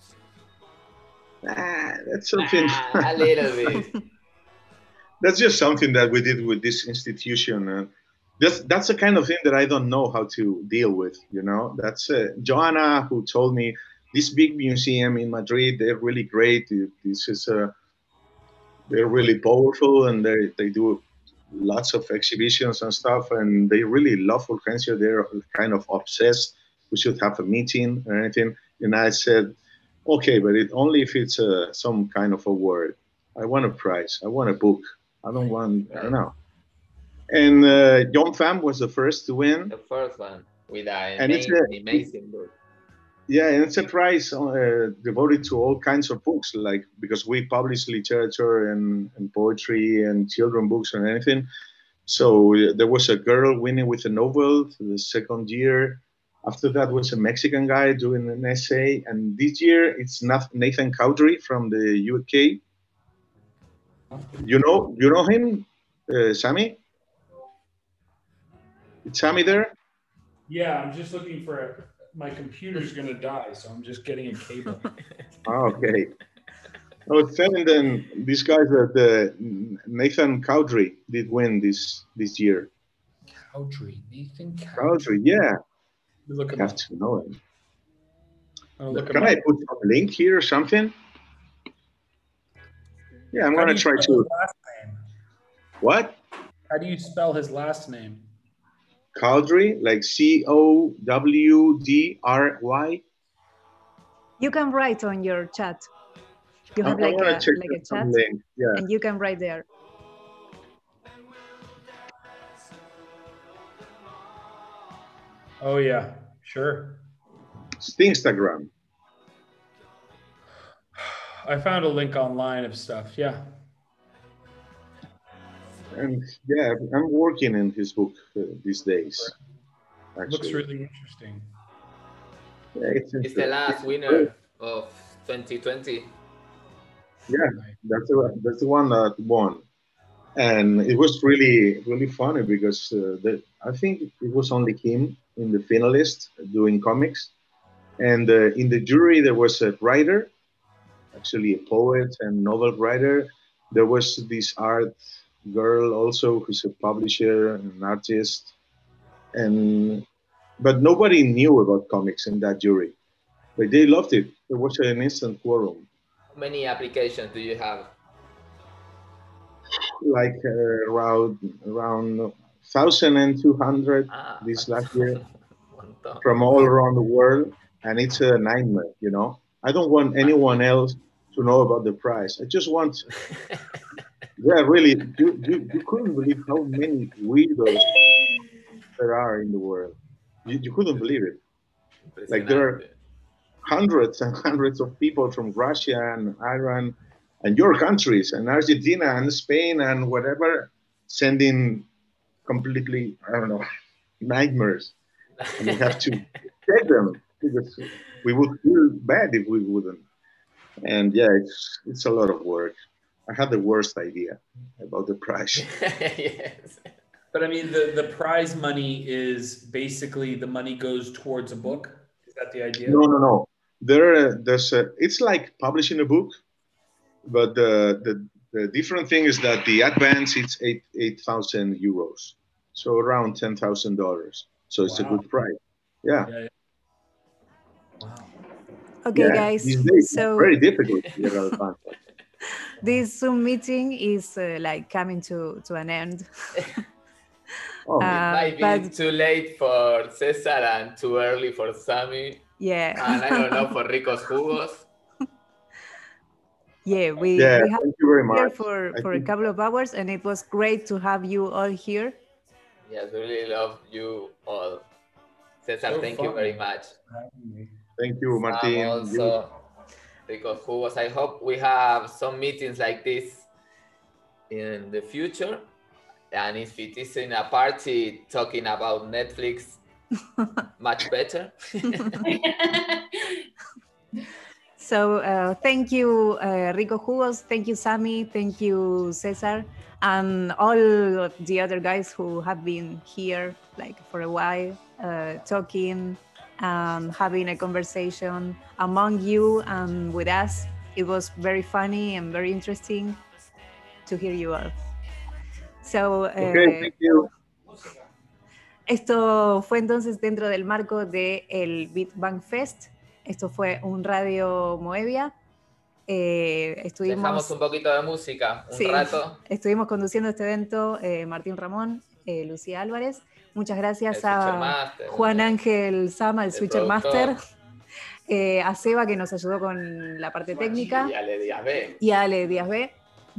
Ah, that's something. Ah, a little bit. That's just something that we did with this institution. Uh, that's that's the kind of thing that I don't know how to deal with. You know, that's uh, Joanna who told me this big museum in Madrid. They're really great. This is uh, they're really powerful, and they they do lots of exhibitions and stuff. And they really love Fulgencio. They're kind of obsessed. We should have a meeting or anything. And I said, okay, but it only if it's uh, some kind of award. I want a prize. I want a book. I don't want, I don't know. And uh, John Pham was the first to win. The first one with an And it's amazing, a- amazing book. Yeah, and it's a prize uh, devoted to all kinds of books, like because we publish literature and, and poetry and children books and anything. So uh, there was a girl winning with a novel the second year. After that was a Mexican guy doing an essay. And this year it's Nath- Nathan Cowdery from the U K. You know, you know him, uh, Sammy? Is Sammy there? Yeah, I'm just looking for a. My computer's gonna die, so I'm just getting a cable. Oh, okay. I was telling them these guys that uh, Nathan Cowdery did win this this year. Cowdery, Nathan Cowdery, yeah. Look I him have up. to know him. Oh, look him Can up. I put some link here or something? Yeah, I'm How do gonna you try spell to. his last name? What? How do you spell his last name? Cowdry, like C O W D R Y. You can write on your chat. You have I'm, I'm like gonna a check like a some chat, link. Yeah. and you can write there. Oh yeah, sure. It's the Instagram. I found a link online of stuff. Yeah. And yeah, I'm working in his book uh, these days. Looks Actually. really interesting. Yeah, it's, It's the last it's winner of twenty twenty. Yeah, that's the that's the one that won, and it was really really funny because uh, the, I think it was only him in the finalist doing comics, and uh, in the jury there was a writer, actually a poet and novel writer. There was this art girl also who's a publisher and an artist, and but nobody knew about comics in that jury, but they loved it. There was an instant quorum. How many applications do you have? Like uh, around around one thousand two hundred this last year from all around the world, and it's a nightmare, you know. I don't want anyone else to know about the prize. I just want, yeah, really, you, you, you couldn't believe how many weirdos there are in the world. You, you couldn't believe it. Like there are hundreds and hundreds of people from Russia and Iran and your countries and Argentina and Spain and whatever sending completely, I don't know, nightmares. And we have to take them because we would feel bad if we wouldn't. And yeah, it's it's a lot of work. I had the worst idea about the prize. Yes. But I mean, the, the prize money is basically the money goes towards a book. Is that the idea? No, no, no. There, there's a, it's like publishing a book, but the, the, the different thing is that the advance, it's eight eight thousand euros. So around ten thousand dollars. So it's Wow. a good price. Yeah. Yeah, yeah. Okay, Yeah, guys. these days it's So very difficult to get out of hand. this Zoom meeting is uh, like coming to to an end. Oh, It Uh, might be but too late for Cesar and too early for Sammy. yeah, And I don't know for Ricos Jugos. yeah, we Yeah, we have thank you very been here much. for I for a think- couple of hours, and it was great to have you all here. Yes, we really love you all. Cesar, So thank you fun. very much. Thank you, Sam Martin. also, Ricos Jugos. I hope we have some meetings like this in the future. And if it is in a party talking about Netflix, much better. So uh, thank you, uh, Rico Jugos. Thank you, Sammy. Thank you, Cesar, and all of the other guys who have been here like for a while, uh, talking and having a conversation among you and with us. It was very funny and very interesting to hear you all. So, Okay, eh, thank you. esto fue entonces dentro del marco del Beat Bang Fest. Esto fue un Radio Moebia. Eh, estuvimos, Dejamos un poquito de música, un Sí, rato. estuvimos conduciendo este evento eh, Martín Ramón, eh, Lucía Álvarez. Muchas gracias El Switcher a Master, Juan Ángel Sama, el, el Switcher productor. Master, eh, a Seba que nos ayudó con la parte técnica Y Ale Díaz B. y a Ale Díaz B.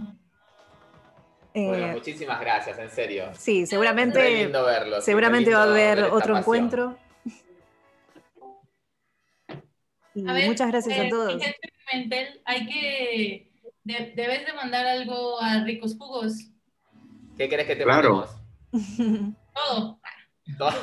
Eh, Bueno, muchísimas gracias, en serio. sí, Re seguramente, lindo verlos. seguramente Re va a lindo haber ver esta otro pasión. encuentro. Y A ver, muchas gracias a eh, todos. Miguel Pimentel, hay que. de- debes de mandar algo a Ricos Jugos. ¿Qué querés que te Claro. mandemos? Todo. Todo.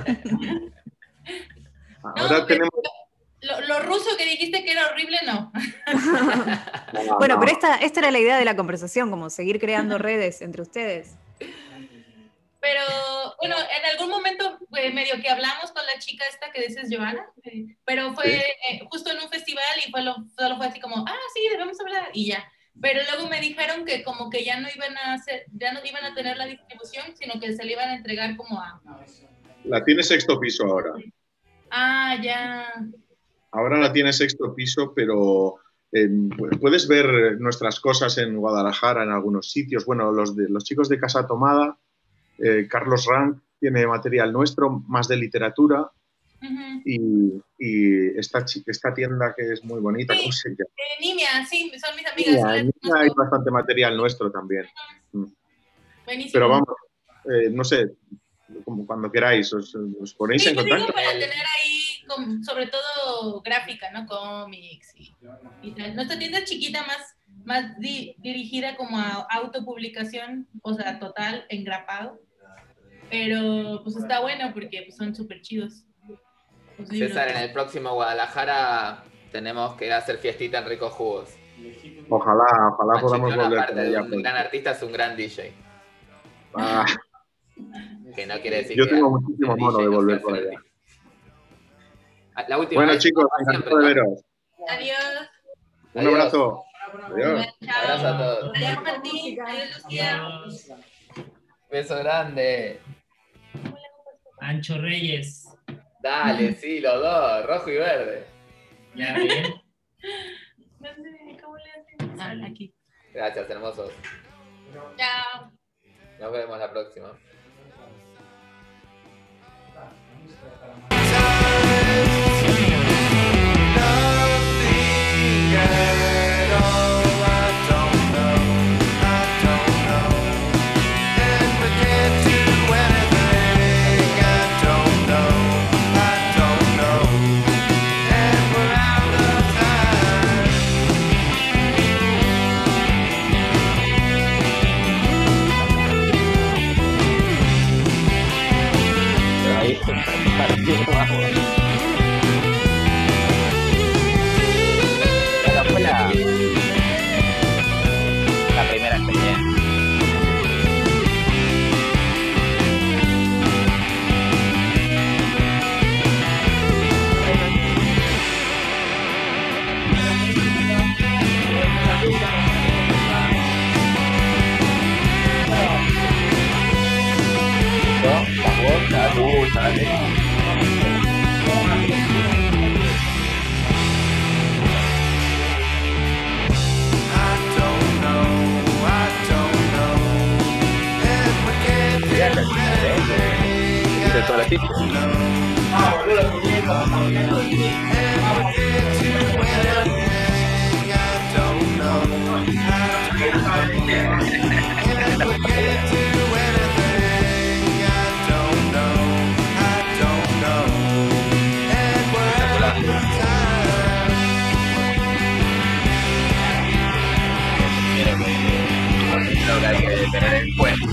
Ahora tenemos. Lo, lo ruso que dijiste que era horrible, no. Bueno, pero esta, esta era la idea de la conversación, como seguir creando redes entre ustedes. Pero bueno, en algún momento eh, medio que hablamos con la chica esta que dices, Joana, eh, pero fue Sí. eh, justo en un festival y fue lo, solo fue así como, ah, sí, debemos hablar y ya. Pero luego me dijeron que como que ya no iban a hacer, ya no iban a tener la distribución, sino que se le iban a entregar como a, La tiene sexto piso ahora. ah, ya. Ahora la tiene sexto piso, pero en- puedes ver nuestras cosas en Guadalajara, en algunos sitios. Bueno, los, de, los chicos de Casa Tomada, eh, Carlos Rank tiene material nuestro, más de literatura. Ujú. Y, y esta, chi- esta tienda que es muy bonita, ¿cómo se llama? Eh, Nimia, sí, son mis amigas. sí Mira, las en esta hay bastante material nuestro también. Mm. Buenísimo. Pero vamos, eh, no sé, como cuando queráis, os, os ponéis Sí, en yo digo contacto. para tener ahí, com- sobre todo gráfica, ¿no? Cómics y, y tal. Nuestra tienda es chiquita, más, más di- dirigida como a autopublicación, o sea, total, engrapado. Pero pues está bueno porque pues, son súper chidos. los libros. César, en el próximo Guadalajara tenemos que hacer fiestita en Ricos Jugos. Ojalá, ojalá podamos Chiclón, volver aparte por de allá. un pues. gran artista, es un gran D J. Ah, Que no quiere decir yo que tengo el muchísimo D mono J de no volver sea por un allá. artista. La última Bueno, vez, chicos, como siempre, encantado de ¿no? veros. Adiós. Un Adiós. abrazo. Adiós. Abrazo a todos. Adiós, Martín. Adiós, Lucía. Beso grande. Ancho Reyes. Dale, sí, los dos, rojo y verde. Ya ven. ¿Dónde? ¿Cómo le hacen? Ah, aquí. Gracias, hermosos. Chao. Nos vemos la próxima. Esa fue la, la primera experiencia. De todo el equipo. Lo que hay que tener en cuenta.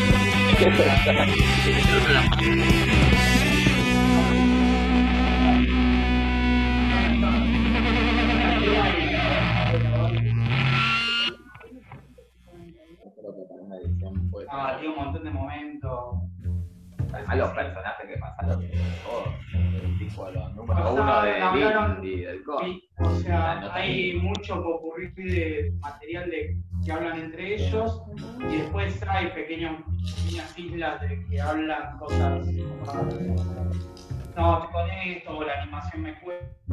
No, tiene un montón de momentos. Además los personajes que pasaron todos, el tipo los número O sea, uno de hablaron- Lindy, del cómic. Sí, o sea, hay mucho popurrí de material de, que hablan entre ellos y después hay pequeños, pequeñas islas de que hablan cosas. No, con esto, o la animación me cuesta.